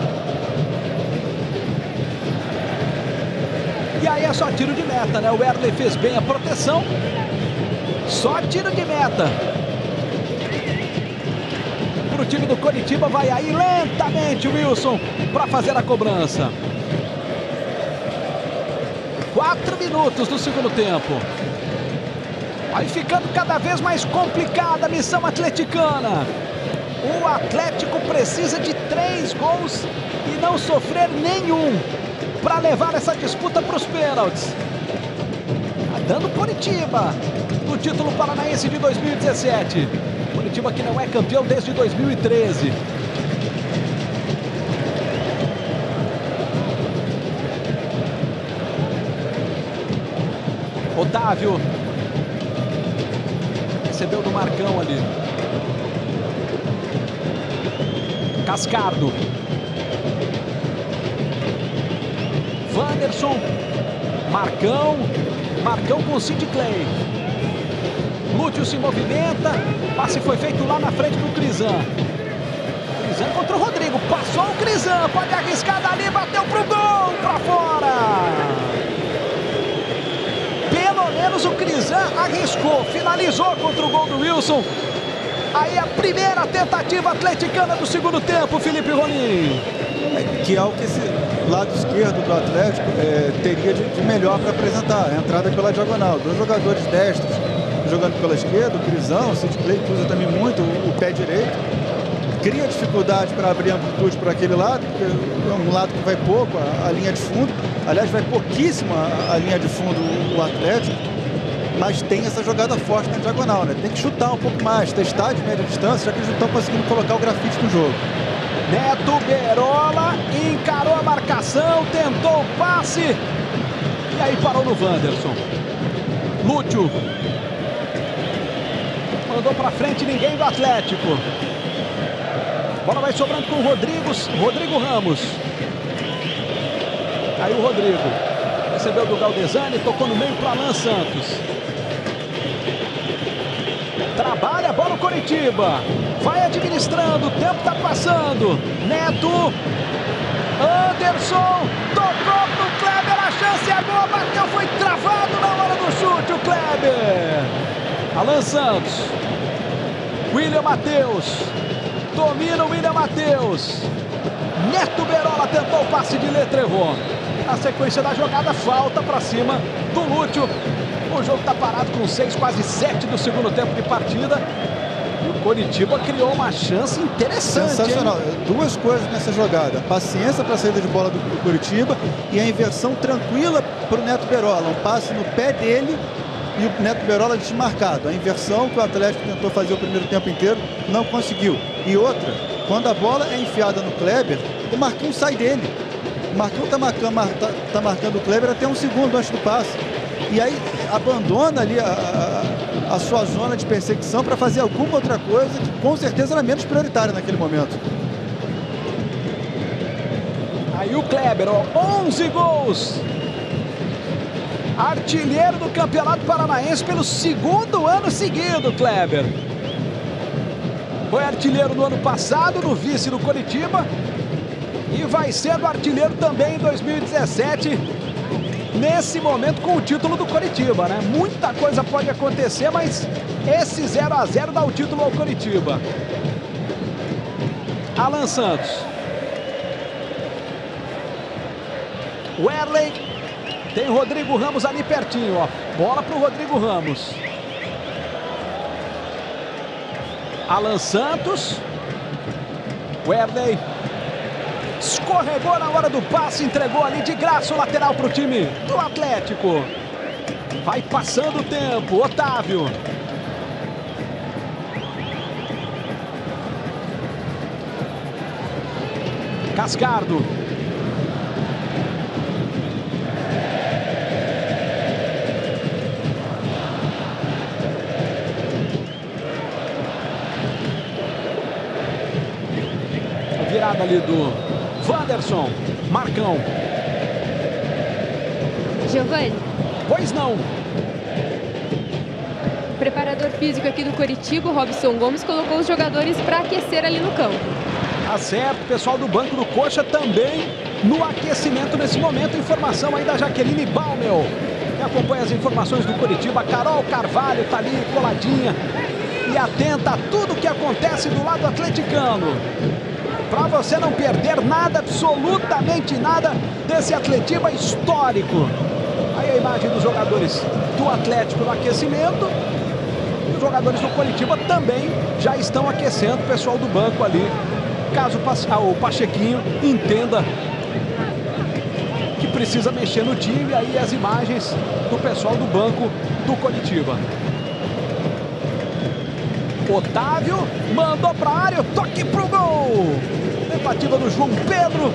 E aí é só tiro de meta, né? O Erley fez bem a proteção. Só tiro de meta. Para o time do Coritiba, vai aí lentamente o Wilson para fazer a cobrança. 4 minutos do segundo tempo. Vai ficando cada vez mais complicada a missão atleticana. O Atlético precisa de 3 gols e não sofrer nenhum para levar essa disputa para os pênaltis. Tá dando Coritiba no título paranaense de 2017. Coritiba que não é campeão desde 2013. Otávio. Recebeu do Marcão ali. Cascardo. Wanderson. Marcão. Marcão com Sid Clay. Lúcio se movimenta. Passe foi feito lá na frente do Crisão. Crisão contra o Rodrigo. Passou o Crisão. Pode arriscar dali. Bateu pro gol. Pra fora. Pelo menos o Crisão arriscou. Finalizou contra o gol do Wilson. Aí a primeira tentativa atleticana do segundo tempo, Felipe Rolim. Que é o que esse lado esquerdo do Atlético teria de melhor para apresentar. A entrada pela diagonal. 2 jogadores destros jogando pela esquerda, o Crisão, o Sid Clay, que usa também muito o pé direito. Cria dificuldade para abrir amplitude para aquele lado, porque é um lado que vai pouco, a linha de fundo. Aliás, vai pouquíssimo a linha de fundo o Atlético, mas tem essa jogada forte na diagonal, né? Tem que chutar um pouco mais, testar de média distância, já que eles não estão conseguindo colocar o grafite no jogo. Neto Berola encarou a marcação, tentou o passe e aí parou no Wanderson. Lúcio mandou para frente, ninguém do Atlético. Bola vai sobrando com o Rodrigo Ramos. Aí o Rodrigo recebeu do Galdesani, tocou no meio para Alan Santos. Trabalha a bola o Coritiba. Vai administrando, o tempo está passando. Neto. Anderson. Tocou pro Kleber, a chance é boa. Bateu, foi travado na hora do chute o Kleber. Alan Santos. William Matheus. Domina o William Matheus. Neto Berola tentou o passe de Letrevon. Na sequência da jogada, falta para cima do Lúcio. O jogo está parado com 6, quase 7 do segundo tempo de partida. E o Coritiba criou uma chance interessante. Sensacional. Duas coisas nessa jogada. Paciência para a saída de bola do Coritiba e a inversão tranquila para o Neto Berola. Um passe no pé dele e o Neto Berola desmarcado. A inversão que o Atlético tentou fazer o primeiro tempo inteiro não conseguiu. E outra, quando a bola é enfiada no Kleber, o Marquinhos sai dele. O Marquinhos está marcando o Kleber até um segundo antes do passe. E aí abandona ali a sua zona de perseguição para fazer alguma outra coisa que com certeza era menos prioritária naquele momento. Aí o Kleber, ó, 11 gols. Artilheiro do Campeonato Paranaense pelo segundo ano seguido, Kleber. Foi artilheiro no ano passado, no vice do Coritiba. E vai ser artilheiro também em 2017. Nesse momento com o título do Coritiba, né? Muita coisa pode acontecer, mas esse 0-0 dá o título ao Coritiba. Alan Santos. Werley. Tem Rodrigo Ramos ali pertinho, ó. Bola para o Rodrigo Ramos. Alan Santos. Werley. Escorregou na hora do passe, entregou ali de graça o lateral para o time do Atlético. Vai passando o tempo, Otávio. Cascardo. A virada ali do Wanderson, Marcão. Giovani. Pois não. O preparador físico aqui do Coritiba, Robson Gomes, colocou os jogadores para aquecer ali no campo. Tá certo, o pessoal do banco do Coxa também no aquecimento nesse momento. Informação aí da Jaqueline Baumel, que acompanha as informações do Coritiba. Carol Carvalho tá ali coladinha e atenta a tudo que acontece do lado atleticano. Para você não perder nada, absolutamente nada desse Atletiba histórico. Aí a imagem dos jogadores do Atlético no aquecimento. E os jogadores do Coritiba também já estão aquecendo. O pessoal do banco ali, caso o Pachequinho entenda que precisa mexer no time. Aí as imagens do pessoal do banco do Coritiba. Otávio mandou para a área, toque pro gol. Tentativa do João Pedro.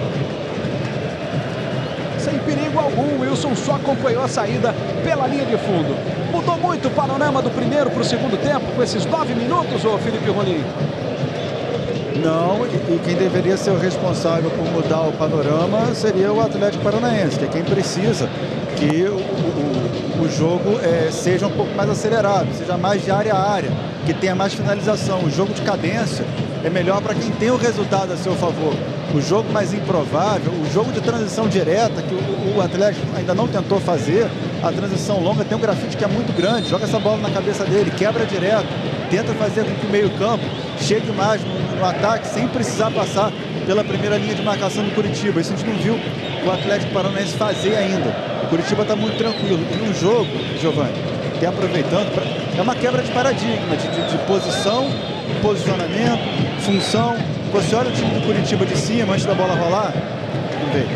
Sem perigo algum, Wilson só acompanhou a saída pela linha de fundo. Mudou muito o panorama do primeiro para o segundo tempo com esses 9 minutos, ô Felipe Rolim? Não, e quem deveria ser o responsável por mudar o panorama seria o Atlético Paranaense, que é quem precisa que o jogo seja um pouco mais acelerado, seja mais de área a área, que tenha mais finalização. O jogo de cadência é melhor para quem tem o resultado a seu favor. O jogo mais improvável, o jogo de transição direta, que o Atlético ainda não tentou fazer, a transição longa tem um grafite que é muito grande, joga essa bola na cabeça dele, quebra direto, tenta fazer com que o meio-campo chegue mais no ataque sem precisar passar pela primeira linha de marcação do Coritiba. Isso a gente não viu o Atlético Paranaense fazer ainda. O Coritiba está muito tranquilo. E no jogo, Giovani, até aproveitando. É uma quebra de paradigma, de posição, posicionamento, função. Você olha o time do Curitiba de cima, antes da bola rolar. Vamos ver.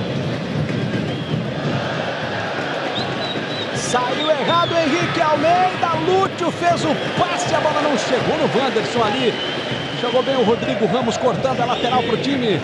Saiu errado o Henrique Almeida, Lúcio fez o passe, a bola não chegou no Wanderson ali. Chegou bem o Rodrigo Ramos cortando a lateral para o time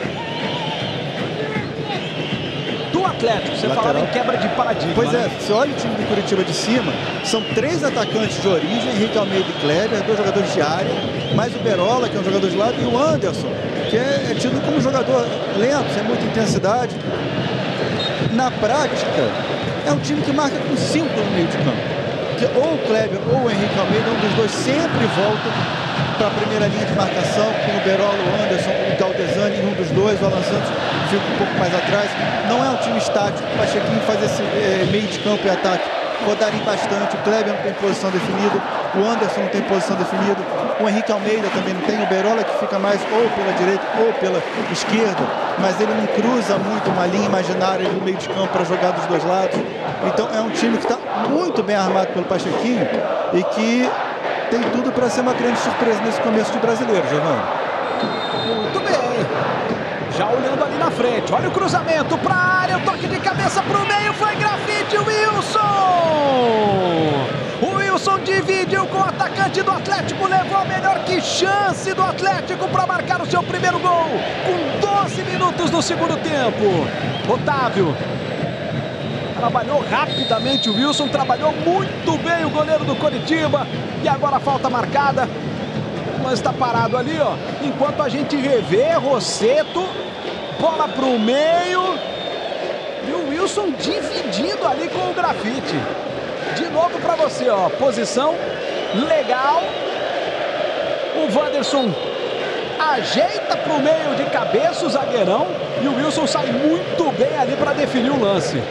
do Atlético. Você falava em quebra de paradigma. Pois é, né? você olha o time do Curitiba de cima, são 3 atacantes de origem, Henrique Almeida e Kleber, 2 jogadores de área, mais o Berola, que é um jogador de lado, e o Anderson, que é tido como um jogador lento, sem muita intensidade. Na prática, é um time que marca com 5 no meio de campo. Que ou o Kleber ou o Henrique Almeida, um dos dois sempre volta para a primeira linha de marcação, com o Berola, o Anderson, o Galdesani, e um dos dois, o Alan Santos, fica um pouco mais atrás. Não é um time estático, o Pachequinho faz esse meio de campo e ataque, rodarem bastante. O Kleber não tem posição definida, o Anderson não tem posição definida, o Henrique Almeida também não tem, o Berola que fica mais ou pela direita ou pela esquerda, mas ele não cruza muito uma linha imaginária no meio de campo para jogar dos dois lados. Então é um time que está muito bem armado pelo Pachequinho e que tem tudo para ser uma grande surpresa nesse começo de Brasileiro, Giovanni. Muito bem. Já olhando ali na frente, olha o cruzamento para a área, o toque de cabeça para o meio, foi Grafite, Wilson! O Wilson dividiu com o atacante do Atlético, levou a melhor que chance do Atlético para marcar o seu primeiro gol, com 12 minutos do segundo tempo. Otávio trabalhou rapidamente, o Wilson trabalhou muito bem o goleiro do Coritiba, e agora a falta marcada. Mas está parado ali, ó, enquanto a gente revê Rosseto, bola para o meio, e o Wilson dividindo ali com o Grafite. De novo para você, ó, posição legal, o Wanderson ajeita para o meio de cabeça o zagueirão, e o Wilson sai muito bem ali para definir o lance.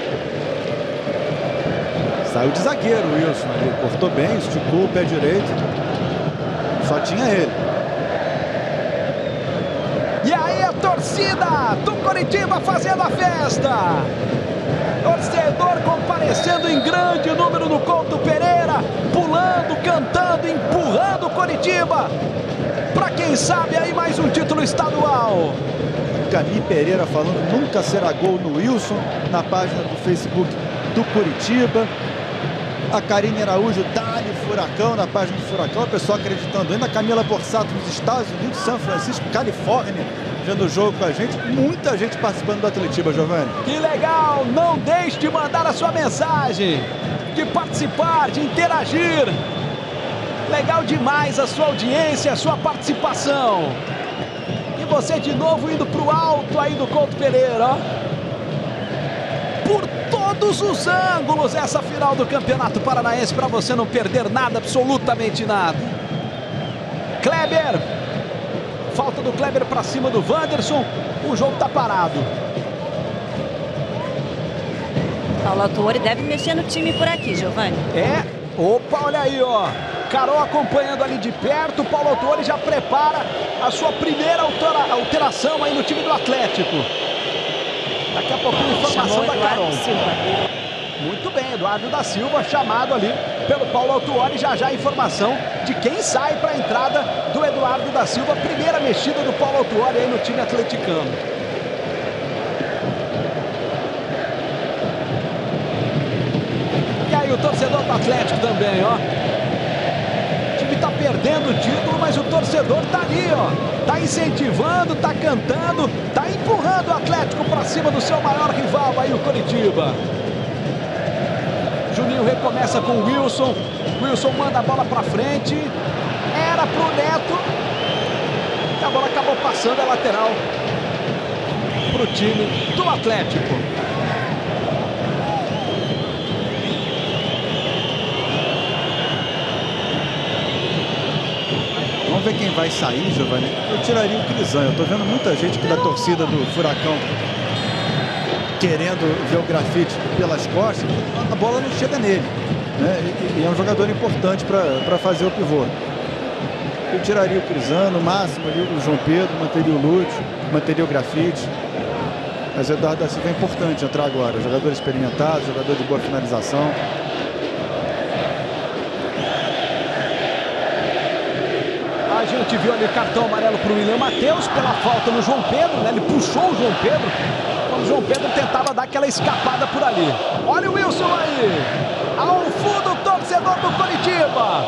Saiu de zagueiro o Wilson ali, cortou bem, esticou o pé direito. Só tinha ele. E aí a torcida do Coritiba fazendo a festa. Torcedor comparecendo em grande número no Couto Pereira, pulando, cantando, empurrando o Coritiba para quem sabe aí mais um título estadual. Camille Pereira falando nunca será gol no Wilson na página do Facebook do Coritiba. A Karine Araújo, Dali Furacão, na página do Furacão, o pessoal acreditando ainda. A Camila Borsato nos Estados Unidos, São Francisco, Califórnia, vendo o jogo com a gente. Muita gente participando do Atletiba, Giovanni. Que legal! Não deixe de mandar a sua mensagem, de participar, de interagir. Legal demais a sua audiência, a sua participação. E você de novo indo para o alto aí do Couto Pereira, ó. Por todos os ângulos, essa final do Campeonato Paranaense, para você não perder nada, absolutamente nada. Kleber, falta do Kleber para cima do Wanderson, o jogo tá parado. Paulo Autuori deve mexer no time por aqui, Giovanni. É, opa, olha aí, ó. Carol acompanhando ali de perto, o Paulo Autuori já prepara a sua primeira alteração aí no time do Atlético. Daqui a pouquinho informação da Carol. Muito bem, Eduardo da Silva chamado ali pelo Paulo Autuori. Já já a informação de quem sai para a entrada do Eduardo da Silva. Primeira mexida do Paulo Autuori aí no time atleticano. E aí o torcedor do Atlético também, ó. O time tá perdendo o título, mas o torcedor tá ali, ó. Tá incentivando, tá cantando, tá empurrando o Atlético para cima do seu maior rival aí, o Coritiba. Juninho recomeça com o Wilson. Wilson manda a bola para frente. Era pro Neto. E a bola acabou passando a lateral pro time do Atlético. Vamos ver quem vai sair, Giovanni. Eu tiraria o Crisan. Eu tô vendo muita gente aqui da torcida do Furacão querendo ver o Grafite pelas costas. A bola não chega nele, né? E é um jogador importante para fazer o pivô. Eu tiraria o Crisan, no máximo ali o João Pedro, manteria o Lúcio, manteria o Grafite. Mas o Eduardo da Silva é importante entrar agora. Jogador experimentado, jogador de boa finalização. A gente viu ali cartão amarelo para o William Matheus pela falta no João Pedro, né? Ele puxou o João Pedro quando o João Pedro tentava dar aquela escapada por ali. Olha o Wilson aí, ao fundo, o torcedor do Coritiba,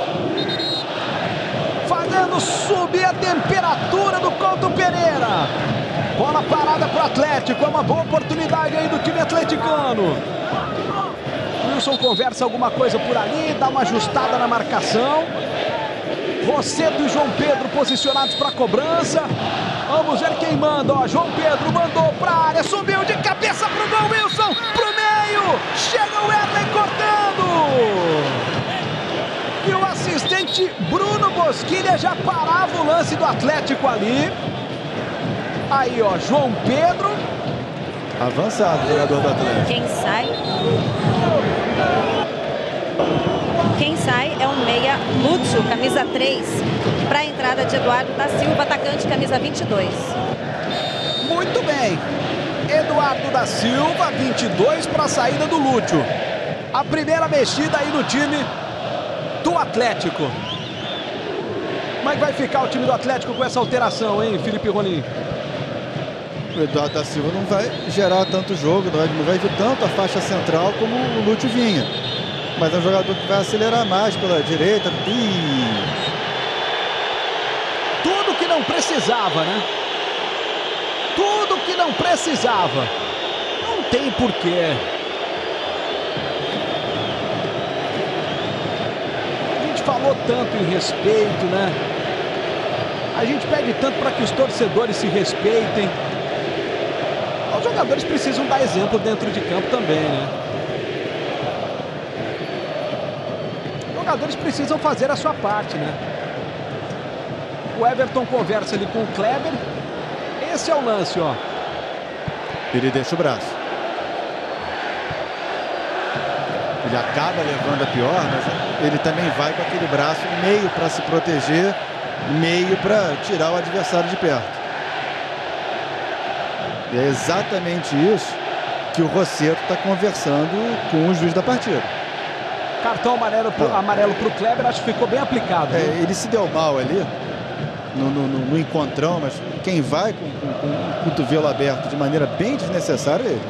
fazendo subir a temperatura do Couto Pereira. Bola parada para o Atlético, é uma boa oportunidade aí do time atleticano. Wilson conversa alguma coisa por ali, dá uma ajustada na marcação. Rosseto e João Pedro posicionados para a cobrança. Vamos ver quem manda, ó. João Pedro mandou para a área, subiu de cabeça pro gol, Wilson, pro meio. Chega o Erlen cortando. E o assistente Bruno Bosquilha já parava o lance do Atlético ali. Aí, ó, João Pedro. Avançado, jogador do Atlético. Quem sai é o meia Lúcio, camisa 3, para a entrada de Eduardo da Silva, atacante, camisa 22. Muito bem. Eduardo da Silva, 22, para a saída do Lúcio. A primeira mexida aí no time do Atlético. Como é que vai ficar o time do Atlético com essa alteração, hein, Felipe Rolim? O Eduardo da Silva não vai gerar tanto jogo, não vai vir tanto a faixa central como o Lúcio vinha. Mas é um jogador que vai acelerar mais pela direita. Tudo que não precisava, né? Tudo que não precisava. Não tem porquê. A gente falou tanto em respeito, né? A gente pede tanto para que os torcedores se respeitem. Os jogadores precisam dar exemplo dentro de campo também, né? Os jogadores precisam fazer a sua parte, né? O Everton conversa ali com o Kleber. Esse é o lance, ó. Ele deixa o braço. Ele acaba levando a pior, mas ele também vai com aquele braço meio para se proteger, meio para tirar o adversário de perto. E é exatamente isso que o Rosseto está conversando com o juiz da partida. Cartão amarelo para o Kleber, acho que ficou bem aplicado. Ele se deu mal ali no encontrão, mas quem vai com o cotovelo aberto de maneira bem desnecessária é ele.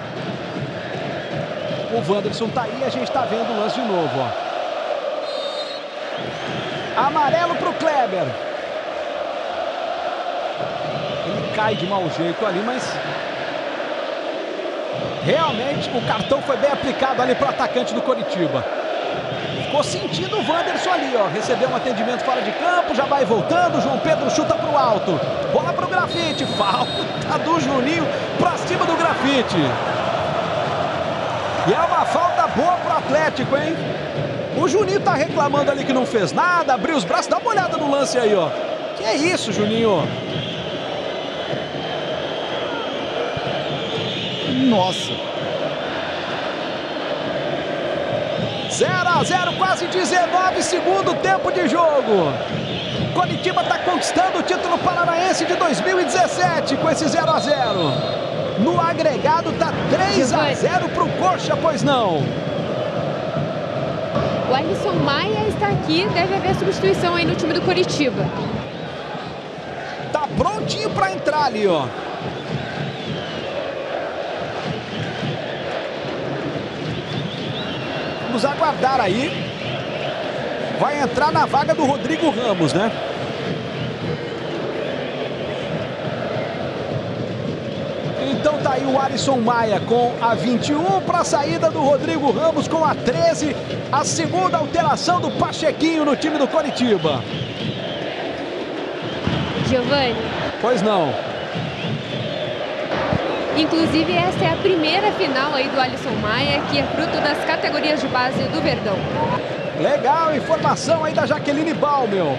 O Wanderson tá aí, a gente tá vendo o lance de novo, ó. Amarelo para o Kleber. Cai de mau jeito ali, mas realmente o cartão foi bem aplicado ali para o atacante do Coritiba. Ficou sentindo o Wanderson ali, ó. Recebeu um atendimento fora de campo, já vai voltando. João Pedro chuta para o alto. Bola para o Grafite. Falta do Juninho para cima do Grafite. E é uma falta boa para o Atlético, hein? O Juninho tá reclamando ali que não fez nada, abriu os braços. Dá uma olhada no lance aí, ó. Que é isso, Juninho? Nossa. 0-0, quase 19 segundo tempo de jogo. Coritiba está conquistando o título paranaense de 2017 com esse 0-0. No agregado tá 3-0 pro Coxa, pois não? O Alisson Maia está aqui, deve haver substituição aí no time do Coritiba. Tá prontinho para entrar ali, ó. Vamos aguardar aí. Vai entrar na vaga do Rodrigo Ramos, né? Então tá aí o Alisson Maia com a 21 para a saída do Rodrigo Ramos com a 13. A segunda alteração do Pachequinho no time do Coritiba. Giovanni. Pois não. Inclusive, essa é a primeira final aí do Alisson Maia, que é fruto das categorias de base do Verdão. Legal, informação aí da Jaqueline Balmel.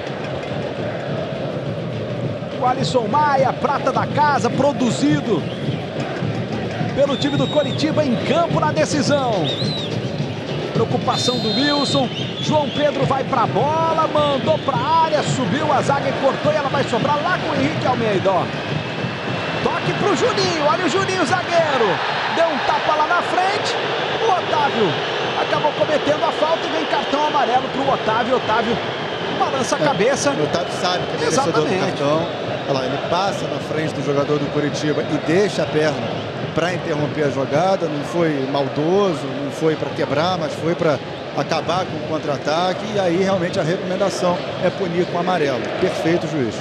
O Alisson Maia, prata da casa, produzido pelo time do Coritiba em campo na decisão. Preocupação do Wilson. João Pedro vai pra bola, mandou pra área, subiu a zaga e cortou, e ela vai sobrar lá com o Henrique Almeida, ó. Toque pro Juninho, olha o Juninho, zagueiro. Deu um tapa lá na frente. O Otávio acabou cometendo a falta e vem cartão amarelo pro Otávio. Otávio balança a cabeça. O Otávio sabe que é merecedor do cartão. Olha lá, ele passa na frente do jogador do Coritiba e deixa a perna para interromper a jogada. Não foi maldoso, não foi para quebrar, mas foi para acabar com o contra-ataque. E aí realmente a recomendação é punir com amarelo. Perfeito, juiz.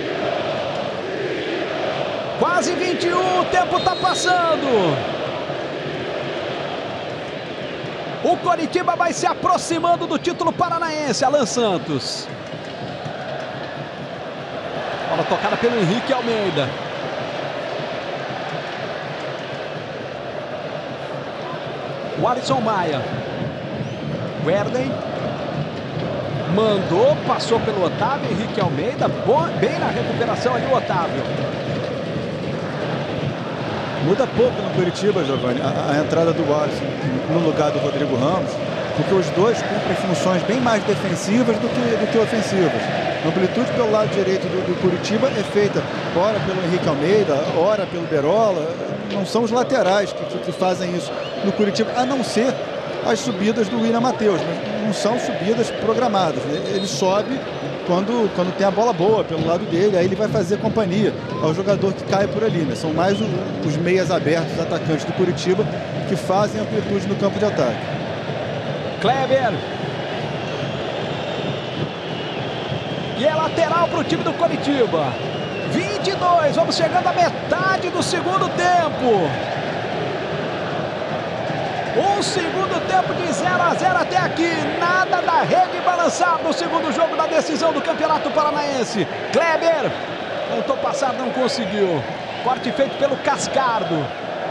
Quase 21, o tempo está passando. O Coritiba vai se aproximando do título paranaense. Alan Santos. Bola tocada pelo Henrique Almeida. O Alisson Maia. Werden. Mandou, passou pelo Otávio. Henrique Almeida. Bem na recuperação ali o Otávio. Muda pouco no Coritiba, Giovanni, a entrada do Alisson no lugar do Rodrigo Ramos, porque os dois cumprem funções bem mais defensivas do que ofensivas. A amplitude pelo lado direito do Coritiba é feita ora pelo Henrique Almeida, ora pelo Berola. Não são os laterais que fazem isso no Coritiba, a não ser as subidas do William Matheus, mas não são subidas programadas. Ele sobe quando tem a bola boa pelo lado dele, aí ele vai fazer companhia ao jogador que cai por ali, né? São mais os meias abertos, os atacantes do Coritiba, que fazem amplitude no campo de ataque. Kleber. E é lateral para o time do Coritiba. 22, vamos chegando à metade do segundo tempo. Um segundo tempo de 0-0 até aqui. Nada da rede balançar no segundo jogo da decisão do Campeonato Paranaense. Kleber tentou passar, não conseguiu. Corte feito pelo Cascardo.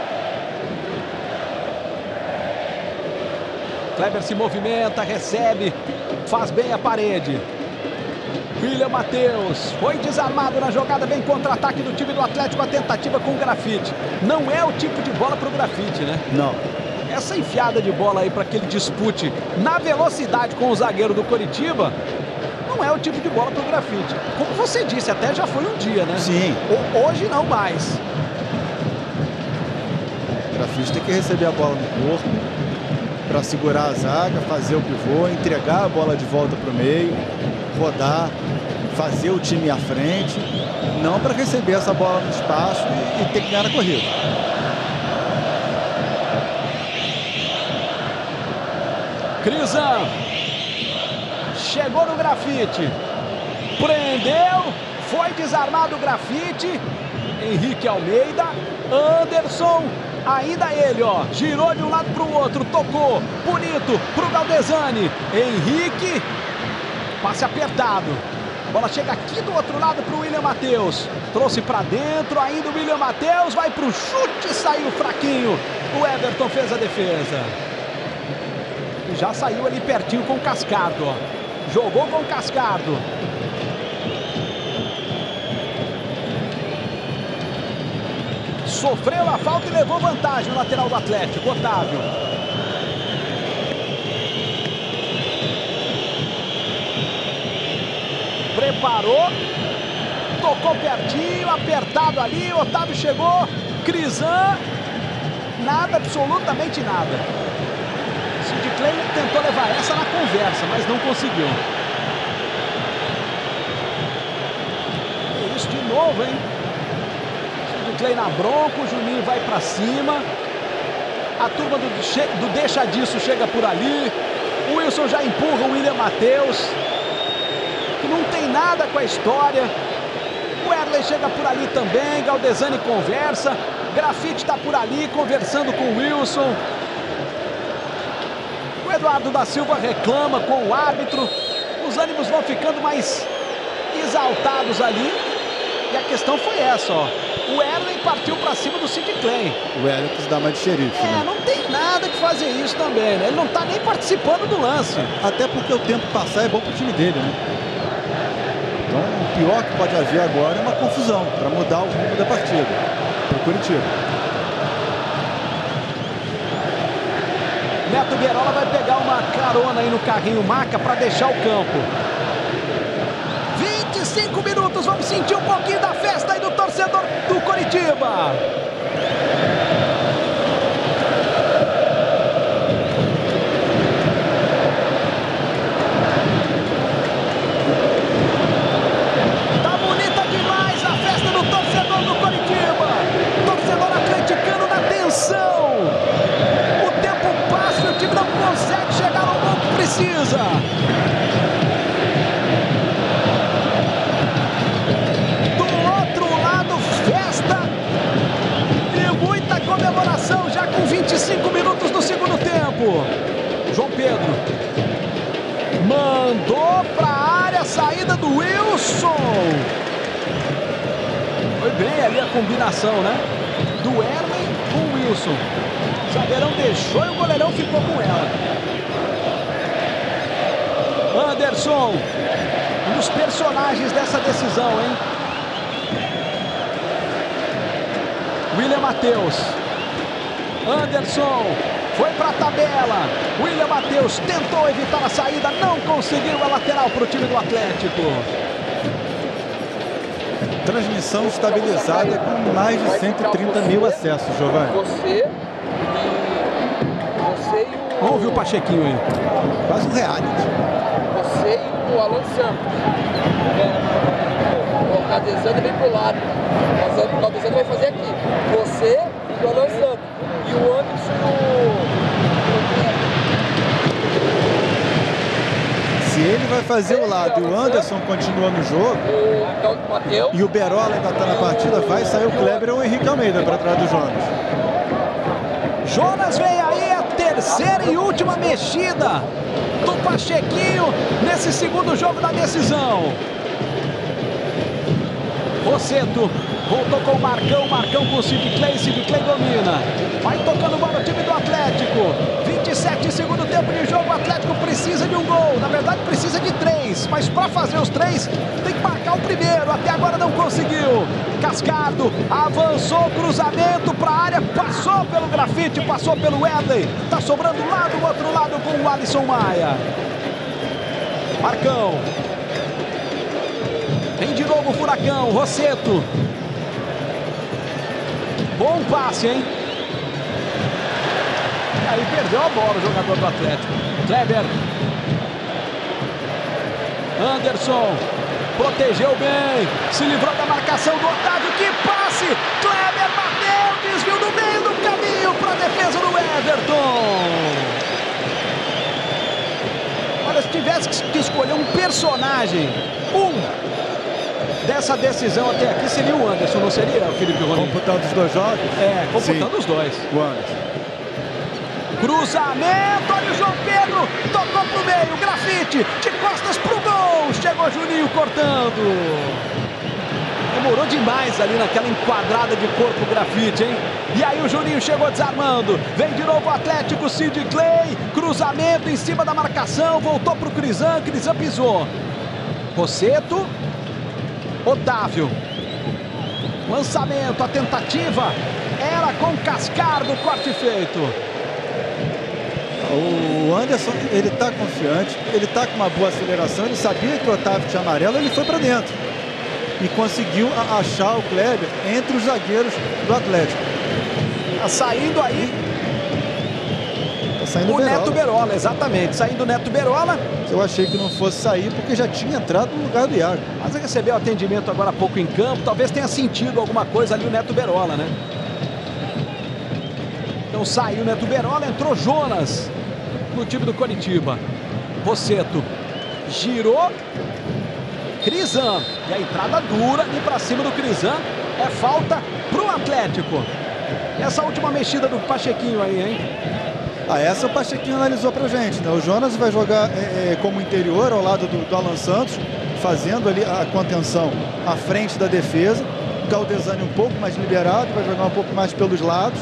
Kleber se movimenta, recebe, faz bem a parede. William Matheus foi desarmado na jogada, vem contra-ataque do time do Atlético, a tentativa com o Grafite. Não é o tipo de bola para o Grafite, né? Não. Essa enfiada de bola aí para que ele dispute na velocidade com o zagueiro do Coritiba, não é o tipo de bola para o Grafite. Como você disse, até já foi um dia, né? Sim. Hoje não mais. O Grafite tem que receber a bola no corpo para segurar a zaga, fazer o pivô, entregar a bola de volta para o meio, rodar, fazer o time à frente, não para receber essa bola no espaço e ter que ganhar na corrida. Crisan chegou no Grafite, prendeu, foi desarmado o Grafite. Henrique Almeida, Anderson, ainda ele, ó, girou de um lado para o outro, tocou, bonito, para o Galdesani. Henrique, passe apertado, bola chega aqui do outro lado para o William Matheus, trouxe para dentro, ainda o William Matheus, vai para o chute, saiu fraquinho, o Everton fez a defesa. Já saiu ali pertinho com o Cascardo, ó. Jogou com o Cascardo. Sofreu a falta e levou vantagem o lateral do Atlético, Otávio. Preparou. Tocou pertinho, apertado ali, Otávio chegou. Crisan. Nada, absolutamente nada. Sid Clay tentou levar essa na conversa, mas não conseguiu. É isso de novo, hein? Sid Clay na bronca, o Juninho vai pra cima. A turma do deixa disso chega por ali. O Wilson já empurra o William Matheus, que não tem nada com a história. O Erley chega por ali também, Galdesani conversa. Grafite tá por ali conversando com o Wilson. Eduardo da Silva reclama com o árbitro, os ânimos vão ficando mais exaltados ali, e a questão foi essa, ó. O Erley partiu para cima do Sid Clay. O Erley quis dar mais de xerife, né? Não tem nada que fazer isso também, né? Ele não tá nem participando do lance. Até porque o tempo passar é bom pro time dele, né? Então, o pior que pode haver agora é uma confusão, para mudar o rumo da partida, pro Coritiba. Neto Berola vai pegar uma carona aí no carrinho Maca para deixar o campo. 25 minutos, vamos sentir um pouquinho da festa aí do torcedor do Coritiba. consegue chegar ao gol que precisa. Do outro lado, festa e muita comemoração já com 25 minutos do segundo tempo. João Pedro mandou para a área, saída do Wilson. Foi bem ali a combinação, né? Do Erlen com o Wilson. O zagueirão deixou e o goleirão ficou com ela. Anderson, um dos personagens dessa decisão, hein? William Matheus. Anderson foi para a tabela. William Matheus tentou evitar a saída, não conseguiu. A lateral para o time do Atlético. Transmissão estabilizada com mais de 130 mil acessos, Giovanni. Você e o... Vamos ouvir o Pachequinho aí. Quase um reality. Você e o Alan Santos. O Cadezano vem pro lado. O Cadezano vai fazer aqui. Você e o Alan Santos. E o Anderson e o... Se ele vai fazer o lado e o Anderson continua no jogo, e o Berola ainda está na partida, vai sair o Kleber ou o Henrique Almeida para trás do Jonas. Jonas vem aí, a terceira e última mexida do Pachequinho nesse segundo jogo da decisão. Rosseto voltou com o Marcão, Marcão com o Sid Clay domina. Vai tocando bola o time do Atlético. 27 segundo tempo de jogo, o Atlético precisa de um gol. Na verdade precisa de 3, mas para fazer os 3 tem que marcar o primeiro. Até agora não conseguiu. Cascardo avançou, cruzamento para a área, passou pelo Grafite, passou pelo Edley. Tá sobrando lá do outro lado com o Alisson Maia. Marcão. Tem de novo o Furacão, Rosseto. Bom passe, hein? Aí perdeu a bola o jogador do Atlético. Kleber. Anderson. Protegeu bem. Se livrou da marcação do Otávio. Que passe! Kleber bateu. Desviou no meio do caminho para a defesa do Everton. Olha, se tivesse que escolher um personagem, dessa decisão até aqui, seria o Anderson, não seria, Felipe Rolim? Computando os dois jogos? É, computando Sim. os dois. O Anderson. Cruzamento, olha o João Pedro, tocou pro meio, Grafite, de costas pro gol, chegou Juninho cortando. Demorou demais ali naquela enquadrada de corpo Grafite, hein? E aí o Juninho chegou desarmando, vem de novo o Atlético, Sid Clay, cruzamento em cima da marcação, voltou pro Crisan pisou. Rosseto, Otávio, lançamento, a tentativa era com Cascardo, corte feito. O Anderson, ele tá confiante, ele tá com uma boa aceleração, ele sabia que o Otávio tinha amarelo, ele foi para dentro e conseguiu achar o Kleber entre os zagueiros do Atlético. Tá saindo aí o Neto Berola, exatamente, saindo o Neto Berola. Eu achei que não fosse sair porque já tinha entrado no lugar do Iago. Mas ele recebeu atendimento agora há pouco em campo, talvez tenha sentido alguma coisa ali o Neto Berola, né? Então saiu o Neto Berola, entrou Jonas no time do Coritiba. Rosseto girou, Crisan, e a entrada dura ali para cima do Crisan, é falta pro Atlético. E essa última mexida do Pachequinho aí, hein? Essa o Pachequinho analisou pra gente, né? O Jonas vai jogar como interior ao lado do Alan Santos, fazendo ali a contenção à frente da defesa. O Galdesani um pouco mais liberado, vai jogar um pouco mais pelos lados.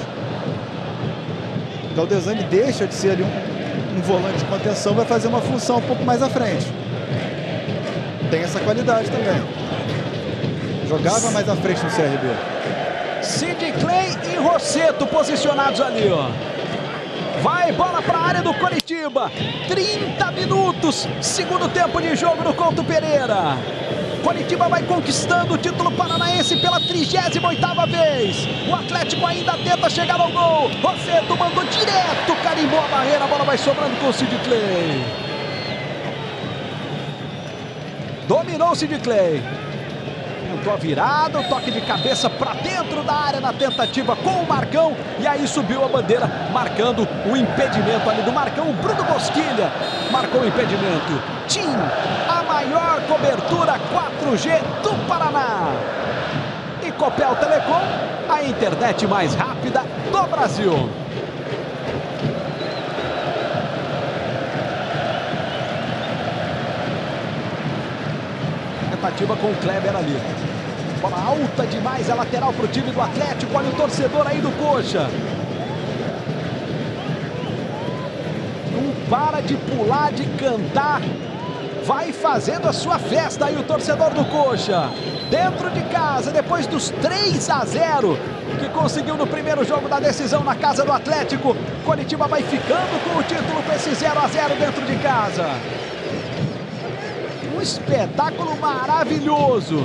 O Galdesani deixa de ser ali um volante de contenção, vai fazer uma função um pouco mais à frente. Tem essa qualidade também. Jogava mais à frente no CRB. Sid Clay e Rosseto posicionados ali, ó. Vai, bola para a área do Coritiba. 30 minutos, segundo tempo de jogo no Couto Pereira. Coritiba vai conquistando o título paranaense pela 38ª vez. O Atlético ainda tenta chegar ao gol. Rosseto mandou direto, carimbou a barreira, a bola vai sobrando com o Sid Clay. Dominou o Sid Clay. Tentou a virada, o toque de cabeça para dentro da área na tentativa com o Marcão. E aí subiu a bandeira, marcando o impedimento ali do Marcão. O Bruno Bosquilha marcou o impedimento. TIM, a maior cobertura 4G do Paraná. E Copel Telecom, a internet mais rápida do Brasil. Tentativa com o Kleber ali. Bola alta demais, é lateral para o time do Atlético. Olha o torcedor aí do Coxa. Não para de pular, de cantar. Vai fazendo a sua festa aí o torcedor do Coxa. Dentro de casa, depois dos 3-0 que conseguiu no primeiro jogo da decisão na casa do Atlético. Coritiba vai ficando com o título com esse 0-0 dentro de casa. Um espetáculo maravilhoso.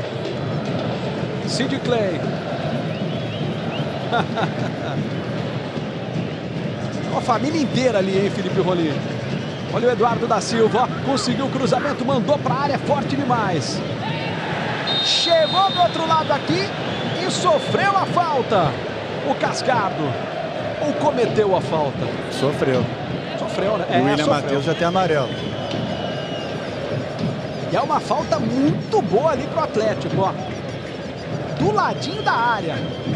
Sid Clay. A família inteira ali, hein, Felipe Rolim. Olha o Eduardo da Silva, ó, conseguiu o cruzamento, mandou para a área, forte demais. Chegou do outro lado aqui e sofreu a falta. O Cascardo. Ou cometeu a falta? Sofreu. Sofreu, né? O William Matheus já tem amarelo. E é uma falta muito boa ali pro Atlético, ó. Do ladinho da área.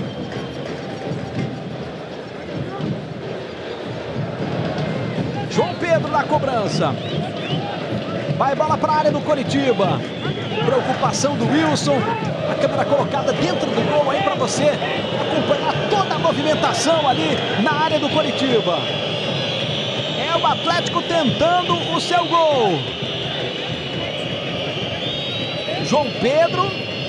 João Pedro na cobrança. Vai bola para a área do Coritiba. Preocupação do Wilson. A câmera colocada dentro do gol aí para você acompanhar toda a movimentação ali na área do Coritiba. É o Atlético tentando o seu gol. João Pedro.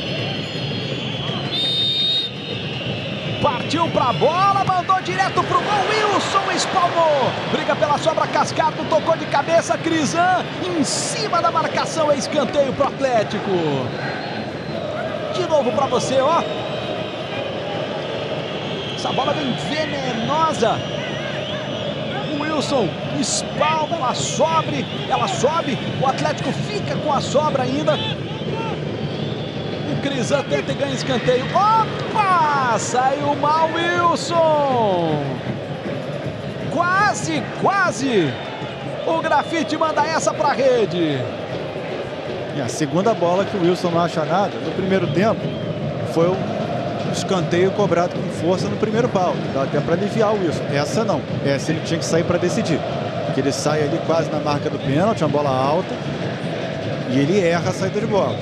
Partiu para a bola, mandou direto para o gol. Wilson espalmou. Briga pela sobra, Cascardo tocou de cabeça. Crisan em cima da marcação. É escanteio para o Atlético. De novo para você, ó. Essa bola vem venenosa. O Wilson espalma, ela sobe. O Atlético fica com a sobra ainda. Crisan tenta e ganha escanteio. Opa! Saiu mal Wilson. Quase. O Grafite manda essa pra rede. E a segunda bola que o Wilson não acha nada. No primeiro tempo foi um escanteio cobrado com força no primeiro pau. Dá até para aliviar o Wilson. Essa não. Essa ele tinha que sair para decidir. Porque ele sai ali quase na marca do pênalti, uma bola alta. E ele erra a saída de bola.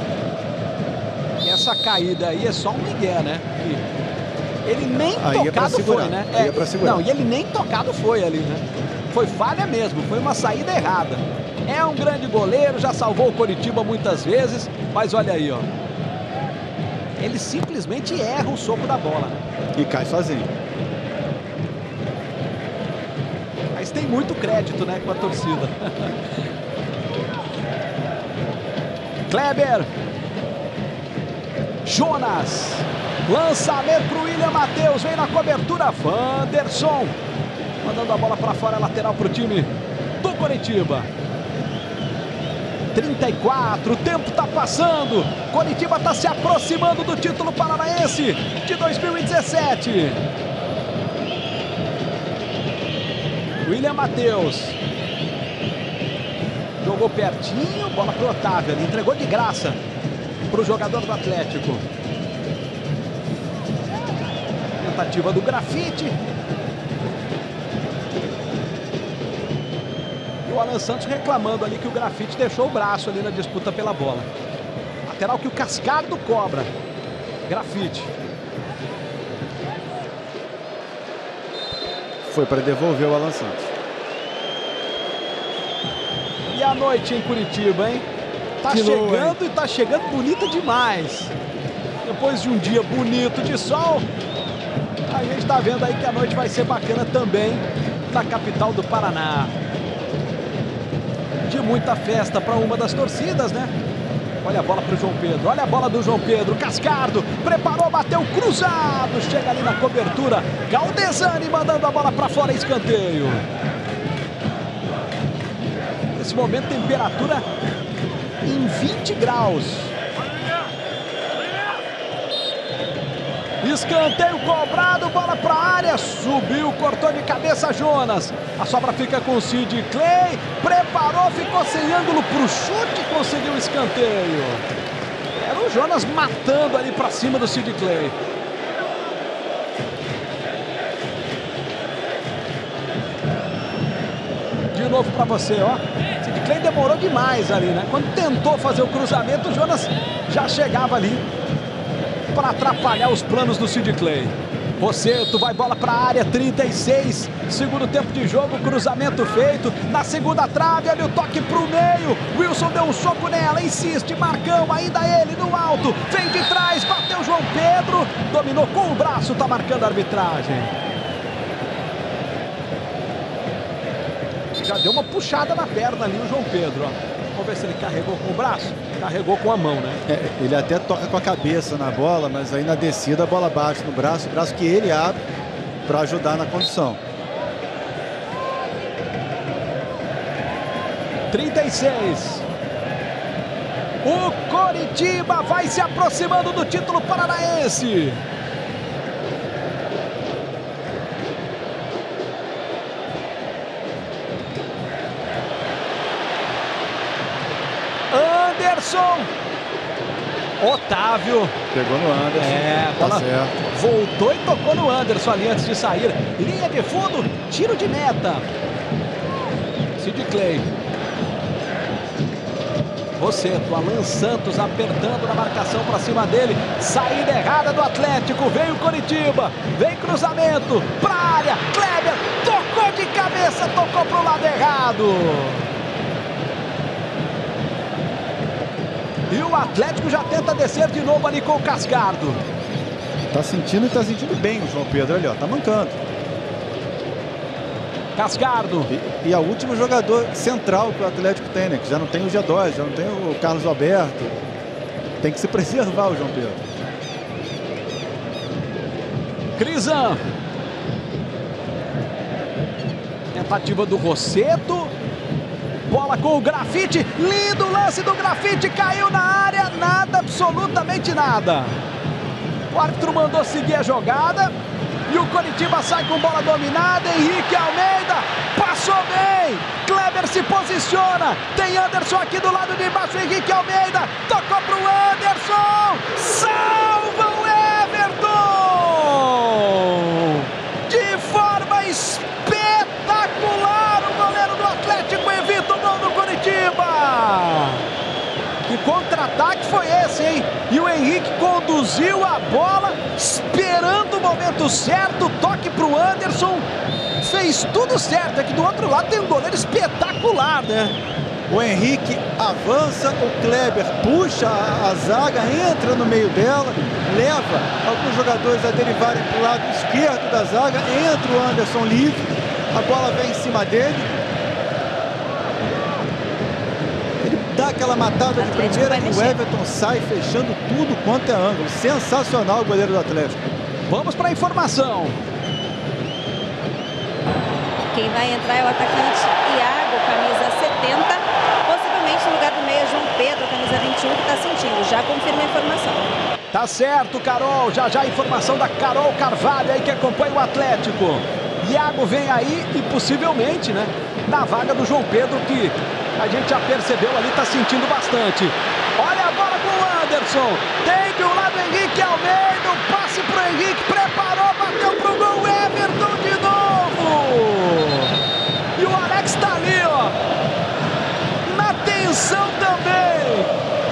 Essa caída aí é só um migué, né? Ele nem aí tocado foi, né? Não, e ele nem tocado foi ali, né? Foi falha mesmo, foi uma saída errada. É um grande goleiro, já salvou o Coritiba muitas vezes, mas olha aí, ó. Ele simplesmente erra o soco da bola. E cai sozinho. Mas tem muito crédito, né, com a torcida. Kleber. Jonas, lançamento para o William Matheus, vem na cobertura, Wanderson, mandando a bola para fora, lateral para o time do Coritiba. 34, o tempo está passando, Coritiba está se aproximando do título paranaense de 2017. William Matheus, jogou pertinho, bola para o Otávio, ele entregou de graça para o jogador do Atlético. Tentativa do Grafite. E o Alan Santos reclamando ali que o Grafite deixou o braço ali na disputa pela bola. Lateral que o Cascardo cobra. Grafite. Foi para devolver o Alan Santos. E a noite em Curitiba, hein? Tá chegando e tá chegando bonita demais. Depois de um dia bonito de sol, a gente tá vendo aí que a noite vai ser bacana também na capital do Paraná. De muita festa para uma das torcidas, né? Olha a bola pro João Pedro, olha a bola do João Pedro. Cascardo preparou, bateu cruzado, chega ali na cobertura. Galdesani mandando a bola para fora, escanteio. Nesse momento, temperatura em 20 graus. Escanteio cobrado, bola para a área, subiu, cortou de cabeça Jonas. A sobra fica com o Sid Clay, preparou, ficou sem ângulo para o chute, conseguiu o escanteio. Era o Jonas matando ali para cima do Sid Clay. De novo para você, ó. Sid Clay demorou demais ali, né? Quando tentou fazer o cruzamento, o Jonas já chegava ali para atrapalhar os planos do Sid Clay. Rossetto vai bola para a área, 36, segundo tempo de jogo, cruzamento feito, na segunda trave, ali o toque para o meio, Wilson deu um soco nela, insiste, Marcão, ainda ele no alto, vem de trás, bateu João Pedro, dominou com o braço, tá marcando a arbitragem. Já deu uma puxada na perna ali o João Pedro, ó. Vamos ver se ele carregou com o braço. Carregou com a mão, né? Ele até toca com a cabeça na bola, mas aí na descida a bola bate no braço, o braço que ele abre para ajudar na condução. 36. O Coritiba vai se aproximando do título paranaense. Anderson. Otávio. Pegou no Anderson. Bola certo. Voltou e tocou no Anderson ali antes de sair. Linha de fundo, tiro de meta. Sid Clay. Rossetto, Alan Santos apertando na marcação para cima dele. Saída errada do Atlético. Vem o Coritiba. Vem cruzamento para a área. Kleber tocou de cabeça, tocou para o lado errado. E o Atlético já tenta descer de novo ali com o Cascardo. Tá sentindo e tá sentindo bem o João Pedro ali, ó. Tá mancando. Cascardo. E é o último jogador central que o Atlético tem, né? Que já não tem o G2, já não tem o Carlos Alberto. Tem que se preservar o João Pedro. Crisan. Tentativa do Rossetto. Bola com o Grafite, lindo lance do Grafite, caiu na área, nada, absolutamente nada. O árbitro mandou seguir a jogada e o Coritiba sai com bola dominada. Henrique Almeida passou bem, Kleber se posiciona, tem Anderson aqui do lado de baixo, Henrique Almeida tocou para o Anderson, salva o Everton! De forma espetacular, o goleiro do Atlético evita o gol do Coritiba. Que contra-ataque foi esse, hein? E o Henrique conduziu a bola, esperando o momento certo, toque para o Anderson, fez tudo certo. Aqui do outro lado tem um goleiro espetacular, né? O Henrique avança, o Kleber puxa a zaga, entra no meio dela, leva alguns jogadores a derivarem para o lado esquerdo da zaga, entra o Anderson livre, a bola vem em cima dele. Ele dá aquela matada de primeira e o Everton sai fechando tudo quanto é ângulo. Sensacional o goleiro do Atlético. Vamos para a informação. Quem vai entrar é o atacante Iago, camisa 70. Possivelmente no lugar do meia João Pedro, camisa 21, que está sentindo. Já confirma a informação. Tá certo, Carol. Já a informação da Carol Carvalho aí que acompanha o Atlético. Iago vem aí e possivelmente, né, na vaga do João Pedro, que a gente já percebeu ali, tá sentindo bastante. Olha a bola com o Anderson. Tem de um lado Henrique Almeida, um passe pro Henrique, preparou, bateu pro gol, Everton de novo. E o Alex tá ali, ó, na tensão também.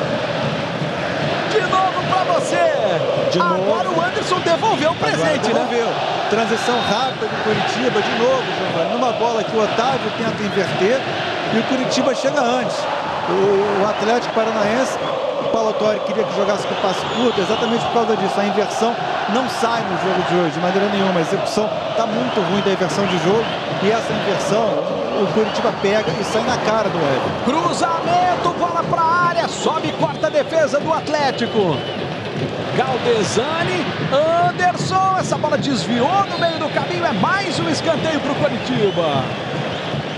De novo pra você. Agora o Anderson devolveu o presente, né? Transição rápida do Coritiba, de novo, Giovanni. Numa bola que o Otávio tenta inverter e o Coritiba chega antes. O Atlético Paranaense, o Paulo Autori queria que jogasse com passe curto, exatamente por causa disso. A inversão não sai no jogo de hoje, de maneira nenhuma. A execução está muito ruim da inversão de jogo e essa inversão o Coritiba pega e sai na cara do Everton. Cruzamento, bola para a área, sobe e corta a defesa do Atlético. Galdesani, Anderson, essa bola desviou no meio do caminho, é mais um escanteio para o Coritiba.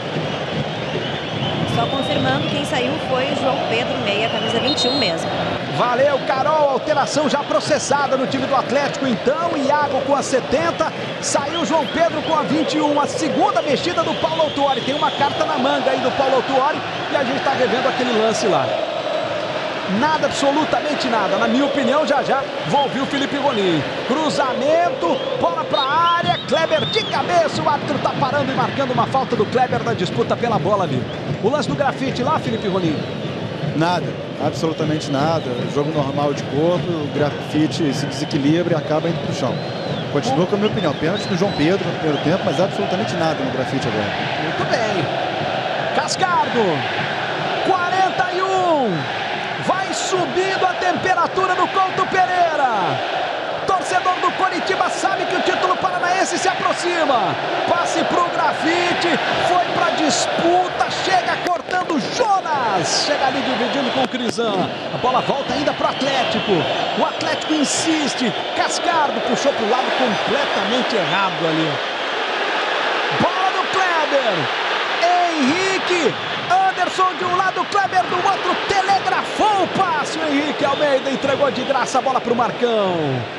Só confirmando, quem saiu foi o João Pedro, meia, camisa 21 mesmo. Valeu, Carol. Alteração já processada no time do Atlético, então. Iago com a 70. Saiu João Pedro com a 21. A segunda mexida do Paulo Autuori. Tem uma carta na manga aí do Paulo Autuori. E a gente está revendo aquele lance lá. Nada, absolutamente nada. Na minha opinião, já vou ouvir o Felipe Rolim. Cruzamento, bola para a área. Kleber de cabeça. O árbitro está parando e marcando uma falta do Kleber na disputa pela bola ali. O lance do grafite lá, Felipe Rolim. Nada, absolutamente nada. Jogo normal de corpo, o grafite se desequilibra e acaba indo para o chão. Continua com a minha opinião. Pênalti do João Pedro no primeiro tempo, mas absolutamente nada no grafite agora. Muito bem. Cascardo. 41. Vai subindo a temperatura no Couto Pereira. Torcedor do Coritiba sabe que o título paranaense se aproxima. Passe pro grafite. Foi pra disputa. Chega cortando Jonas. Chega ali dividindo com o Crisan. A bola volta ainda pro Atlético. O Atlético insiste. Cascardo puxou pro lado completamente errado ali. Bola do Kleber. Henrique. Anderson de um lado, Kleber do outro. Telegrafou o passe. O Henrique Almeida entregou de graça a bola pro Marcão.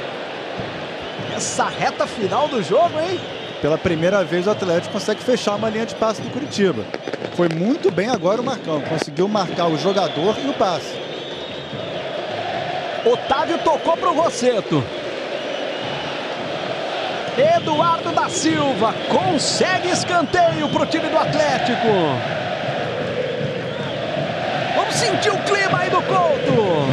Essa reta final do jogo, hein? Pela primeira vez o Atlético consegue fechar uma linha de passe do Curitiba. Foi muito bem agora o Marcão. Conseguiu marcar o jogador e o passe. Otávio tocou pro Rosseto. Eduardo da Silva consegue escanteio pro time do Atlético. Vamos sentir o clima aí do Couto.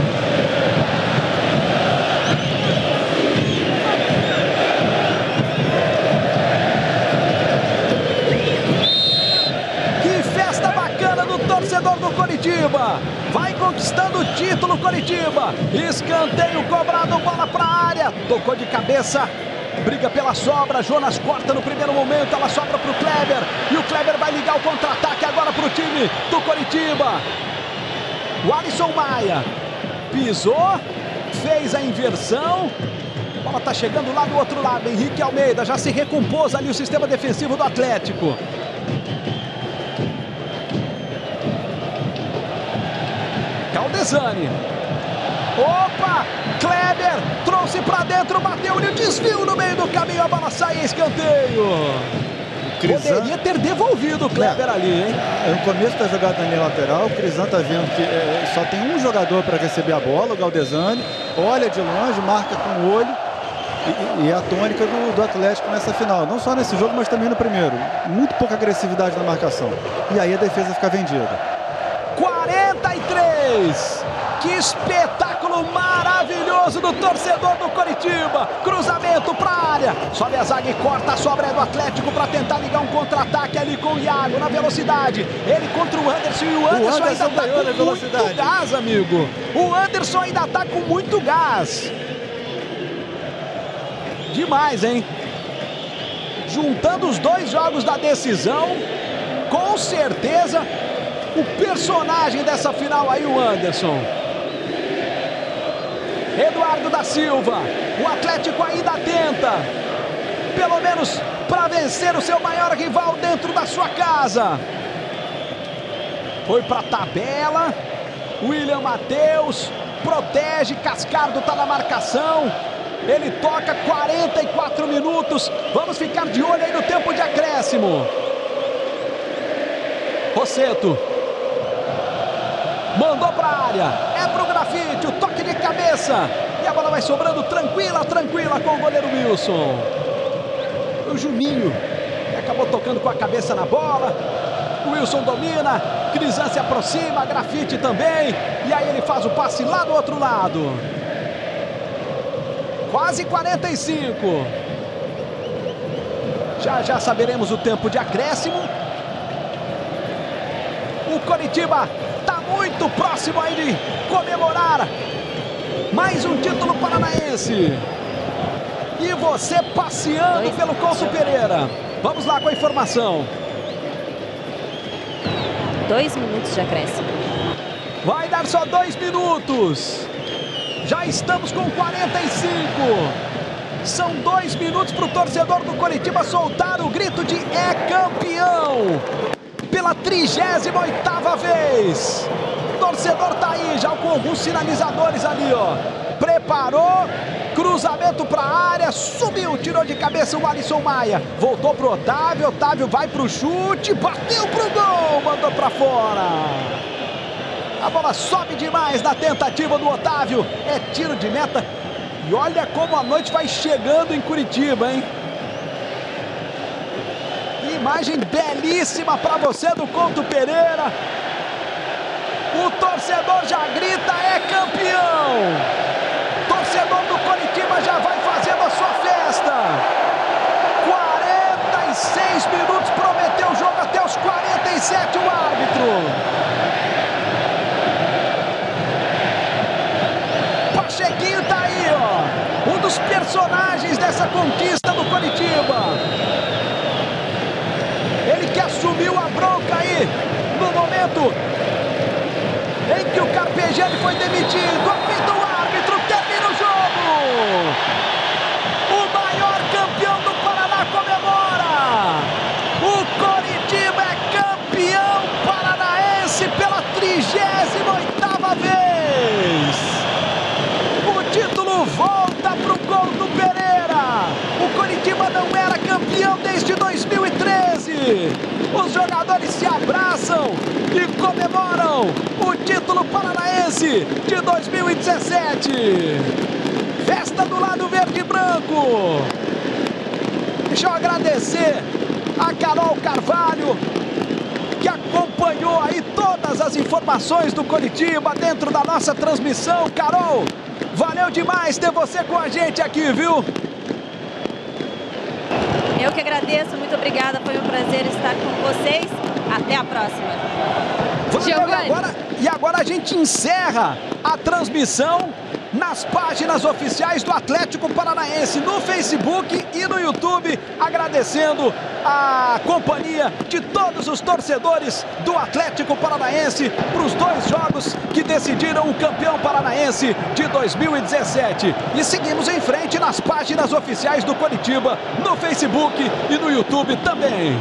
Torcedor do Coritiba, vai conquistando o título Coritiba, escanteio cobrado, bola para a área, tocou de cabeça, briga pela sobra, Jonas corta no primeiro momento, ela sobra para o Kleber, e o Kleber vai ligar o contra-ataque agora para o time do Coritiba. O Alisson Maia pisou, fez a inversão, a bola está chegando lá do outro lado, Henrique Almeida já se recompôs ali o sistema defensivo do Atlético. Caldesani. Opa! Kleber trouxe pra dentro, bateu e o desvio no meio do caminho, a bola sai em escanteio. Poderia ter devolvido o Kleber ali, hein? No começo da jogada na linha lateral, o Crisan tá vendo que só tem um jogador para receber a bola, o Galdesani. Olha de longe, marca com o olho. E é a tônica do Atlético nessa final. Não só nesse jogo, mas também no primeiro. Muito pouca agressividade na marcação. E aí a defesa fica vendida. 43! Que espetáculo maravilhoso do torcedor do Coritiba! Cruzamento para a área, sobe a zaga e corta, a sobra é do Atlético para tentar ligar um contra-ataque ali com o Iago na velocidade. Ele contra o Anderson e o Anderson ainda está com muito gás, amigo. O Anderson ainda está com muito gás. Demais, hein? Juntando os dois jogos da decisão, com certeza o personagem dessa final aí, o Anderson. Eduardo da Silva. O Atlético ainda tenta. Pelo menos para vencer o seu maior rival dentro da sua casa. Foi para a tabela. William Matheus protege. Cascardo está na marcação. Ele toca 44 minutos. Vamos ficar de olho aí no tempo de acréscimo. Rosseto. Mandou para a área, é pro grafite, o toque de cabeça. E a bola vai sobrando tranquila com o goleiro Wilson. O Juninho acabou tocando com a cabeça na bola. O Wilson domina, Crisan se aproxima, grafite também. E aí ele faz o passe lá do outro lado. Quase 45. Já saberemos o tempo de acréscimo. O Coritiba está muito próximo aí de comemorar mais um título paranaense. E você passeando pelo Couto Pereira. Vamos lá com a informação. 2 minutos de acréscimo. Vai dar só 2 minutos. Já estamos com 45. São 2 minutos para o torcedor do Coritiba soltar o grito de é campeão. Pela 38ª vez. torcedor tá aí, já com alguns sinalizadores ali, ó. Preparou, cruzamento para a área, subiu, tirou de cabeça o Alisson Maia. Voltou pro Otávio, Otávio vai pro chute, bateu pro gol, mandou para fora. A bola sobe demais na tentativa do Otávio, é tiro de meta. E olha como a noite vai chegando em Curitiba, hein? Imagem belíssima para você do Couto Pereira. O torcedor já grita, é campeão. Torcedor do Coritiba já vai fazendo a sua festa. 46 minutos, prometeu o jogo até os 47 o árbitro. Pachequinho tá aí, ó. Um dos personagens dessa conquista do Coritiba. Ele que assumiu a bronca aí no momento em que o Carpegiani foi demitido. Apita o árbitro, termina o jogo. O maior campeão do Paraná comemora. O Coritiba é campeão paranaense pela 38ª vez. O título volta para o Couto Pereira. O Coritiba não era campeão desde 2013. Os jogadores se abraçam e comemoram o título paranaense de 2017. Festa do lado verde e branco. Deixa eu agradecer a Carol Carvalho, que acompanhou aí todas as informações do Coritiba dentro da nossa transmissão. Carol, valeu demais ter você com a gente aqui, viu? Eu que agradeço, muito obrigada, foi um prazer estar com vocês. Até a próxima. E agora a gente encerra a transmissão nas páginas oficiais do Atlético Paranaense, no Facebook e no YouTube, agradecendo a companhia de todos os torcedores do Atlético Paranaense para os 2 jogos que decidiram o campeão paranaense de 2017. E seguimos em frente nas páginas oficiais do Coritiba, no Facebook e no YouTube também.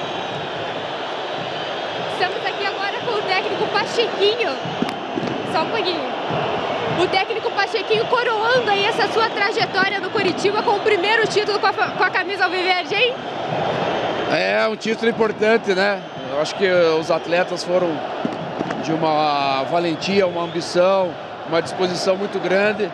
Estamos aqui agora com o técnico Pachequinho. Só um pouquinho. O técnico Pachequinho coroando aí essa sua trajetória no Coritiba com o primeiro título com a camisa alviverde, hein? É um título importante, né? Eu acho que os atletas foram de uma valentia, uma ambição, uma disposição muito grande.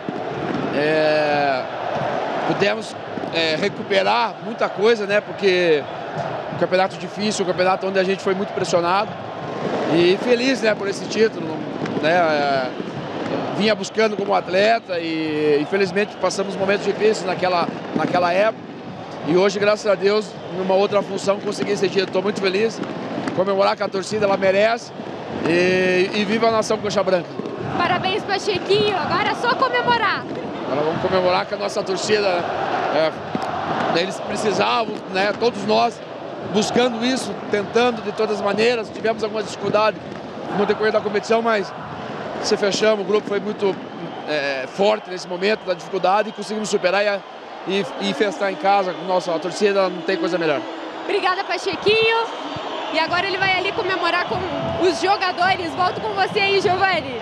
Pudemos recuperar muita coisa, né? Porque um campeonato difícil, um campeonato onde a gente foi muito pressionado. E feliz, né, por esse título, né? Vinha buscando como atleta e infelizmente passamos momentos difíceis naquela época. E hoje, graças a Deus, numa outra função, consegui esse título. Estou muito feliz. Comemorar com a torcida, ela merece. E viva a nação Coxa Branca. Parabéns, Pachequinho. Agora é só comemorar. Agora vamos comemorar com a nossa torcida. Eles precisavam, né, todos nós, buscando isso, tentando de todas as maneiras. Tivemos algumas dificuldades no decorrer da competição, mas se fechamos, o grupo foi muito forte nesse momento da dificuldade e conseguimos superar e festar em casa com nossa torcida, não tem coisa melhor. Obrigada, Pachequinho. E agora ele vai ali comemorar com os jogadores. Volto com você aí, Giovani.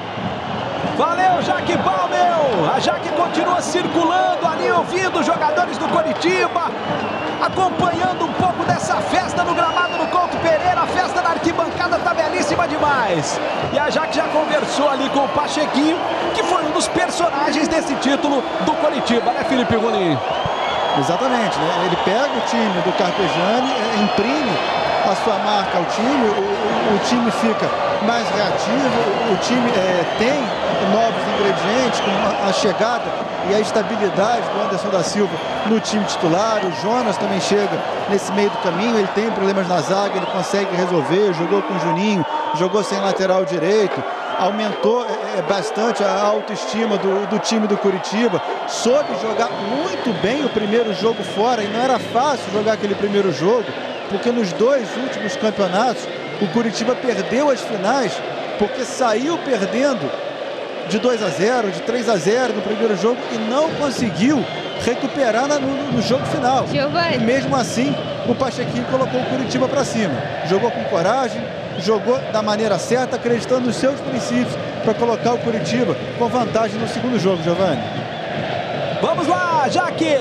Valeu, Jaque Palmel! A Jaque continua circulando ali, ouvindo os jogadores do Coritiba, acompanhando um pouco dessa festa no gramado do Couto Pereira. A festa na arquibancada tá belíssima demais. E a Jaque já conversou ali com o Pachequinho, que foi um dos personagens desse título do Coritiba, né, Felipe Goulin? Exatamente, né? Ele pega o time do Carpegiani, imprime a sua marca ao time, o time fica mais reativo, o time tem novos ingredientes, como a chegada e a estabilidade do Anderson da Silva no time titular. O Jonas também chega nesse meio do caminho, ele tem problemas na zaga, ele consegue resolver, jogou com o Juninho, jogou sem lateral direito, aumentou bastante a autoestima do time do Coritiba, soube jogar muito bem o primeiro jogo fora, e não era fácil jogar aquele primeiro jogo, porque nos 2 últimos campeonatos o Coritiba perdeu as finais porque saiu perdendo de 2-0, de 3-0 no primeiro jogo e não conseguiu recuperar no jogo final. Giovani. E mesmo assim o Pachequinho colocou o Coritiba para cima, jogou com coragem, jogou da maneira certa, acreditando nos seus princípios, para colocar o Curitiba com vantagem no segundo jogo, Giovanni. Vamos lá, Jaque!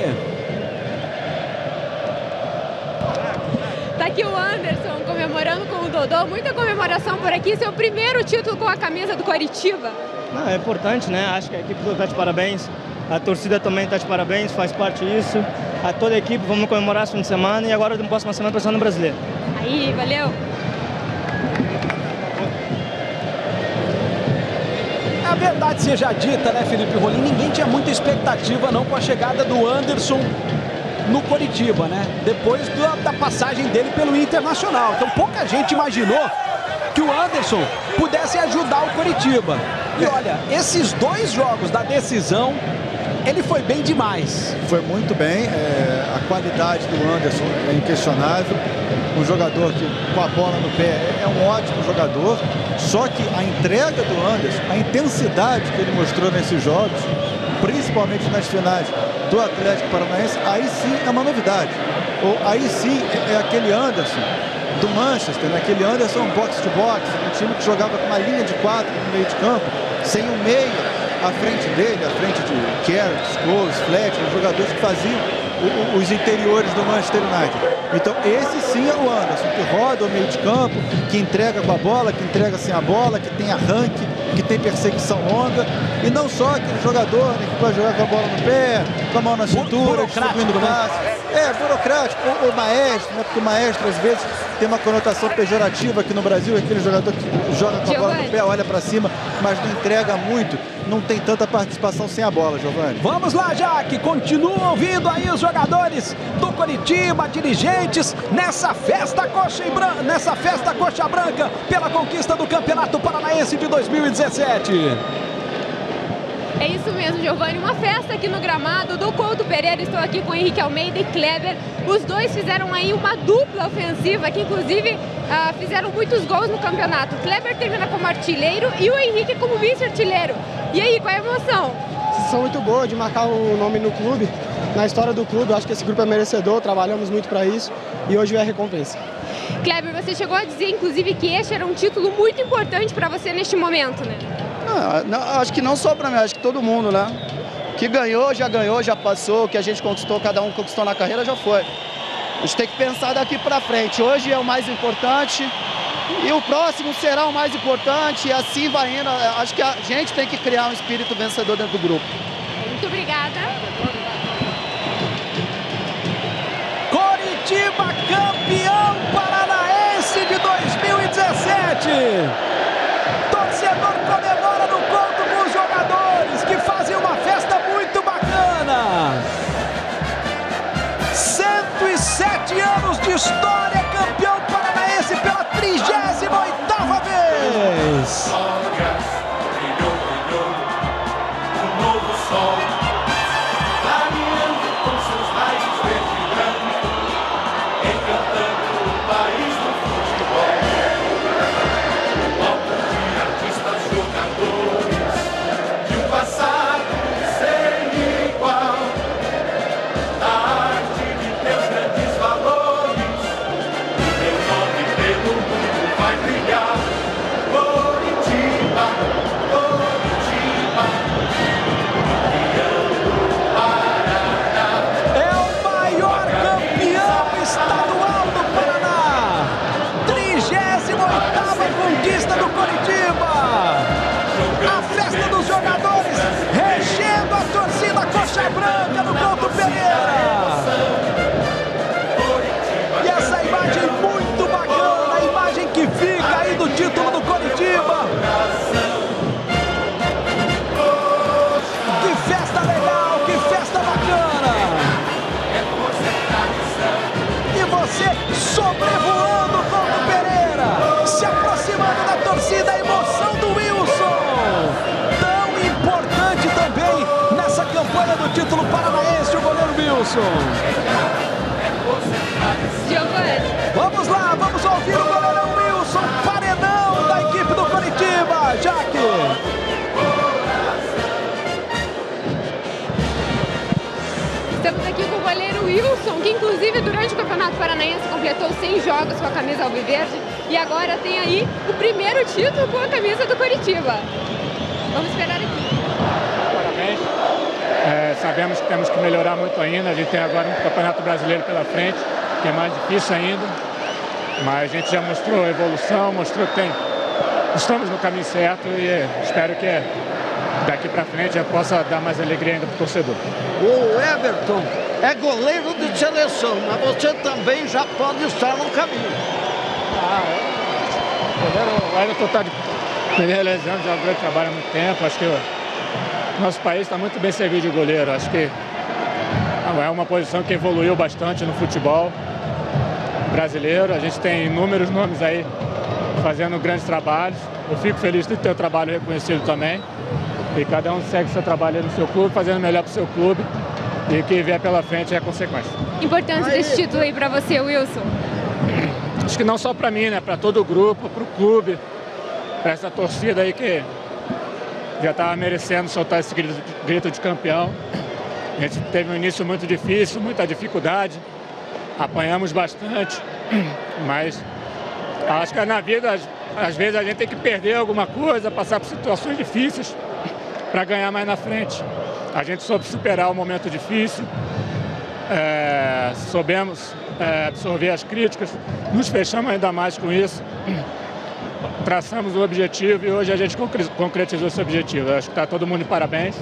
Tá aqui o Anderson comemorando com o Dodô, muita comemoração por aqui, seu primeiro título com a camisa do Coritiba. Não, é importante, né? Acho que a equipe está de parabéns, a torcida também está de parabéns, faz parte disso. A toda a equipe, vamos comemorar esse fim de semana e agora na próxima semana pensando no brasileiro. Aí, valeu! A verdade seja dita, né, Felipe Rolim? Ninguém tinha muita expectativa não com a chegada do Anderson no Coritiba, né? Depois da passagem dele pelo Internacional. Então pouca gente imaginou que o Anderson pudesse ajudar o Coritiba. E olha, esses 2 jogos da decisão, ele foi bem demais. Foi muito bem, a qualidade do Anderson é inquestionável. Um jogador que com a bola no pé é um ótimo jogador. Só que a entrega do Anderson, a intensidade que ele mostrou nesses jogos, principalmente nas finais do Atlético Paranaense, aí sim é uma novidade. Ou aí sim é aquele Anderson do Manchester, né? Aquele Anderson box-to-box, um time que jogava com uma linha de 4 no meio de campo, sem um meia à frente dele, à frente de Carroll, Close, Fletcher, jogadores que faziam os interiores do Manchester United. Então esse sim é o Anderson, que roda o meio de campo, que entrega com a bola, que entrega sem a bola, que tem arranque, que tem perseguição longa, e não só aquele jogador, né, que pode jogar com a bola no pé, com a mão na cintura, distribuindo passe. É, burocrático, ou maestro, né, porque o maestro às vezes tem uma conotação pejorativa aqui no Brasil, aquele jogador que joga com a bola no pé, olha para cima, mas não entrega muito, não tem tanta participação sem a bola, Giovanni. Vamos lá, Jaque, continuam ouvindo aí os jogadores do Coritiba, dirigentes, nessa festa coxa branca pela conquista do Campeonato Paranaense de 2017. É isso mesmo, Giovanni, uma festa aqui no gramado do Couto Pereira. Estou aqui com Henrique Almeida e Kleber. Os dois fizeram aí uma dupla ofensiva que inclusive fizeram muitos gols no campeonato. O Kleber termina como artilheiro e o Henrique como vice-artilheiro. E aí, qual é a emoção? Sensação muito boa de marcar o nome no clube, na história do clube. Eu acho que esse grupo é merecedor, trabalhamos muito para isso e hoje é a recompensa. Kleber, você chegou a dizer inclusive que este era um título muito importante para você neste momento, né? Acho que não só para mim, acho que todo mundo, né? Que ganhou, já passou, o que a gente conquistou, cada um conquistou na carreira, já foi. A gente tem que pensar daqui para frente. Hoje é o mais importante e o próximo será o mais importante e assim vai indo. Acho que a gente tem que criar um espírito vencedor dentro do grupo. Muito obrigada. Coritiba campeão paranaense de 2017. Torcedor comemora no Couto com os jogadores que fazem uma festa muito bacana. 107 anos de história, campeão paranaense pela 38ª vez. Um novo sol, clareando com seus raios verde e branco, encantando o país do futebol. Palco de artistas, jogadores, de um passado sem igual, da arte de teus grandes valores, teu nome pelo mundo vai brilhar. Coritiba, Coritiba, é o maior campeão estadual do Paraná. 38ª conquista do Coritiba. A festa dos jogadores regendo a torcida coxa branca no Couto Pereira. E essa imagem muito bacana, a imagem que fica aí do título do Coritiba. Que festa legal, que festa bacana. E você sobrevoando o Couto Pereira, se aproximando da torcida, a emoção do Wilson. Tão importante também nessa campanha do título paranaense, o goleiro Wilson. Vamos lá, vamos ouvir o goleirão Wilson, paredão da equipe do Coritiba, Jaque. Estamos aqui com o goleiro Wilson, que inclusive durante o Campeonato Paranaense completou 100 jogos com a camisa alviverde e agora tem aí o primeiro título com a camisa do Coritiba. Vamos esperar aqui. Parabéns. Sabemos que temos que melhorar muito ainda. A gente tem agora um Campeonato Brasileiro pela frente, que é mais difícil ainda. Mas a gente já mostrou evolução, mostrou que estamos no caminho certo e espero que daqui para frente já possa dar mais alegria ainda para o torcedor. O Everton é goleiro de seleção, mas você também já pode estar no caminho. O Everton está de primeira lesão, já grande trabalho há muito tempo. Acho que o nosso país está muito bem servido de goleiro. Acho que é uma posição que evoluiu bastante no futebol brasileiro. A gente tem inúmeros nomes aí fazendo grandes trabalhos. Eu fico feliz de ter o trabalho reconhecido também. E cada um segue seu trabalho no seu clube, fazendo o melhor para o seu clube. E o que vier pela frente é a consequência. Importância desse título aí para você, Wilson? Acho que não só para mim, né? Para todo o grupo, para o clube, para essa torcida aí que já estava merecendo soltar esse grito de campeão. A gente teve um início muito difícil, muita dificuldade. Apanhamos bastante, mas acho que na vida, às vezes, a gente tem que perder alguma coisa, passar por situações difíceis para ganhar mais na frente. A gente soube superar o momento difícil, soubemos absorver as críticas, nos fechamos ainda mais com isso, traçamos o objetivo e hoje a gente concretizou esse objetivo. Acho que está todo mundo de parabéns,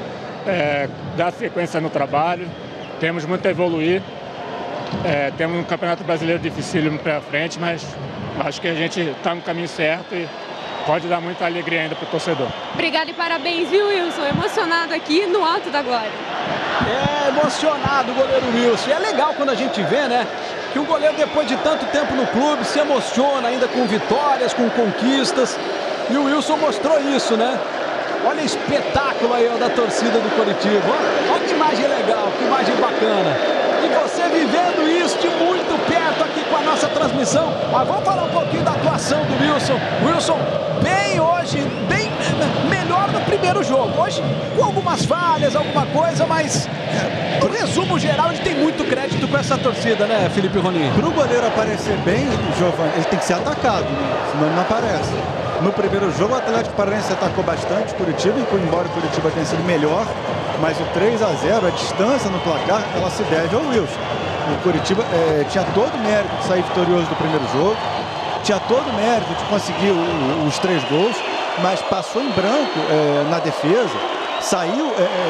dá sequência no trabalho, temos muito a evoluir. Temos um Campeonato Brasileiro dificílimo pela frente, mas acho que a gente está no caminho certo e pode dar muita alegria ainda para o torcedor. Obrigada e parabéns, viu, Wilson? Emocionado aqui no Alto da Glória. Emocionado o goleiro Wilson. E é legal quando a gente vê, né, que o goleiro, depois de tanto tempo no clube, se emociona ainda com vitórias, com conquistas. E o Wilson mostrou isso, né? Olha o espetáculo aí, ó, da torcida do Coritiba. Olha que imagem legal, que imagem bacana. E você vivendo isso de muito perto aqui com a nossa transmissão. Mas vamos falar um pouquinho da atuação do Wilson. Wilson bem hoje, bem melhor no primeiro jogo. Hoje com algumas falhas, alguma coisa, mas no resumo geral ele tem muito crédito com essa torcida, né, Felipe Rolim? Para o goleiro aparecer bem, Giovanni, ele tem que ser atacado, né? Senão ele não aparece. No primeiro jogo o Atlético Paranaense atacou bastante o Coritiba, embora o Coritiba tenha sido melhor, mas o 3-0, a distância no placar, ela se deve ao Wilson. O Coritiba tinha todo o mérito de sair vitorioso do primeiro jogo, tinha todo o mérito de conseguir os 3 gols, mas passou em branco na defesa, saiu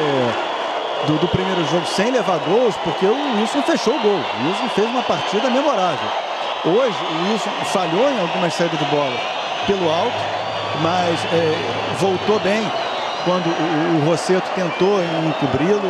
do primeiro jogo sem levar gols, porque o Wilson fechou o gol. O Wilson fez uma partida memorável. Hoje o Wilson falhou em algumas saídas de bola pelo alto, mas voltou bem quando o Rossetto tentou encobri-lo,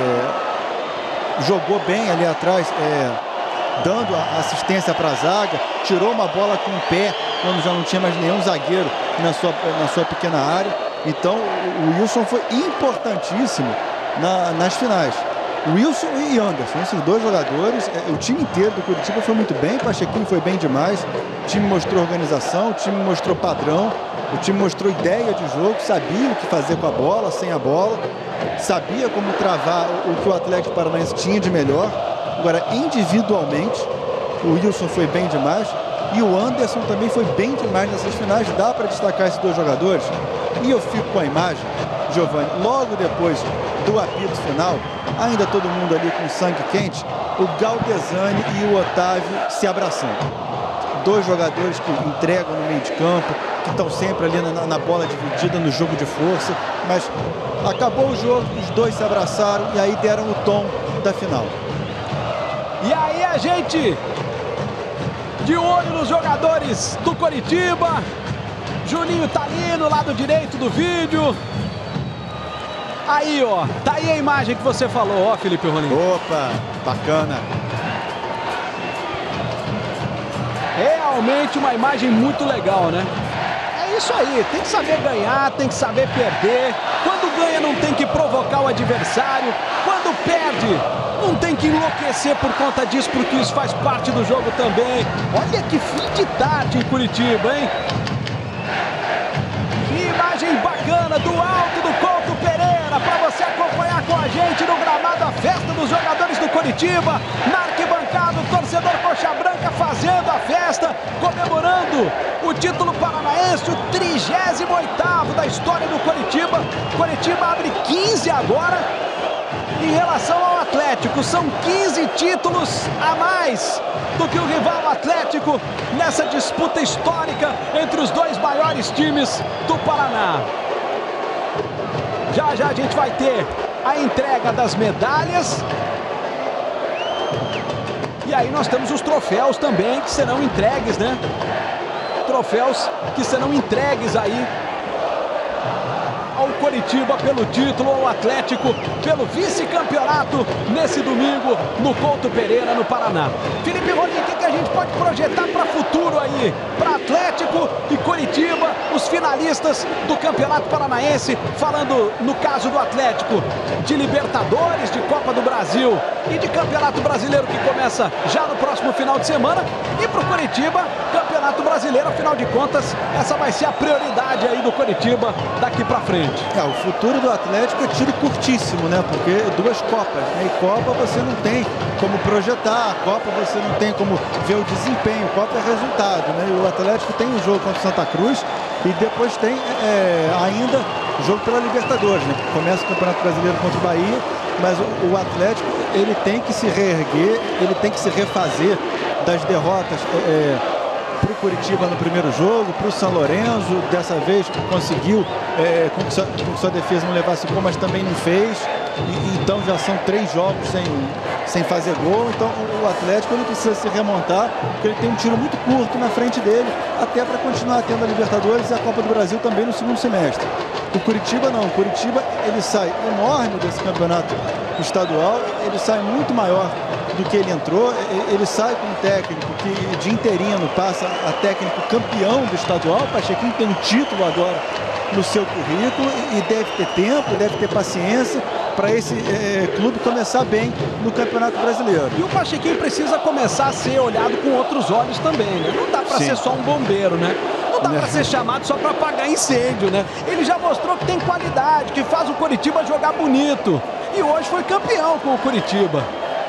jogou bem ali atrás, dando assistência para a zaga, tirou uma bola com o pé quando já não tinha mais nenhum zagueiro na sua pequena área. Então o Wilson foi importantíssimo nas finais. Wilson e Anderson, esses 2 jogadores, o time inteiro do Coritiba foi muito bem, Pachequinho foi bem demais, o time mostrou organização, o time mostrou padrão, o time mostrou ideia de jogo, sabia o que fazer com a bola, sem a bola, sabia como travar o que o Atlético Paranaense tinha de melhor. Agora, individualmente, o Wilson foi bem demais e o Anderson também foi bem demais nessas finais. Dá para destacar esses 2 jogadores. E eu fico com a imagem, Giovanni, logo depois do apito final, ainda todo mundo ali com sangue quente, o Galdesani e o Otávio se abraçando. 2 jogadores que entregam no meio de campo, que estão sempre ali na bola dividida, no jogo de força, mas acabou o jogo, os 2 se abraçaram e aí deram o tom da final. E aí a gente de olho nos jogadores do Coritiba. Juninho tá ali no lado direito do vídeo. Aí, ó, tá aí a imagem que você falou, ó, Felipe Rolim. Opa, bacana. Realmente uma imagem muito legal, né? É isso aí, tem que saber ganhar, tem que saber perder. Quando ganha não tem que provocar o adversário. Quando perde, não tem que enlouquecer por conta disso, porque isso faz parte do jogo também. Olha que fim de tarde em Curitiba, hein? Que imagem bacana do alto do Couto Pereira para você acompanhar com a gente no gramado, a festa dos jogadores do Coritiba, na arquibancada, o torcedor Coxa Branca fazendo a festa, comemorando o título paranaense, o 38º da história do Coritiba. Coritiba abre 15 agora. Em relação ao Atlético, são 15 títulos a mais do que o rival Atlético nessa disputa histórica entre os dois maiores times do Paraná. Já já a gente vai ter a entrega das medalhas. E aí nós temos os troféus também que serão entregues, né? Troféus que serão entregues aí ao Coritiba pelo título, ao Atlético pelo vice-campeonato nesse domingo no Couto Pereira, no Paraná. Felipe Rolim, o que a gente pode projetar para futuro aí? Para Atlético e Coritiba, os finalistas do Campeonato Paranaense, falando no caso do Atlético, de Libertadores, de Copa do Brasil e de Campeonato Brasileiro que começa já no próximo final de semana. E para o Coritiba, Campeonato Brasileiro, afinal de contas, essa vai ser a prioridade aí do Coritiba daqui para frente. O futuro do Atlético é tiro curtíssimo, né? Porque 2 Copas, né? E Copa você não tem como projetar, a Copa você não tem como ver o desempenho, Copa é resultado, né? E o Atlético tem um jogo contra o Santa Cruz e depois tem ainda o jogo pela Libertadores, né? Começa o Campeonato Brasileiro contra o Bahia, mas o Atlético, ele tem que se reerguer, ele tem que se refazer das derrotas para o Curitiba no primeiro jogo, para o São Lourenço, dessa vez conseguiu com que sua defesa não levasse gol, mas também não fez. Então já são 3 jogos sem fazer gol. Então o Atlético ele precisa se remontar, porque ele tem um tiro muito curto na frente dele, até para continuar tendo a Libertadores e a Copa do Brasil também no segundo semestre. O Curitiba não, o Curitiba ele sai enorme desse campeonato estadual, ele sai muito maior do que ele entrou, ele sai com um técnico que de interino passa a técnico campeão do estadual. O Pachequinho tem um título agora no seu currículo e deve ter tempo, deve ter paciência para esse clube começar bem no Campeonato Brasileiro. E o Pachequinho precisa começar a ser olhado com outros olhos também, né? Não dá para ser só um bombeiro, né? Não dá para ser chamado só para apagar incêndio, né? Ele já mostrou que tem qualidade, que faz o Coritiba jogar bonito. E hoje foi campeão com o Coritiba.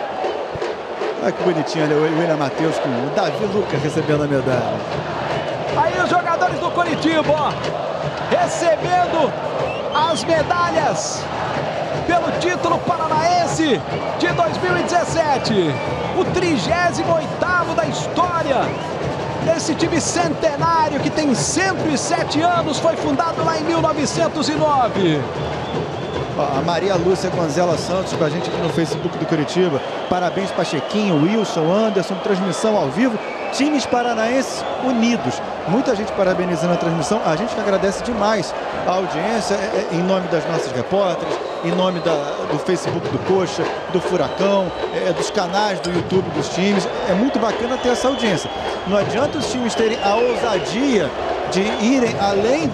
Olha que bonitinho, olha, o William Matheus com o Davi Lucas recebendo a medalha. Aí os jogadores do Coritiba, ó, recebendo as medalhas pelo título paranaense de 2017. O 38º da história desse time centenário que tem 107 anos, foi fundado lá em 1909. A Maria Lúcia Gonzela Santos com a gente aqui no Facebook do Curitiba. Parabéns, Pachequinho, Wilson, Anderson, transmissão ao vivo. Times paranaenses unidos. Muita gente parabenizando a transmissão. A gente que agradece demais a audiência, em nome das nossas repórteres, em nome do Facebook do Coxa, do Furacão, dos canais do YouTube dos times. É muito bacana ter essa audiência. Não adianta os times terem a ousadia de irem além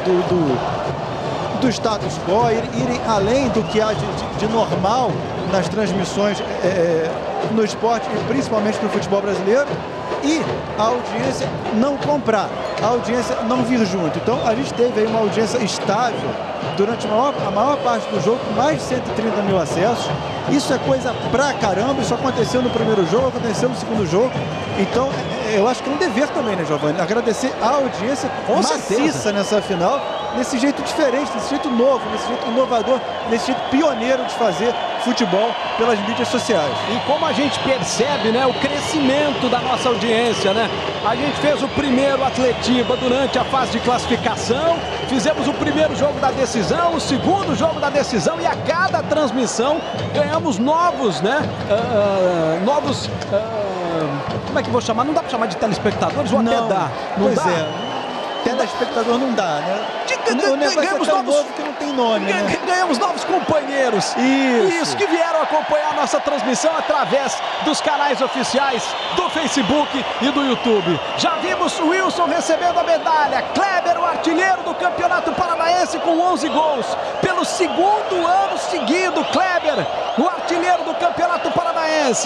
do status quo, irem além do que há de normal nas transmissões no esporte e principalmente no futebol brasileiro, e a audiência não comprar, a audiência não vir junto. Então a gente teve aí uma audiência estável durante a maior parte do jogo, com mais de 130 mil acessos. Isso é coisa pra caramba, isso aconteceu no primeiro jogo, aconteceu no segundo jogo. Então eu acho que é um dever também, né, Giovanni? Agradecer a audiência maciça nessa final, nesse jeito diferente, nesse jeito novo, nesse jeito inovador, nesse jeito pioneiro de fazer futebol pelas mídias sociais. E como a gente percebe, né, o crescimento da nossa audiência, né? A gente fez o primeiro Atletiba durante a fase de classificação, fizemos o primeiro jogo da decisão, o segundo jogo da decisão, e a cada transmissão ganhamos novos, né? Como é que vou chamar? Não dá para chamar de telespectadores ou até dá? Não dá? Telespectador não dá, né? O negócio é tão novo que não tem nome, né? Ganhamos novos companheiros. Isso, que vieram acompanhar a nossa transmissão através dos canais oficiais do Facebook e do YouTube. Já vimos o Wilson recebendo a medalha. Kleber, o artilheiro do Campeonato Paranaense, com 11 gols. Pelo segundo ano seguido, Kleber, o artilheiro do Campeonato Paranaense.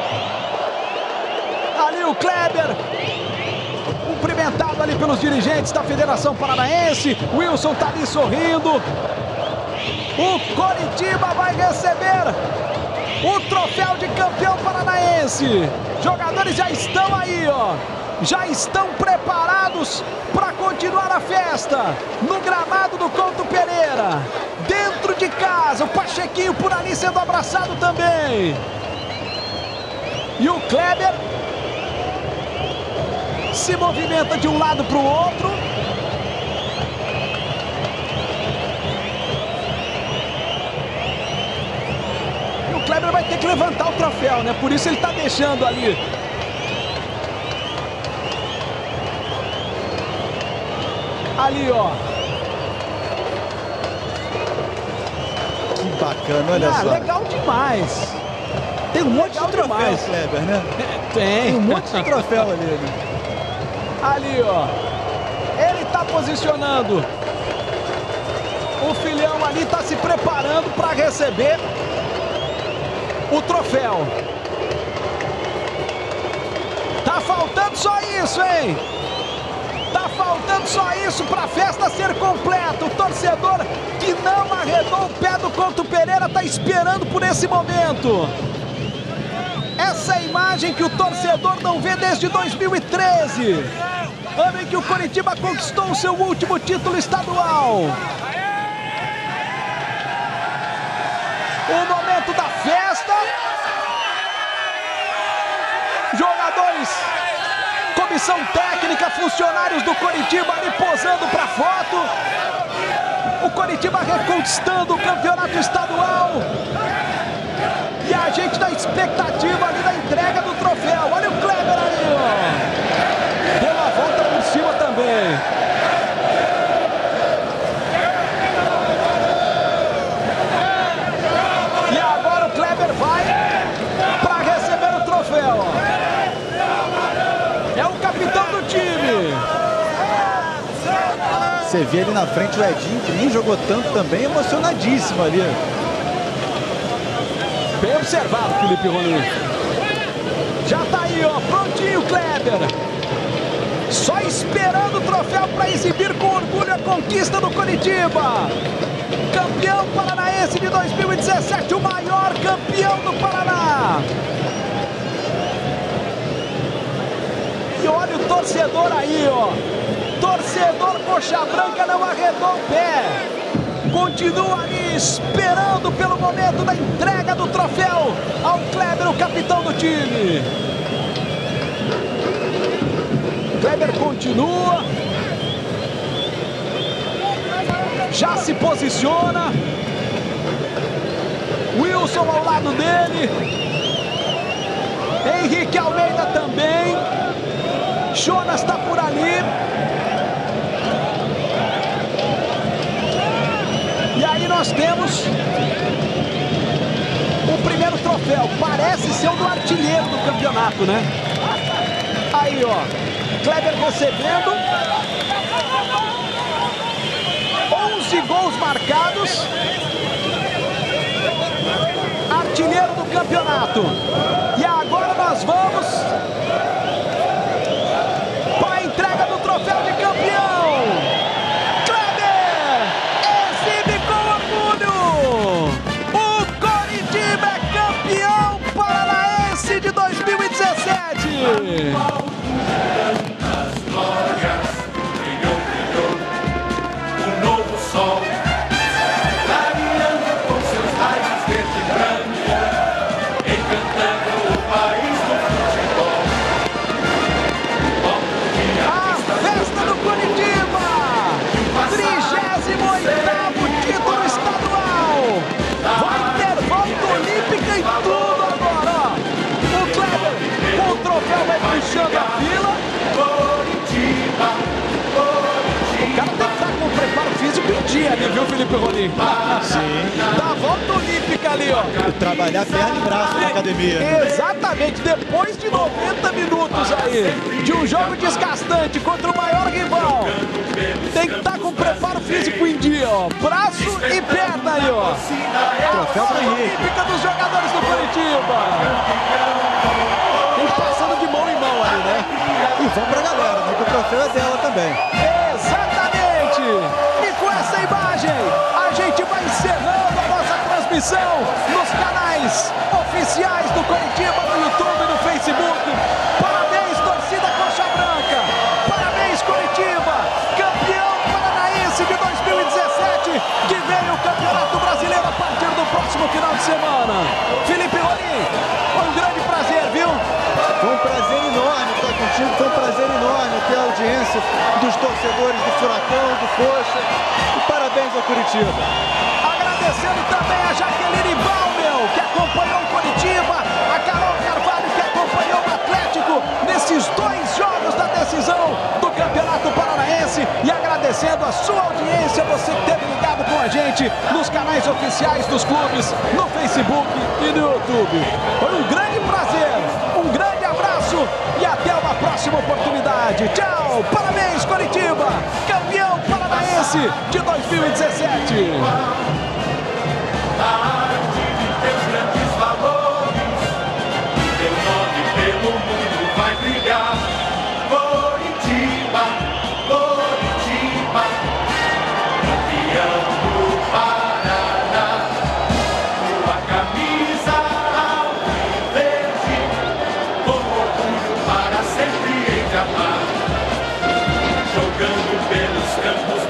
Ali o Kleber, cumprimentado ali pelos dirigentes da Federação Paranaense. Wilson tá ali sorrindo. O Coritiba vai receber o troféu de campeão paranaense. Jogadores já estão aí, ó. Já estão preparados para continuar a festa no gramado do Couto Pereira. Dentro de casa, o Pachequinho por ali sendo abraçado também. E o Kleber se movimenta de um lado para o outro. E o Kleber vai ter que levantar o troféu, né? Por isso ele está deixando ali. Ali, ó. Que bacana, olha só. Legal demais. Tem um monte de troféu, Kleber, né? Tem um monte de troféu ali. Né? Ali, ó. Ele tá posicionando. O filhão ali tá se preparando para receber o troféu. Tá faltando só isso, hein? Tá faltando só isso para a festa ser completa. O torcedor que não arredou o pé do Couto Pereira tá esperando por esse momento. Essa é a imagem que o torcedor não vê desde 2013. Ano em que o Coritiba conquistou o seu último título estadual. O momento da festa. Jogadores, comissão técnica, funcionários do Coritiba ali posando para foto. O Coritiba reconquistando o campeonato estadual. E a gente na expectativa ali da entrega do troféu. Olha o Kleber aí, ó. Deu a volta por cima também. E agora o Kleber vai para receber o troféu. É o capitão do time. Você vê ali na frente o Edinho, que nem jogou tanto também, emocionadíssimo ali. Bem observado, Felipe Rolim. Já tá aí, ó, prontinho o Kleber. Só esperando o troféu para exibir com orgulho a conquista do Coritiba. Campeão paranaense de 2017, o maior campeão do Paraná. E olha o torcedor aí, ó. Torcedor coxa branca não arredou o pé. Continua ali esperando pelo momento da entrega do troféu ao Kleber, o capitão do time. Kleber continua. Já se posiciona. Wilson ao lado dele. Henrique Almeida também. Jonas está por ali. E aí nós temos o primeiro troféu. Parece ser o do artilheiro do campeonato, né? Aí, ó. Kleber recebendo. 11 gols marcados. Artilheiro do campeonato. E agora nós vamos para a entrega do troféu de campeão. Kleber exibe com orgulho. O Coritiba é campeão paranaense de 2017. Puxando a fila. O cara tem que estar com o preparo físico em dia ali, viu, Felipe Rolim? Sim. Dá a volta olímpica ali, ó. Trabalhar perna e braço na academia. Exatamente. Depois de 90 minutos aí, de um jogo desgastante contra o maior rival, tem que estar com o preparo físico em dia, ó. Braço e perna aí, ó. Troféu para Henrique. Olímpica dos jogadores do Coritiba. Passando de mão em mão ali, né? E vamos pra galera, né? Que o troféu é dela também. Exatamente! E com essa imagem, a gente vai encerrando transmissão nos canais oficiais do Coritiba, no YouTube e no Facebook. Parabéns, torcida Coxa Branca. Parabéns, Coritiba, campeão paranaense de 2017, que vem o Campeonato Brasileiro a partir do próximo final de semana. Felipe Rolim, foi um grande prazer, viu? Foi um prazer enorme estar contigo, foi um prazer enorme ter a audiência dos torcedores do Furacão, do Coxa. E parabéns ao Coritiba. Agradecendo também a Jaqueline Balmel, que acompanhou o Coritiba, a Carol Carvalho, que acompanhou o Atlético nesses 2 jogos da decisão do Campeonato Paranaense, e agradecendo a sua audiência, você que esteve ligado com a gente nos canais oficiais dos clubes, no Facebook e no YouTube. Foi um grande prazer, um grande abraço e até uma próxima oportunidade. Tchau, parabéns Coritiba, campeão paranaense de 2017. A arte de teus grandes valores, teu nome pelo mundo vai brilhar. Coritiba, Coritiba, campeão do Paraná. Tua camisa alviverde, com orgulho para sempre engamar. Jogando pelos campos